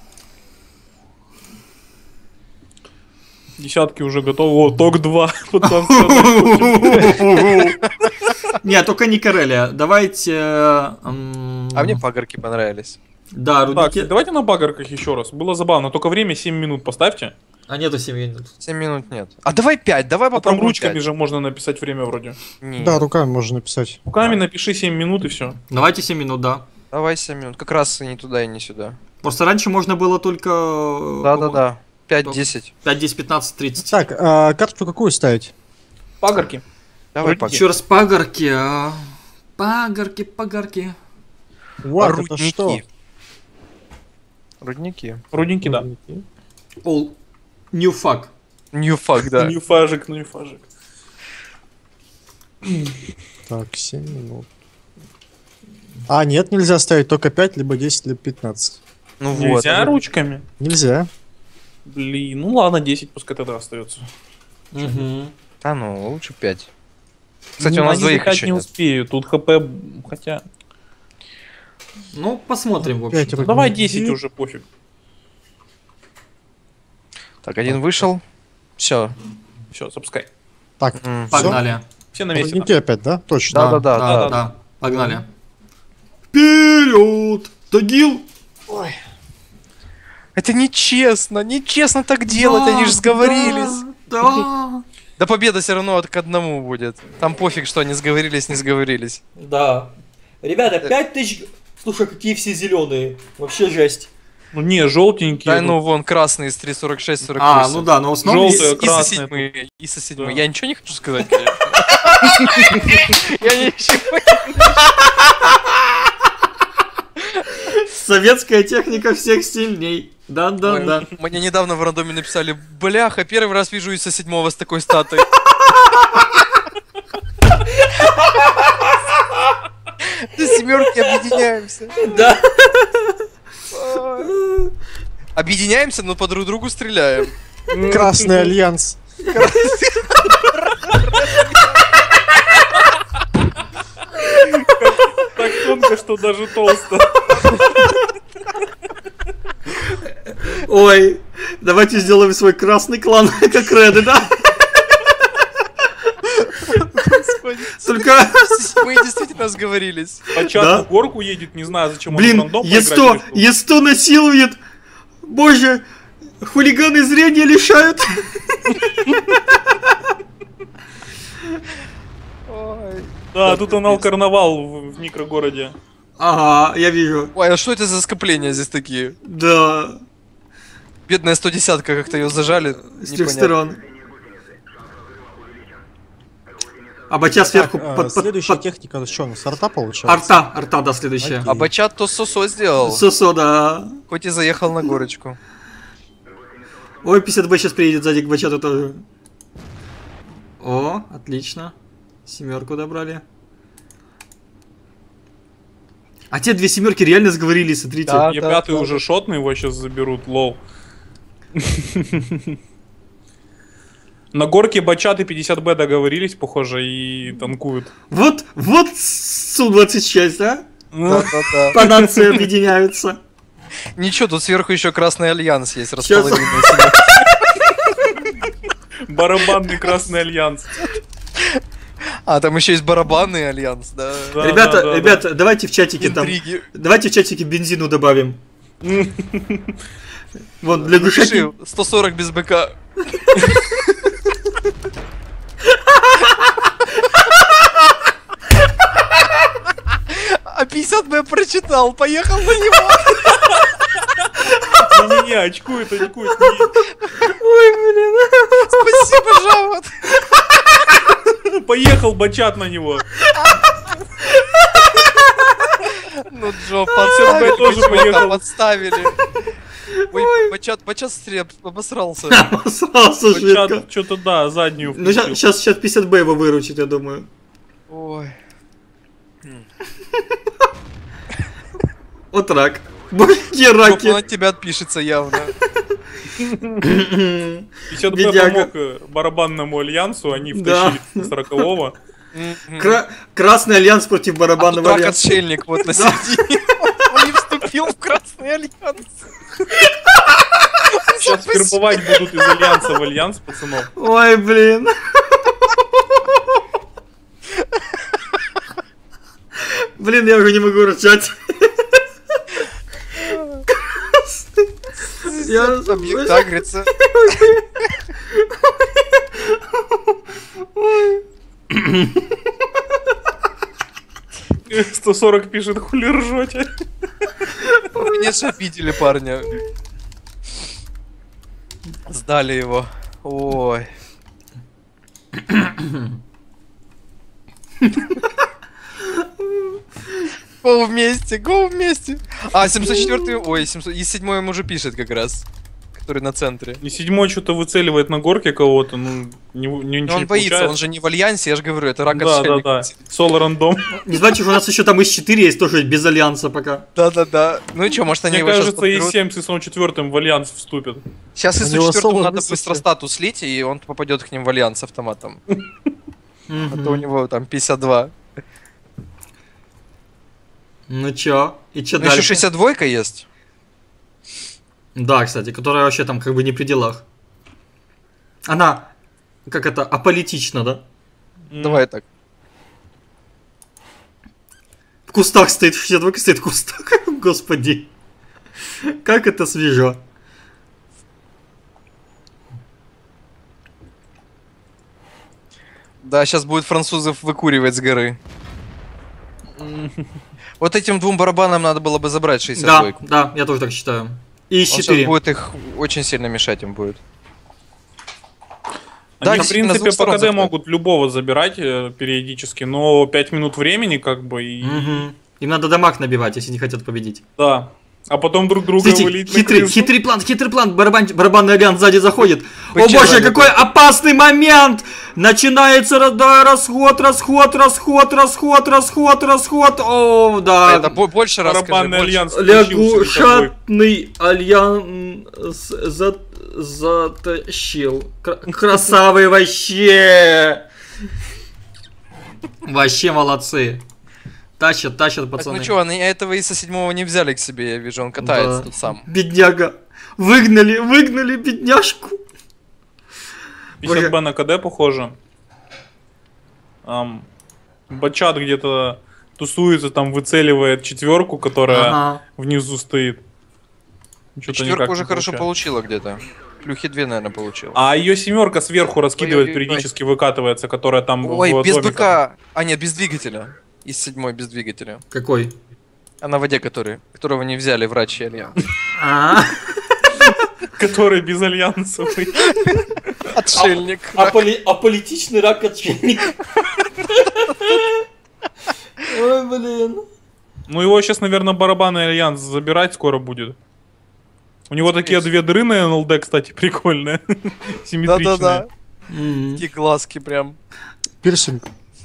Десятки уже готовы. О, ТОК-2. Пацан сказал. Не, только не Карелия. Давайте... А мне пагорки понравились. Да, Так, рудники. давайте на багарках еще раз. Было забавно. Только время 7 минут поставьте. А нету 7 минут. 7 минут нет. А давай 5, давай А там попробуем ручками 5. же можно написать время вроде. Не, Да, руками можно написать. Руками напиши 7 минут и все. Давайте 7 минут, да. давай 7 минут. Как раз и не туда, и не сюда. Просто раньше можно было только... Да-да-да. 5-10. 5, 10, 15, 30. Так, а карту какую ставить? Багарки. Давай Рудники. пагорки. Еще раз пагорки. Пагорки. Вау, это что? Рудники. Рудники. Рудники, да. All new fuck. New fuck, да. Ньюфажик, ньюфажик. Так, 7 минут. А, нет, нельзя ставить только 5, либо 10, либо 15. Ну вот. Нельзя ручками? Нельзя. Блин, ну ладно, 10 пускай тогда остается. Угу. Да ну, лучше 5. Кстати, Ну, у нас они двоих закать еще не нет. успею. Тут ХП, хотя... Ну, посмотрим, в общем. Пять рудников. Давай 10 уже, пофиг. Так, один вышел. Все. Все, запускай. Так, Погнали. Все на месте. рудники опять, да? Точно. Да-да-да. Да, да. погнали. Вперед! Тагил! Это нечестно, нечестно так делать, они же сговорились. Да. Да победа все равно к одному будет. Там пофиг, что они сговорились, не сговорились. Да. Ребята, 5000... Слушай, какие все зеленые. Вообще жесть. Ну не, желтенькие. Да ну вон красный из 3.46, 48. А, ну да, но в основном... Желтые. И со красные седьмые, и со седьмые. Да. Я ничего не хочу сказать, конечно. Я ничего. Советская техника всех сильней. Да. Мне недавно в рандоме написали: бляха, первый раз вижу из со седьмого с такой статой. До семерки объединяемся. Да. Объединяемся, но по друг другу стреляем. Красный альянс. Так тонко, что даже толсто. Ой, давайте сделаем свой красный клан, как Реды, да? Только... Мы действительно сговорились. По Да? чату горку едет, не знаю, зачем он в Блин, рандом Е100, поиграть решил. Е100 насилует. Боже, хулиганы зрения лишают. Да, тут анал карнавал в микрогороде. Ага, я вижу. Ой, а что это за скопления здесь такие? Да, Бедная 110-ка, как-то ее зажали. с трех сторон. А бача сверху Так, под... следующая техника, что у нас? Арта получается? Арта, да, следующая. Окей. А Бачат то сосо сделал. Сосо, да. Хоть и заехал на горочку. Ой, 50Б сейчас приедет сзади к бачату тоже. О, отлично. Семерку добрали. А те две семерки реально сговорились, смотрите. Да. Я пятый уже шотный, его сейчас заберут, лол. На горке бачаты 50Б договорились, похоже, и танкуют. Вот Су-26, а? Да-да-да. По нации объединяются. Ничего, тут сверху еще Красный Альянс есть, Сейчас. располовиненный себе. Барабанный Красный Альянс. А, там еще есть барабанный Альянс, да. Да, Ребята, да, да, ребята, давайте в чатике там... Интриги. Давайте в чатике бензину добавим. Вот, лягушатник. Пиши, 140 без БК. А 50 бы я прочитал, поехал на него. Не-не-не, очкует. Ой, блин. Спасибо, Жаут. Поехал бачат на него. Ну, Джо, Б тоже поехал. подставили. Ой, бачат стреп, обосрался. Обосрался жидко. Бачат что-то, да, заднюю Ну, включил. сейчас 50Б его выручит, я думаю. Ой. Вот рак. Башки Жоп, раки. он от тебя отпишется явно. 50Б Бедяга. помог барабанному альянсу, они Да. втащили 40-го. Красный альянс против А тут барабанного рак альянса. отшельник вот на середине. Он не вступил в Красный Альянс. Сейчас вербовать будут из альянса в альянс, пацанов. Ой, блин. Блин, я уже не могу рычать. Я... Объект агрится. 140 пишет, хули ржете. Конечно, обидели парня. Сдали его. Ой. Го вместе, го вместе. А, 704, ой, 700, и 7 ему уже пишет как раз. Который на центре. И 7 что-то выцеливает на горке кого-то, ну, ничего Но не он боится, получается. он же не в альянсе, я же говорю, это рак Да, отшельник. да. Соло рандом. Не знаете, что у нас еще там из 4 есть тоже без альянса пока. Да. Ну и что, может они Мне его сейчас кажется, и подберут? 7 с ИСом 4 в альянс вступят. Сейчас У если него 4 соло надо высоко. быстро статус слить, и он попадет к ним в альянс автоматом. А то у него там 52. Ну чё? И чё Ну еще дальше? 62 есть. Да, кстати, которая вообще там как бы не при делах. Она, как это, аполитична, да? Давай так. В кустах стоит, 62 стоит в кустах. Господи. Как это свежо. Да, сейчас будет французов выкуривать с горы. Вот этим двум барабанам надо было бы забрать 62. Да, я тоже так считаю. И из Он сейчас 4. будет их очень сильно мешать им будет. Они, в действительно, с принципе, двух сторон по КД заходят. могут любого забирать периодически, но 5 минут времени, как бы, и... Мгм. Им надо дамаг набивать, если не хотят победить. Да. А потом друг друга Смотрите, вылить на крысу. хитрый план, барабанный альянс сзади заходит. О Бычья боже, сзади какой опасный момент! Начинается расход. О, да. Это больше раз скажи, Барабанный больше. альянс включился с тобой. Лягушатный альянс затащил. Красавый вообще. Вообще молодцы. Тащат, Так, пацаны. ну что, они этого и со 7 не взяли к себе, я вижу, он катается Да. тут сам. Бедняга. Выгнали бедняжку. 50Б на КД, похоже. Бачат где-то тусуется, там выцеливает 4, которая Ага. внизу стоит. Чё-то никак Четверку не уже хорошо получается. получила где-то. Плюхи 2, наверное, получила. А ее 7 сверху раскидывает, Ой-ой-ой. периодически выкатывается, которая там Ой, в без домиках. БК. А, нет, без двигателя. Из 7 без двигателя. Какой? А на воде которого не взяли врач и Альянс. А, Который без альянсовый. Отшельник. Аполитичный рак отшельник. Ой, блин. Ну его сейчас, наверное, барабанный альянс забирать скоро будет. У него такие две дыры на НЛД, кстати, прикольные. Симметричные. Да-да-да. М. Такие глазки прям. Пирсинг.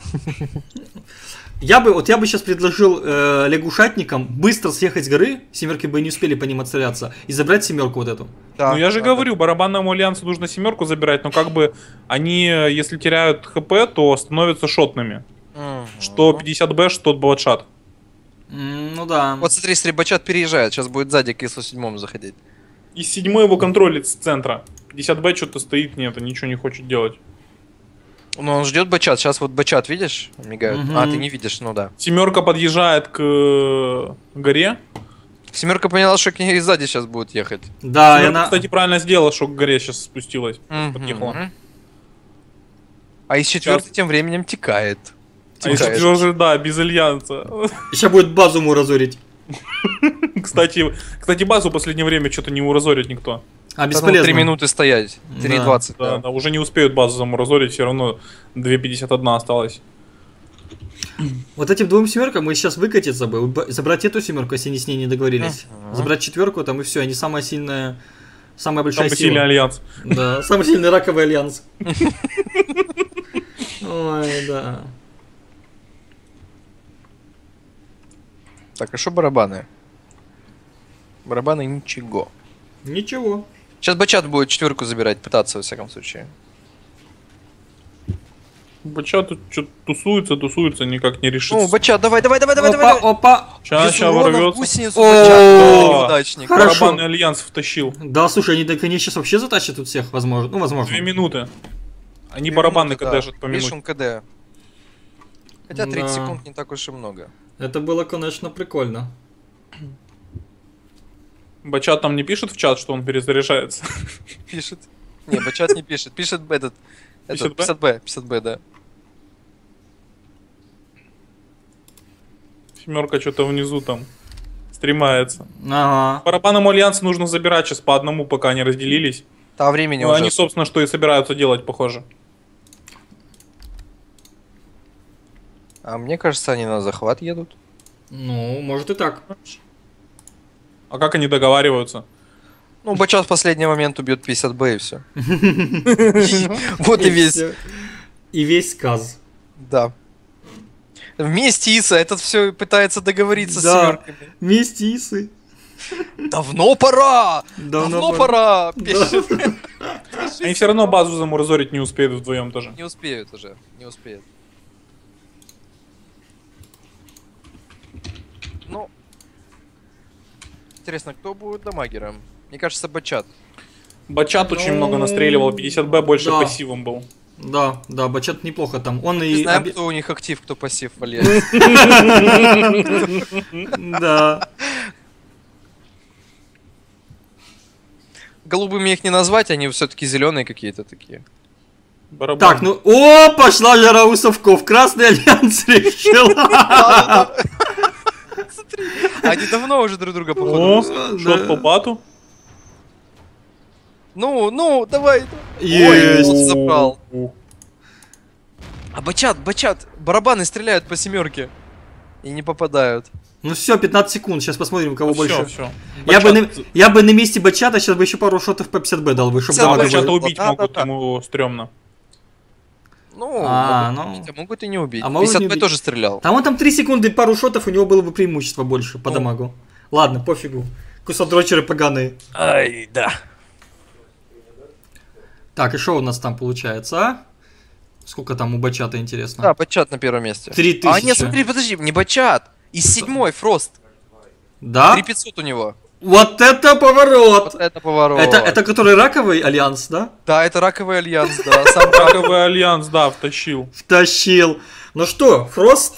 Я бы сейчас предложил лягушатникам быстро съехать с горы, 7 бы не успели по ним отстреляться, и забрать 7 вот эту. Да, Ну я же да, говорю, барабанному альянсу нужно 7 забирать, но как бы они, если теряют ХП, то становятся шотными. да. Мгм. Что 50Б, что бладшат. Ну да. Вот смотри, если Бачат переезжает, сейчас будет сзади к ИСу-7 заходить. И 7 его контролит с центра. 50Б что-то стоит, нет, ничего не хочет делать. Ну он ждет Бачат, сейчас вот Бачат, видишь? Мигают. Мгм. А, ты не видишь, ну да. 7 подъезжает к горе. Семерка поняла, что к ней сзади сейчас будут ехать. Да, и Ну, она... кстати, правильно сделала, что к горе сейчас спустилась. Мгм. Потихла. А из четвертой тем временем текает. А если Текает. уже, да, без альянса. Сейчас будет базу ему разорить. Кстати, базу в последнее время что-то не уразорит никто. А, Потом бесполезно. 3 минуты стоять. 3:20. Да, Да. да, уже не успеют базу замуразорить, все равно 2:51 осталось. Вот этим двум семеркам мы сейчас выкатиться бы, забрать эту семерку, если они с ней не договорились. Забрать четверку, там и все, они самая сильная, самая большая Самый сильный сила. альянс. Да, самый сильный раковый альянс. Ой, да. Так, а что барабаны? Барабаны ничего. Ничего. Сейчас Бачат будет четверку забирать, пытаться, во всяком случае. Бача тут что-то тусуется, никак не Ну, решится. Бачат, давай. Опа, опа. Сейчас Урона в ворвется. гусеницу О, Бачат. да. Неудачник. Хорошо. Барабанный альянс втащил. Да, слушай, они сейчас вообще затащат тут всех, возможно. Ну, возможно. 2 минуты. Они 2 барабаны минуты, да. кадежат по Видишь, минуте. он КД. Хотя 30 Да. секунд не так уж и много. Это было, конечно, прикольно. Бачат там не пишет в чат, что он перезаряжается. Пишет. Не, Бачат не пишет. Пишет этот. 50Б? 50Б, да. Семерка что-то внизу там стремается. Ага. Барабанам альянса нужно забирать сейчас по одному, пока они разделились. А времени Ну, уже. они, собственно, что и собираются делать, похоже. А мне кажется, они на захват едут. Ну, может и так. А как они договариваются? Ну, Бачат в последний момент убьет 50Б и все. Вот и весь. всё. И весь сказ. Да. Вместе Иса этот все пытается договориться с Да. семерками. Вместе Исы. Давно пора! Давно пора! Да. Пишет. Они все равно базу замуразорить не успеют вдвоем тоже. Не успеют уже. Не успеют. Ну. Интересно, кто будет дамагером? Мне кажется, Бачат. Бачат очень Ну, много настреливал, 50Б больше да. пассивом был. Да, да, Бачат неплохо там. Он Не и... знаем, кто у них актив, кто пассив в Альянсе. Да. Голубыми их не назвать, они все-таки зеленые какие-то такие. Барабан. Так, ну... О, пошла жара у совков. Красный альянс решил. Смотри, они давно уже друг друга О, походу. шот по бату. Ну, давай. Есть. он забрал. О, А Бачат, барабаны стреляют по семерке. И не попадают. Ну все, 15 секунд. Сейчас посмотрим, кого больше. Все. Я бы на месте Бачата сейчас бы еще пару шотов по 50Б дал бы, чтобы 50Б дамага Бачата было. убить Да, могут, да. ему стрёмно. Ну, А, могут ну. убить, а могут и не убить. А могут не 50Б убить. тоже стрелял. Там он там 3 секунды, пару шотов, у него было бы преимущество больше по Ну. дамагу. Ладно, пофигу. Кусодрочеры поганые. Ай, да. Так, и что у нас там получается, а? Сколько там у Бачата, интересно? Да, Бачат на первом месте. 3000. А, нет, смотри, подожди, не Бачат. Из седьмой Фрост. Да? 3500 у него. Вот это поворот! Вот это поворот. Это который раковый альянс, да? Да, это раковый альянс, да. Сам Раковый альянс, да, втащил. Втащил. Ну что, Фрост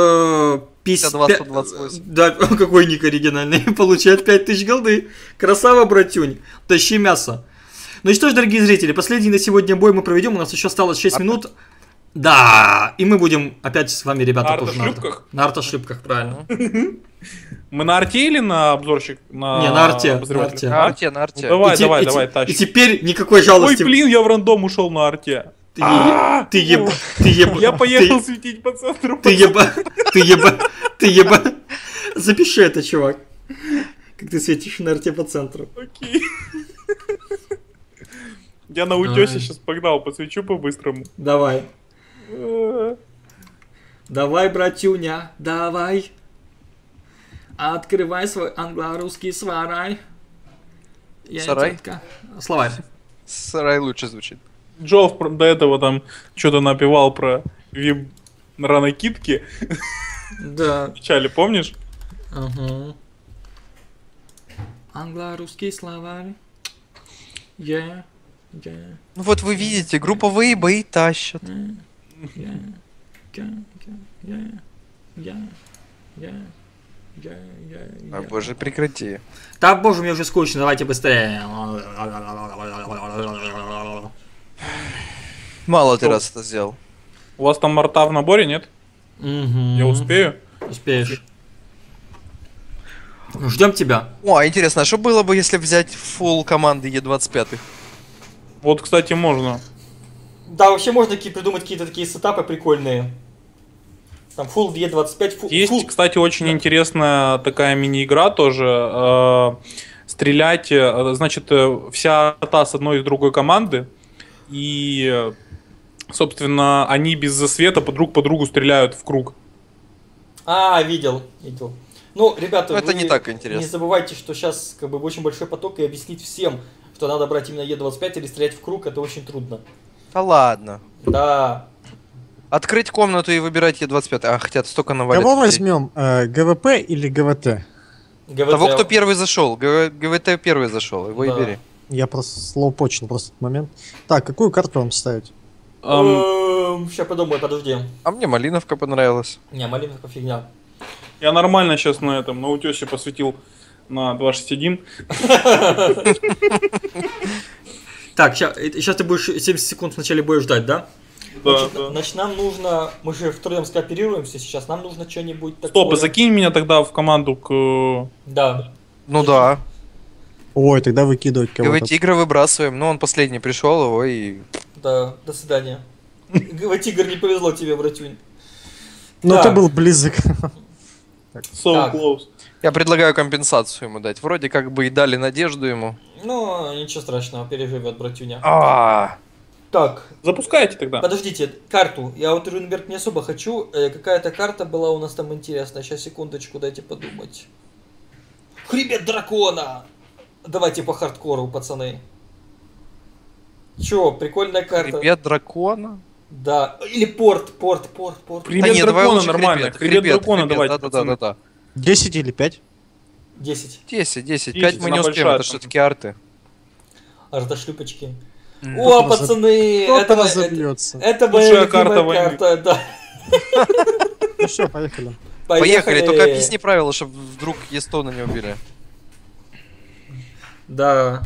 52-128. Да, какой ник оригинальный. Получает 5000 голды. Красава, братюнь. Тащи мясо. Ну и что ж, дорогие зрители, последний на сегодня бой мы проведем. У нас еще осталось 6 минут. Да, и мы будем опять с вами, ребята, На тоже артошлюпках? На артошлюпках, правильно. Мы на арте или на обзорщик? Не, на арте, обозревателя? на арте. На арте. Ну, давай, И те- и те- давай, И тащи. теперь никакой Ой, жалости. блин, я в рандом ушел на арте. Ты еб... Я поехал светить по центру. Ты еба. Запиши это, чувак. Как ты светишь на арте по центру. Окей. Я на утесе Ай. сейчас погнал, посвечу по-быстрому. Давай. Давай, братюня, давай. Открывай свой англо-русский сварай. Сарай? тетка. Словарь. Сарай лучше звучит. Джофф до этого там что-то напевал про ранокидки. Да. В начале, помнишь? Ага. Англо-русский словарь. Yeah. Ну вот вы видите, групповые бои тащат. А, боже, прекрати. Да, боже, мне уже скучно, давайте быстрее. Мало ты Что? раз это сделал. У вас там морта в наборе, нет? Я успею? Успеешь. Ну, ждем тебя. О, а интересно, а что было бы, если взять фулл команды Е25? Вот, кстати, можно. Да, вообще можно придумать какие-то такие сетапы прикольные. Там full E25, full... Есть, кстати, очень интересная такая мини-игра тоже. Стрелять, значит, вся арта с одной и с другой команды. И, собственно, они без засвета друг по другу стреляют в круг. А, видел. Ну, ребята, Ну, это не так интересно. не забывайте, что сейчас как бы очень большой поток, и объяснить всем, что надо брать именно Е25 или стрелять в круг, это очень трудно. Да ладно. Да. Открыть комнату и выбирать Е25. А, хотя столько навалит. Кого людей. возьмем? ГВП или ГВТ? ГВТ. Того, кто первый зашел. ГВТ первый зашел. Его Да. и бери. Я просто слоупочил просто этот момент. Так, какую карту вам ставить? Сейчас подумаю, подожди. А мне Малиновка понравилась. Не, малиновка фигня. Я нормально сейчас на этом, на утесе посветил на 261. Так, сейчас ты будешь 70 секунд вначале будешь ждать, да? Да, Значит, нам нужно... Мы же втроем скооперируемся сейчас. Нам нужно что-нибудь такое... Стоп, закинь меня тогда в команду к... Да. Ну да. Ой, тогда выкидывать кого-то. ГВ Тигра выбрасываем. Ну, он последний пришел, его и... Да, до свидания. Тигр, не повезло тебе, братюнь. Ну, Так. ты был близок. So Так. close. Я предлагаю компенсацию ему дать. Вроде как бы и дали надежду ему. Ну, ничего страшного, переживет, братюня. Так, Запускайте тогда. подождите, карту. Я вот Рюнберг не особо хочу. Какая-то карта была у нас там интересная. Сейчас, секундочку, дайте подумать. Хребет дракона! Давайте по хардкору, пацаны. Чё, прикольная карта. Хребет дракона? Да. Или порт. Хребет Да дракона лучше нормально. Хребет дракона давайте, пацаны. Да. 10 или 5? 10. 10. 5 мы не она успеем, большая это там. все-таки арты. Артошлюпочки. М. О, Кто-то пацаны, Кто-то это разобьется. это моя Лучшая любимая карта войны. карта, да. Ну все, поехали. Поехали, только объясни правила, чтобы вдруг Естона не убили. Да.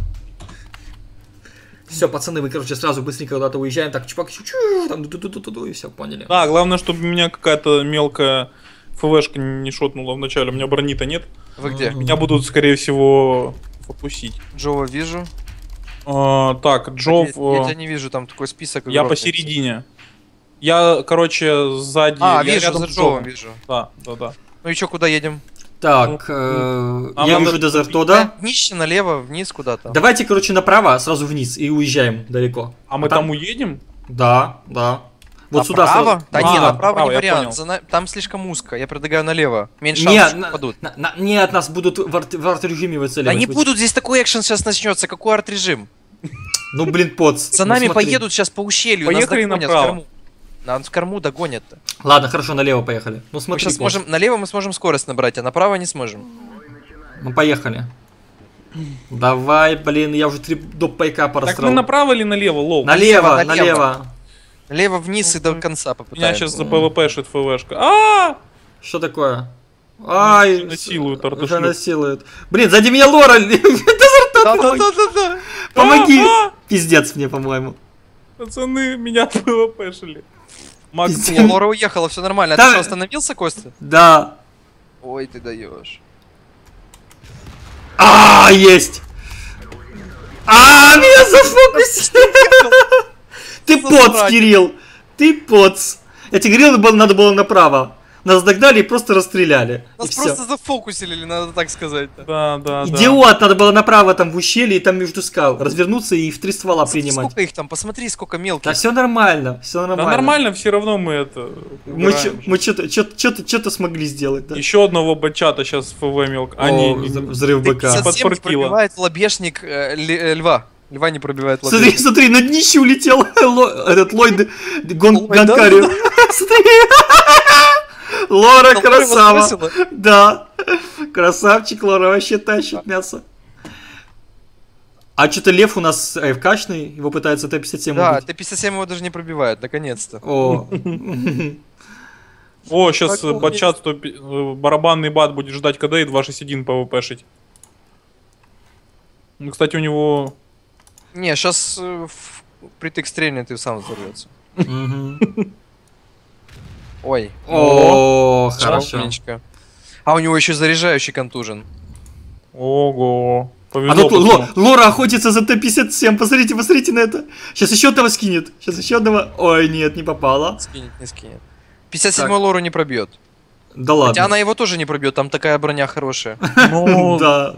Все, пацаны, мы, короче, сразу быстренько куда-то уезжаем, так, чупак, там, ту-ту-ту-ту-ту, и все, поняли. Да, главное, чтобы меня какая-то мелкая ФВшка не шотнула вначале. У меня брони-то нет. Вы где? Мгм. Меня будут, скорее всего, фокусить. Джова вижу. Так, Джов... Я тебя не вижу, там такой список. Я огромный. посередине. Я, короче, сзади. А, я вижу, рядом за с Джовом вижу. Да. Ну и что, куда едем? Так, Нам я надо вижу Дезертода. Днище налево, вниз куда-то. Давайте, короче, направо, сразу вниз, и уезжаем далеко. А мы там уедем? Да. Вот сюда Направо? сразу. Да А, не, направо направо, не я вариант. понял. Там слишком узко. Я предлагаю налево. Меньше Нет, шансов, что попадут. нет, нас будут в арт-режиме Да выцеливать. не будут, здесь такой экшен сейчас начнется. Какой арт-режим? Ну, блин, поц. За ну, нами смотри. поедут сейчас по ущелью. Поехали нас догонят направо. в корму. Нас в корму догонят-то. Ладно, хорошо, налево поехали. Ну, Мы смотри, сейчас поц. сможем... Налево мы сможем скорость набрать, а направо не сможем. Ну, поехали. Давай, блин, я уже 3 доп пайка Так мы порастроил. направо или налево, лол? Налево. Налево вниз и до конца Меня попытаемся. сейчас за ПВП-шит ФВшка. А! Что такое? Ай, Насилуют уже артошлюп. насилуют. Блин, сзади меня Лора! Да-да-да-да-да. Помоги! Пиздец мне, по-моему. Пацаны, меня ПВП-шили. Макс, Пиздец. Лора уехала, все нормально. А Да. ты что, остановился, Костя? Да. Ой, ты даешь. Есть! Меня зафокусили! Ты поц, Кирилл! Ты поц! Я тебе говорил, надо было направо. Нас догнали и просто расстреляли. И Нас всё. просто зафокусили, надо так сказать. да. Идиот, надо было направо там в ущелье и там между скал. Развернуться и в 3 ствола принимать. Сколько их там? Посмотри, сколько Да мелких. все нормально, все Да нормально. нормально, все равно мы это... Мы что-то смогли сделать, да? Еще одного бачата сейчас ФВ мелко. А, О, не, взрыв БК. 57 подфоркило. пробивает лобешник льва. Льва не пробивает Смотри, лобешник. смотри, на днище улетел этот Ллойд Ллойд, Ганкари. Смотри. Лора Лора его красава. сбросила. Да. Красавчик, Лора вообще тащит мясо. А что-то лев у нас АФКшный, его пытается Т-57 Да, убить. Т-57 его даже не пробивает, наконец-то. О. О, сейчас Так, батчат, барабанный бат будет ждать КД и 261 ПВПшить. Ну, кстати, у него... Не, сейчас притык стрельнет и сам взорвется. Мгм. Ой. О, хорошо. Умничка. А у него еще заряжающий контужен. Ого. А Повезло. тут пацану. Лора охотится за Т-57, посмотрите, посмотрите на это. Сейчас еще одного скинет. Сейчас еще одного. Ой, нет, не попало. Скинет, не скинет. 57-й Так. лору не пробьет. Да Хотя ладно. она его тоже не пробьет, там такая броня хорошая. Ну, Да.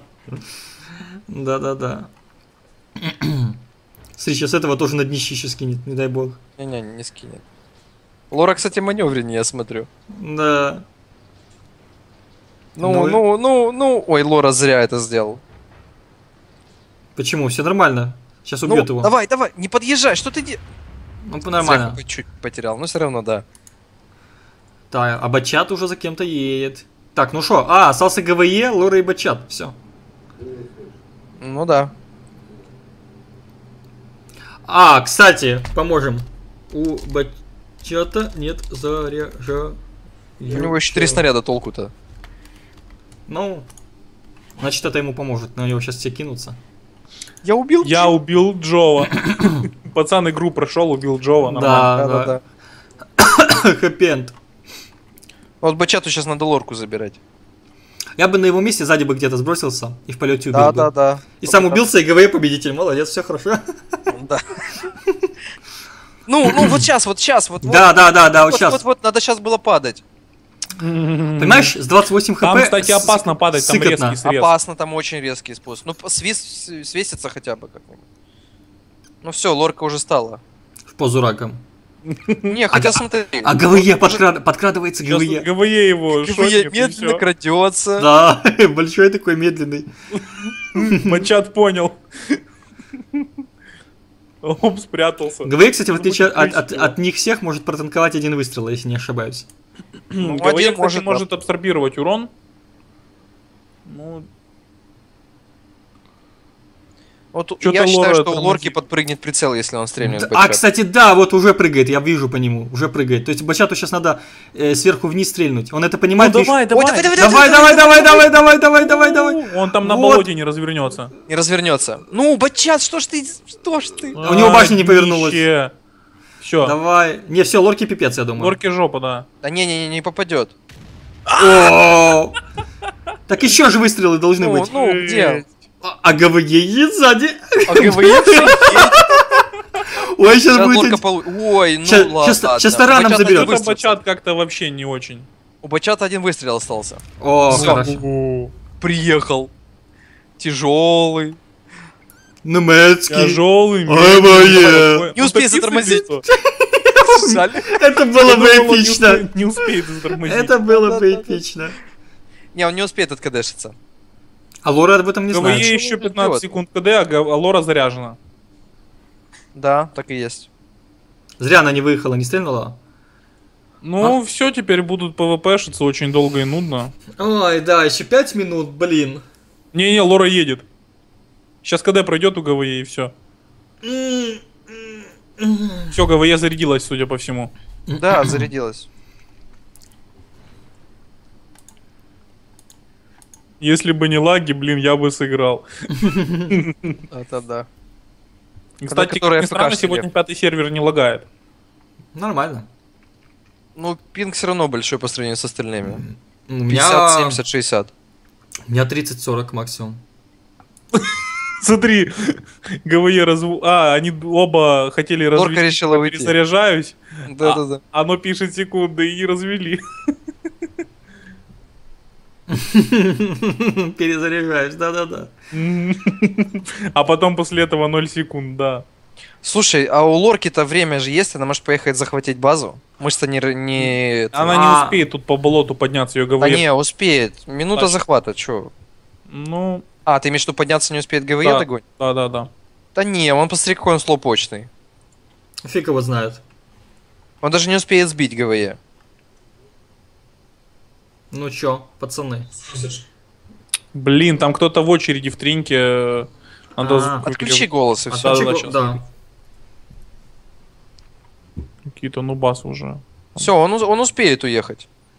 Да. Смотри, сейчас этого тоже на днище еще скинет, не дай бог. Не-не, не скинет. Лора, кстати, маневреннее, я смотрю. Да. Ну. Ой, Лора зря это сделал. Почему? Все нормально. Сейчас Ну, убьет его. давай, не подъезжай, что ты делаешь? Ну, нормально. Чуть потерял, но все равно, да. Так, а Бачат уже за кем-то едет. Так, ну что? А, остался ГВЕ, Лора и Бачат. Все. Ну да. А, кстати, поможем. У Бачата нет заряжа. У него еще 4 снаряда толку-то. Ну, значит, это ему поможет. На него сейчас все кинутся. Я убил я убил Джова. Пацан игру прошел, убил Джова. Нормально. Да. Хэппи-энд. Вот Бачату сейчас надо лорку забирать. Я бы на его месте сзади бы где-то сбросился и в полете убил бы. Да. И сам убился, и ГВЕ победитель. Молодец, все хорошо. Да. Ну, вот сейчас. Да, вот сейчас. Вот, надо сейчас было падать. Понимаешь, с 28 хп... Там, кстати, опасно падать, там сыкотно. резкий срез. Опасно, там очень резкий способ. Ну, свесится хотя бы как-нибудь. Ну все, лорка уже стала. В позу раком. Не, хотя смотри. А ГВЕ подкрадывается, Сейчас ГВЕ. ГВЕ его ГВЕ шотнет, и медленно всё. крадется. Да, большой такой, медленный. Батчат понял. Оп, спрятался. ГВЕ, кстати, в отличие будет от них всех, может протанковать один выстрел, если не ошибаюсь. Ну, ГВЕ, один кстати, может, может абсорбировать урон. Ну, Вот Чё-то я считаю, Лора что у тормозит. лорки подпрыгнет прицел, если он стрельнет в А, Бачат. кстати, да, вот уже прыгает, я вижу по нему, уже прыгает. То есть Бачату сейчас надо сверху вниз стрельнуть. Он это понимает. ну видишь? давай. Давай. Он там на Вот. болоте не развернется. Не развернется. Ну, Бачат, что ж ты? У него башня не повернулась. Все. Давай. Не, все, лорки пипец, я думаю. Лорки жопа, да. Да не попадет. О! Так еще же выстрелы должны быть. Ну, где? А ГВЕ едет сзади. А ГВЕ всё есть. Ой, сейчас Сейчас будет... лорка Ой, ну Щас- ладно. щас тараном У Бачата заберет. один Что-то выстрел. Батчат как-то вообще не очень. У Бачата один выстрел остался. О, Всё. хорошо. Приехал. Тяжелый. Немецкий. Тяжелый. Ой, моё. Не успей затормозить. Жаль. Это было бы эпично. Не успеет затормозить. Это было бы Да-да-да. эпично. Не, он не успеет откадешиться. А Лора об этом не ГВЕ знает. еще Почему 15 идет? секунд КД, а Лора заряжена. Да, так и есть. Зря она не выехала, не стрельнула. Ну, все, теперь будут ПВПшиться очень долго и нудно. Ой, да, еще 5 минут, блин. Не-не, Лора едет. Сейчас КД пройдет у ГВЕ и все. Все, ГВЕ зарядилась, судя по всему. Да, зарядилась. Если бы не лаги, блин, я бы сыграл. Это да. И, кстати, которые как ни странно, АФКшники. сегодня 5-й сервер не лагает. Нормально. Ну, пинг все равно большой по сравнению с остальными. У меня... 50, 70, 60. У меня 30-40 максимум. Смотри, ГВЕ они оба хотели Лорка развести, решила уйти. перезаряжаюсь. Да. Оно пишет секунды и развели. Перезаряжаешь, да-да-да. А потом после этого 0 секунд, да. Слушай, а у Лорки-то время же есть, она может поехать захватить базу. Мы-то не... Она не успеет тут по болоту подняться, ее Да ГВЕ. не, успеет. Минута Тащит. захвата, чё? Ну, А, ты имеешь в виду подняться не успеет ГВЕ Да. догонь? да. Да не, он посмотри, какой он слоупочный. Фиг его знает. Он даже не успеет сбить ГВЕ. Ну чё, пацаны. Блин, там кто-то в очереди в тринке. Надо звук Отключи выключить. голос и А, все. да, Отключи сейчас. да. Какие-то нубасы уже. Все, он успеет уехать.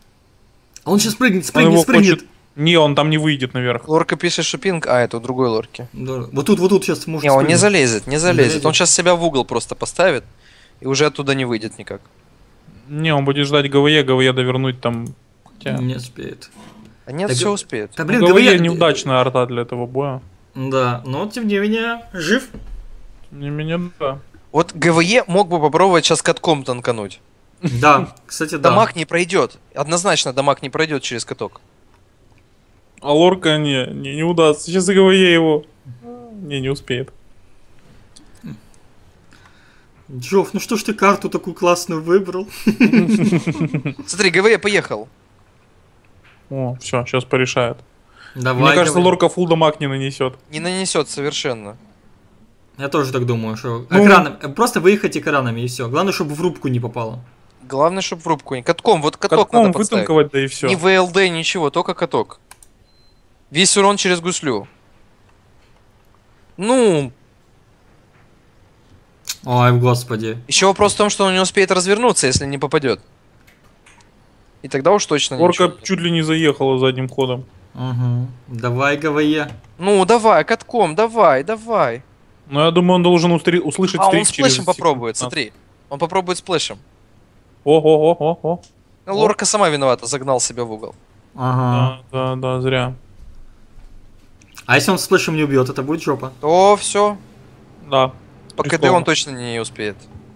А он сейчас прыгнет, Он его спрыгнет. хочет- Не, он там не выйдет наверх. Лорка пишет, что пинг, а это у другой лорки. Да. Вот тут сейчас может Не, он не спрыгнуть. залезет, не залезет. залезет. Он сейчас себя в угол просто поставит и уже оттуда не выйдет никак. Не, он будет ждать ГВЕ довернуть там. Хотя... Не успеет. А нет, Так- все успеет. Да Ну, блин, ГВЕ ГВЕ... неудачная арта для этого боя. Да, но тем не менее, жив. Не меня, да. Вот ГВЕ мог бы попробовать сейчас катком танкануть. Да, кстати, да. Дамаг не пройдет. Однозначно дамаг не пройдет через каток. А лорка не удастся. Сейчас ГВЕ его. Не успеет. Джофф, ну что ж ты карту такую классную выбрал? Смотри, ГВЕ поехал. О, все, сейчас порешает. Давай, Мне кажется, давай. лорка фулл дамаг не нанесет. Не нанесет совершенно. Я тоже так думаю, что Ну- экраном, просто выехать экранами и все. Главное, чтобы в рубку не попало. Главное, чтобы в рубку не. Катком, вот каток Катком надо подставить. вытанковать, да и все. Ни ВЛД, ничего, только каток. Весь урон через гуслю. Ну, Ой, господи. еще вопрос в том, что он не успеет развернуться, если не попадет. И тогда уж точно Лорка ничего. чуть ли не заехала задним ходом. Угу. Давай, ГВЕ. Ну, давай, катком, давай. Но я думаю, он должен услышать А, он стрик с через сплэшем попробует, секунд 15. смотри. Он попробует сплэшем. О. Ну, Лорка сама виновата, загнал себя в угол. Ага. Да, зря. А если он с сплэшем не убьет, это будет жопа. То все. Да. По КД Рискованно. он точно не успеет.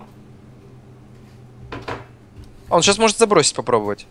Он сейчас может забросить попробовать.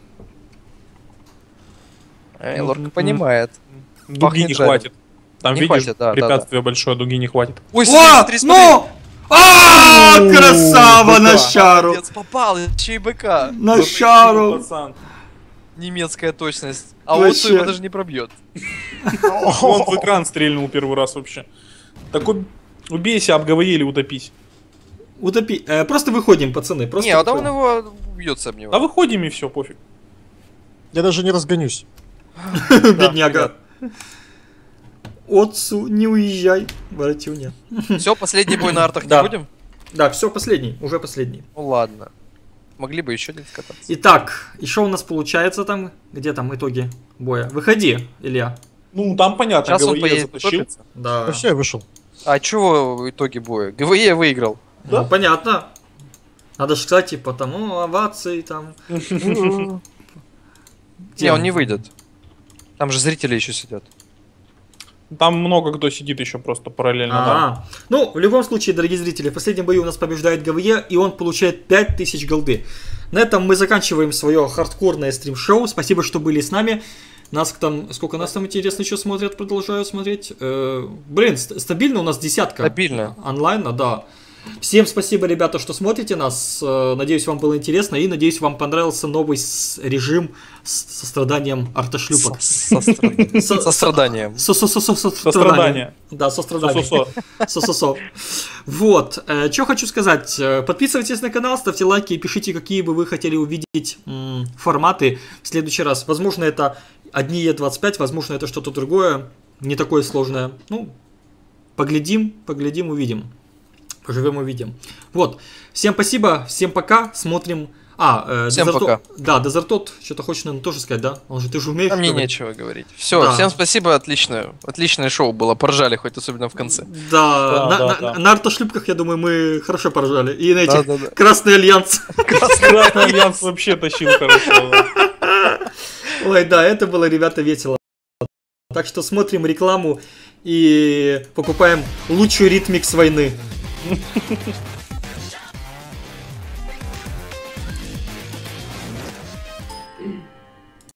Лорка Мгм. понимает. Дуги Пахнет не жареным. хватит. Там, Не видишь, хватит, да, препятствие большое, дуги не хватит. Ой, О, ну! А, красава на шару! Молодец, попал, еще и БК. На шару! Пацан. Немецкая точность. А Вообще. вот его даже не пробьет. Он в экран стрельнул первый раз вообще. Так убейся об ГВЕ или утопись. Утопи. Просто выходим, пацаны. Просто Не, а там он выходим. его убьется об него. Да выходим и все, пофиг. Я даже не разгонюсь. Бедняга. Отцу, не уезжай, братюня. Все, последний бой на артах Да. не будем? Да, все, последний, уже последний. Ну ладно. Могли бы еще один скататься. Итак, и что у нас получается там? Где там итоги боя? Выходи, Илья. Ну, там понятно, Сейчас он ГВЕ поедет затащил. топиться. Да. Ну все, я вышел. А чего в итоге боя? ГВЕ выиграл. Ну, понятно. Надо же сказать, типа, там, овации, там. Не, он не выйдет. Там же зрители еще сидят. Там много кто сидит еще просто параллельно. Да. Ага. Ну, в любом случае, дорогие зрители, в последнем бою у нас побеждает ГВЕ, и он получает 5000 голды. На этом мы заканчиваем свое хардкорное стрим-шоу. Спасибо, что были с нами. Нас там, сколько нас там, интересно, еще смотрят, продолжаю смотреть. Блин, стабильно у нас десятка. Стабильно. Онлайна, да. Всем спасибо, ребята, что смотрите нас. Надеюсь, вам было интересно. И надеюсь, вам понравился новый режим с состраданием артошлюпок. Состраданием. Сострадание. Да, сострадание. Сосо. Сососо. Вот. Что хочу сказать. Подписывайтесь на канал, ставьте лайки и пишите, какие бы вы хотели увидеть форматы в следующий раз. Возможно, это одни Е25, возможно, это что-то другое, не такое сложное. Ну, поглядим, увидим. Поживем, увидим. Вот. Всем спасибо, всем пока. Смотрим. Всем пока. Да, Дезертот, что-то хочешь, наверное, тоже сказать, да? Он же, ты же умеешь. А мне говорить? нечего говорить. Все, Да. всем спасибо, отличное шоу было. Поржали хоть особенно в конце. Да, Да. на артошлюпках, я думаю, мы хорошо поржали. И на этих Да. Красный Альянс. Красный Альянс вообще тащил хорошо. Ой, да, это было, ребята, весело. Так что смотрим рекламу и покупаем лучший ритмикс войны.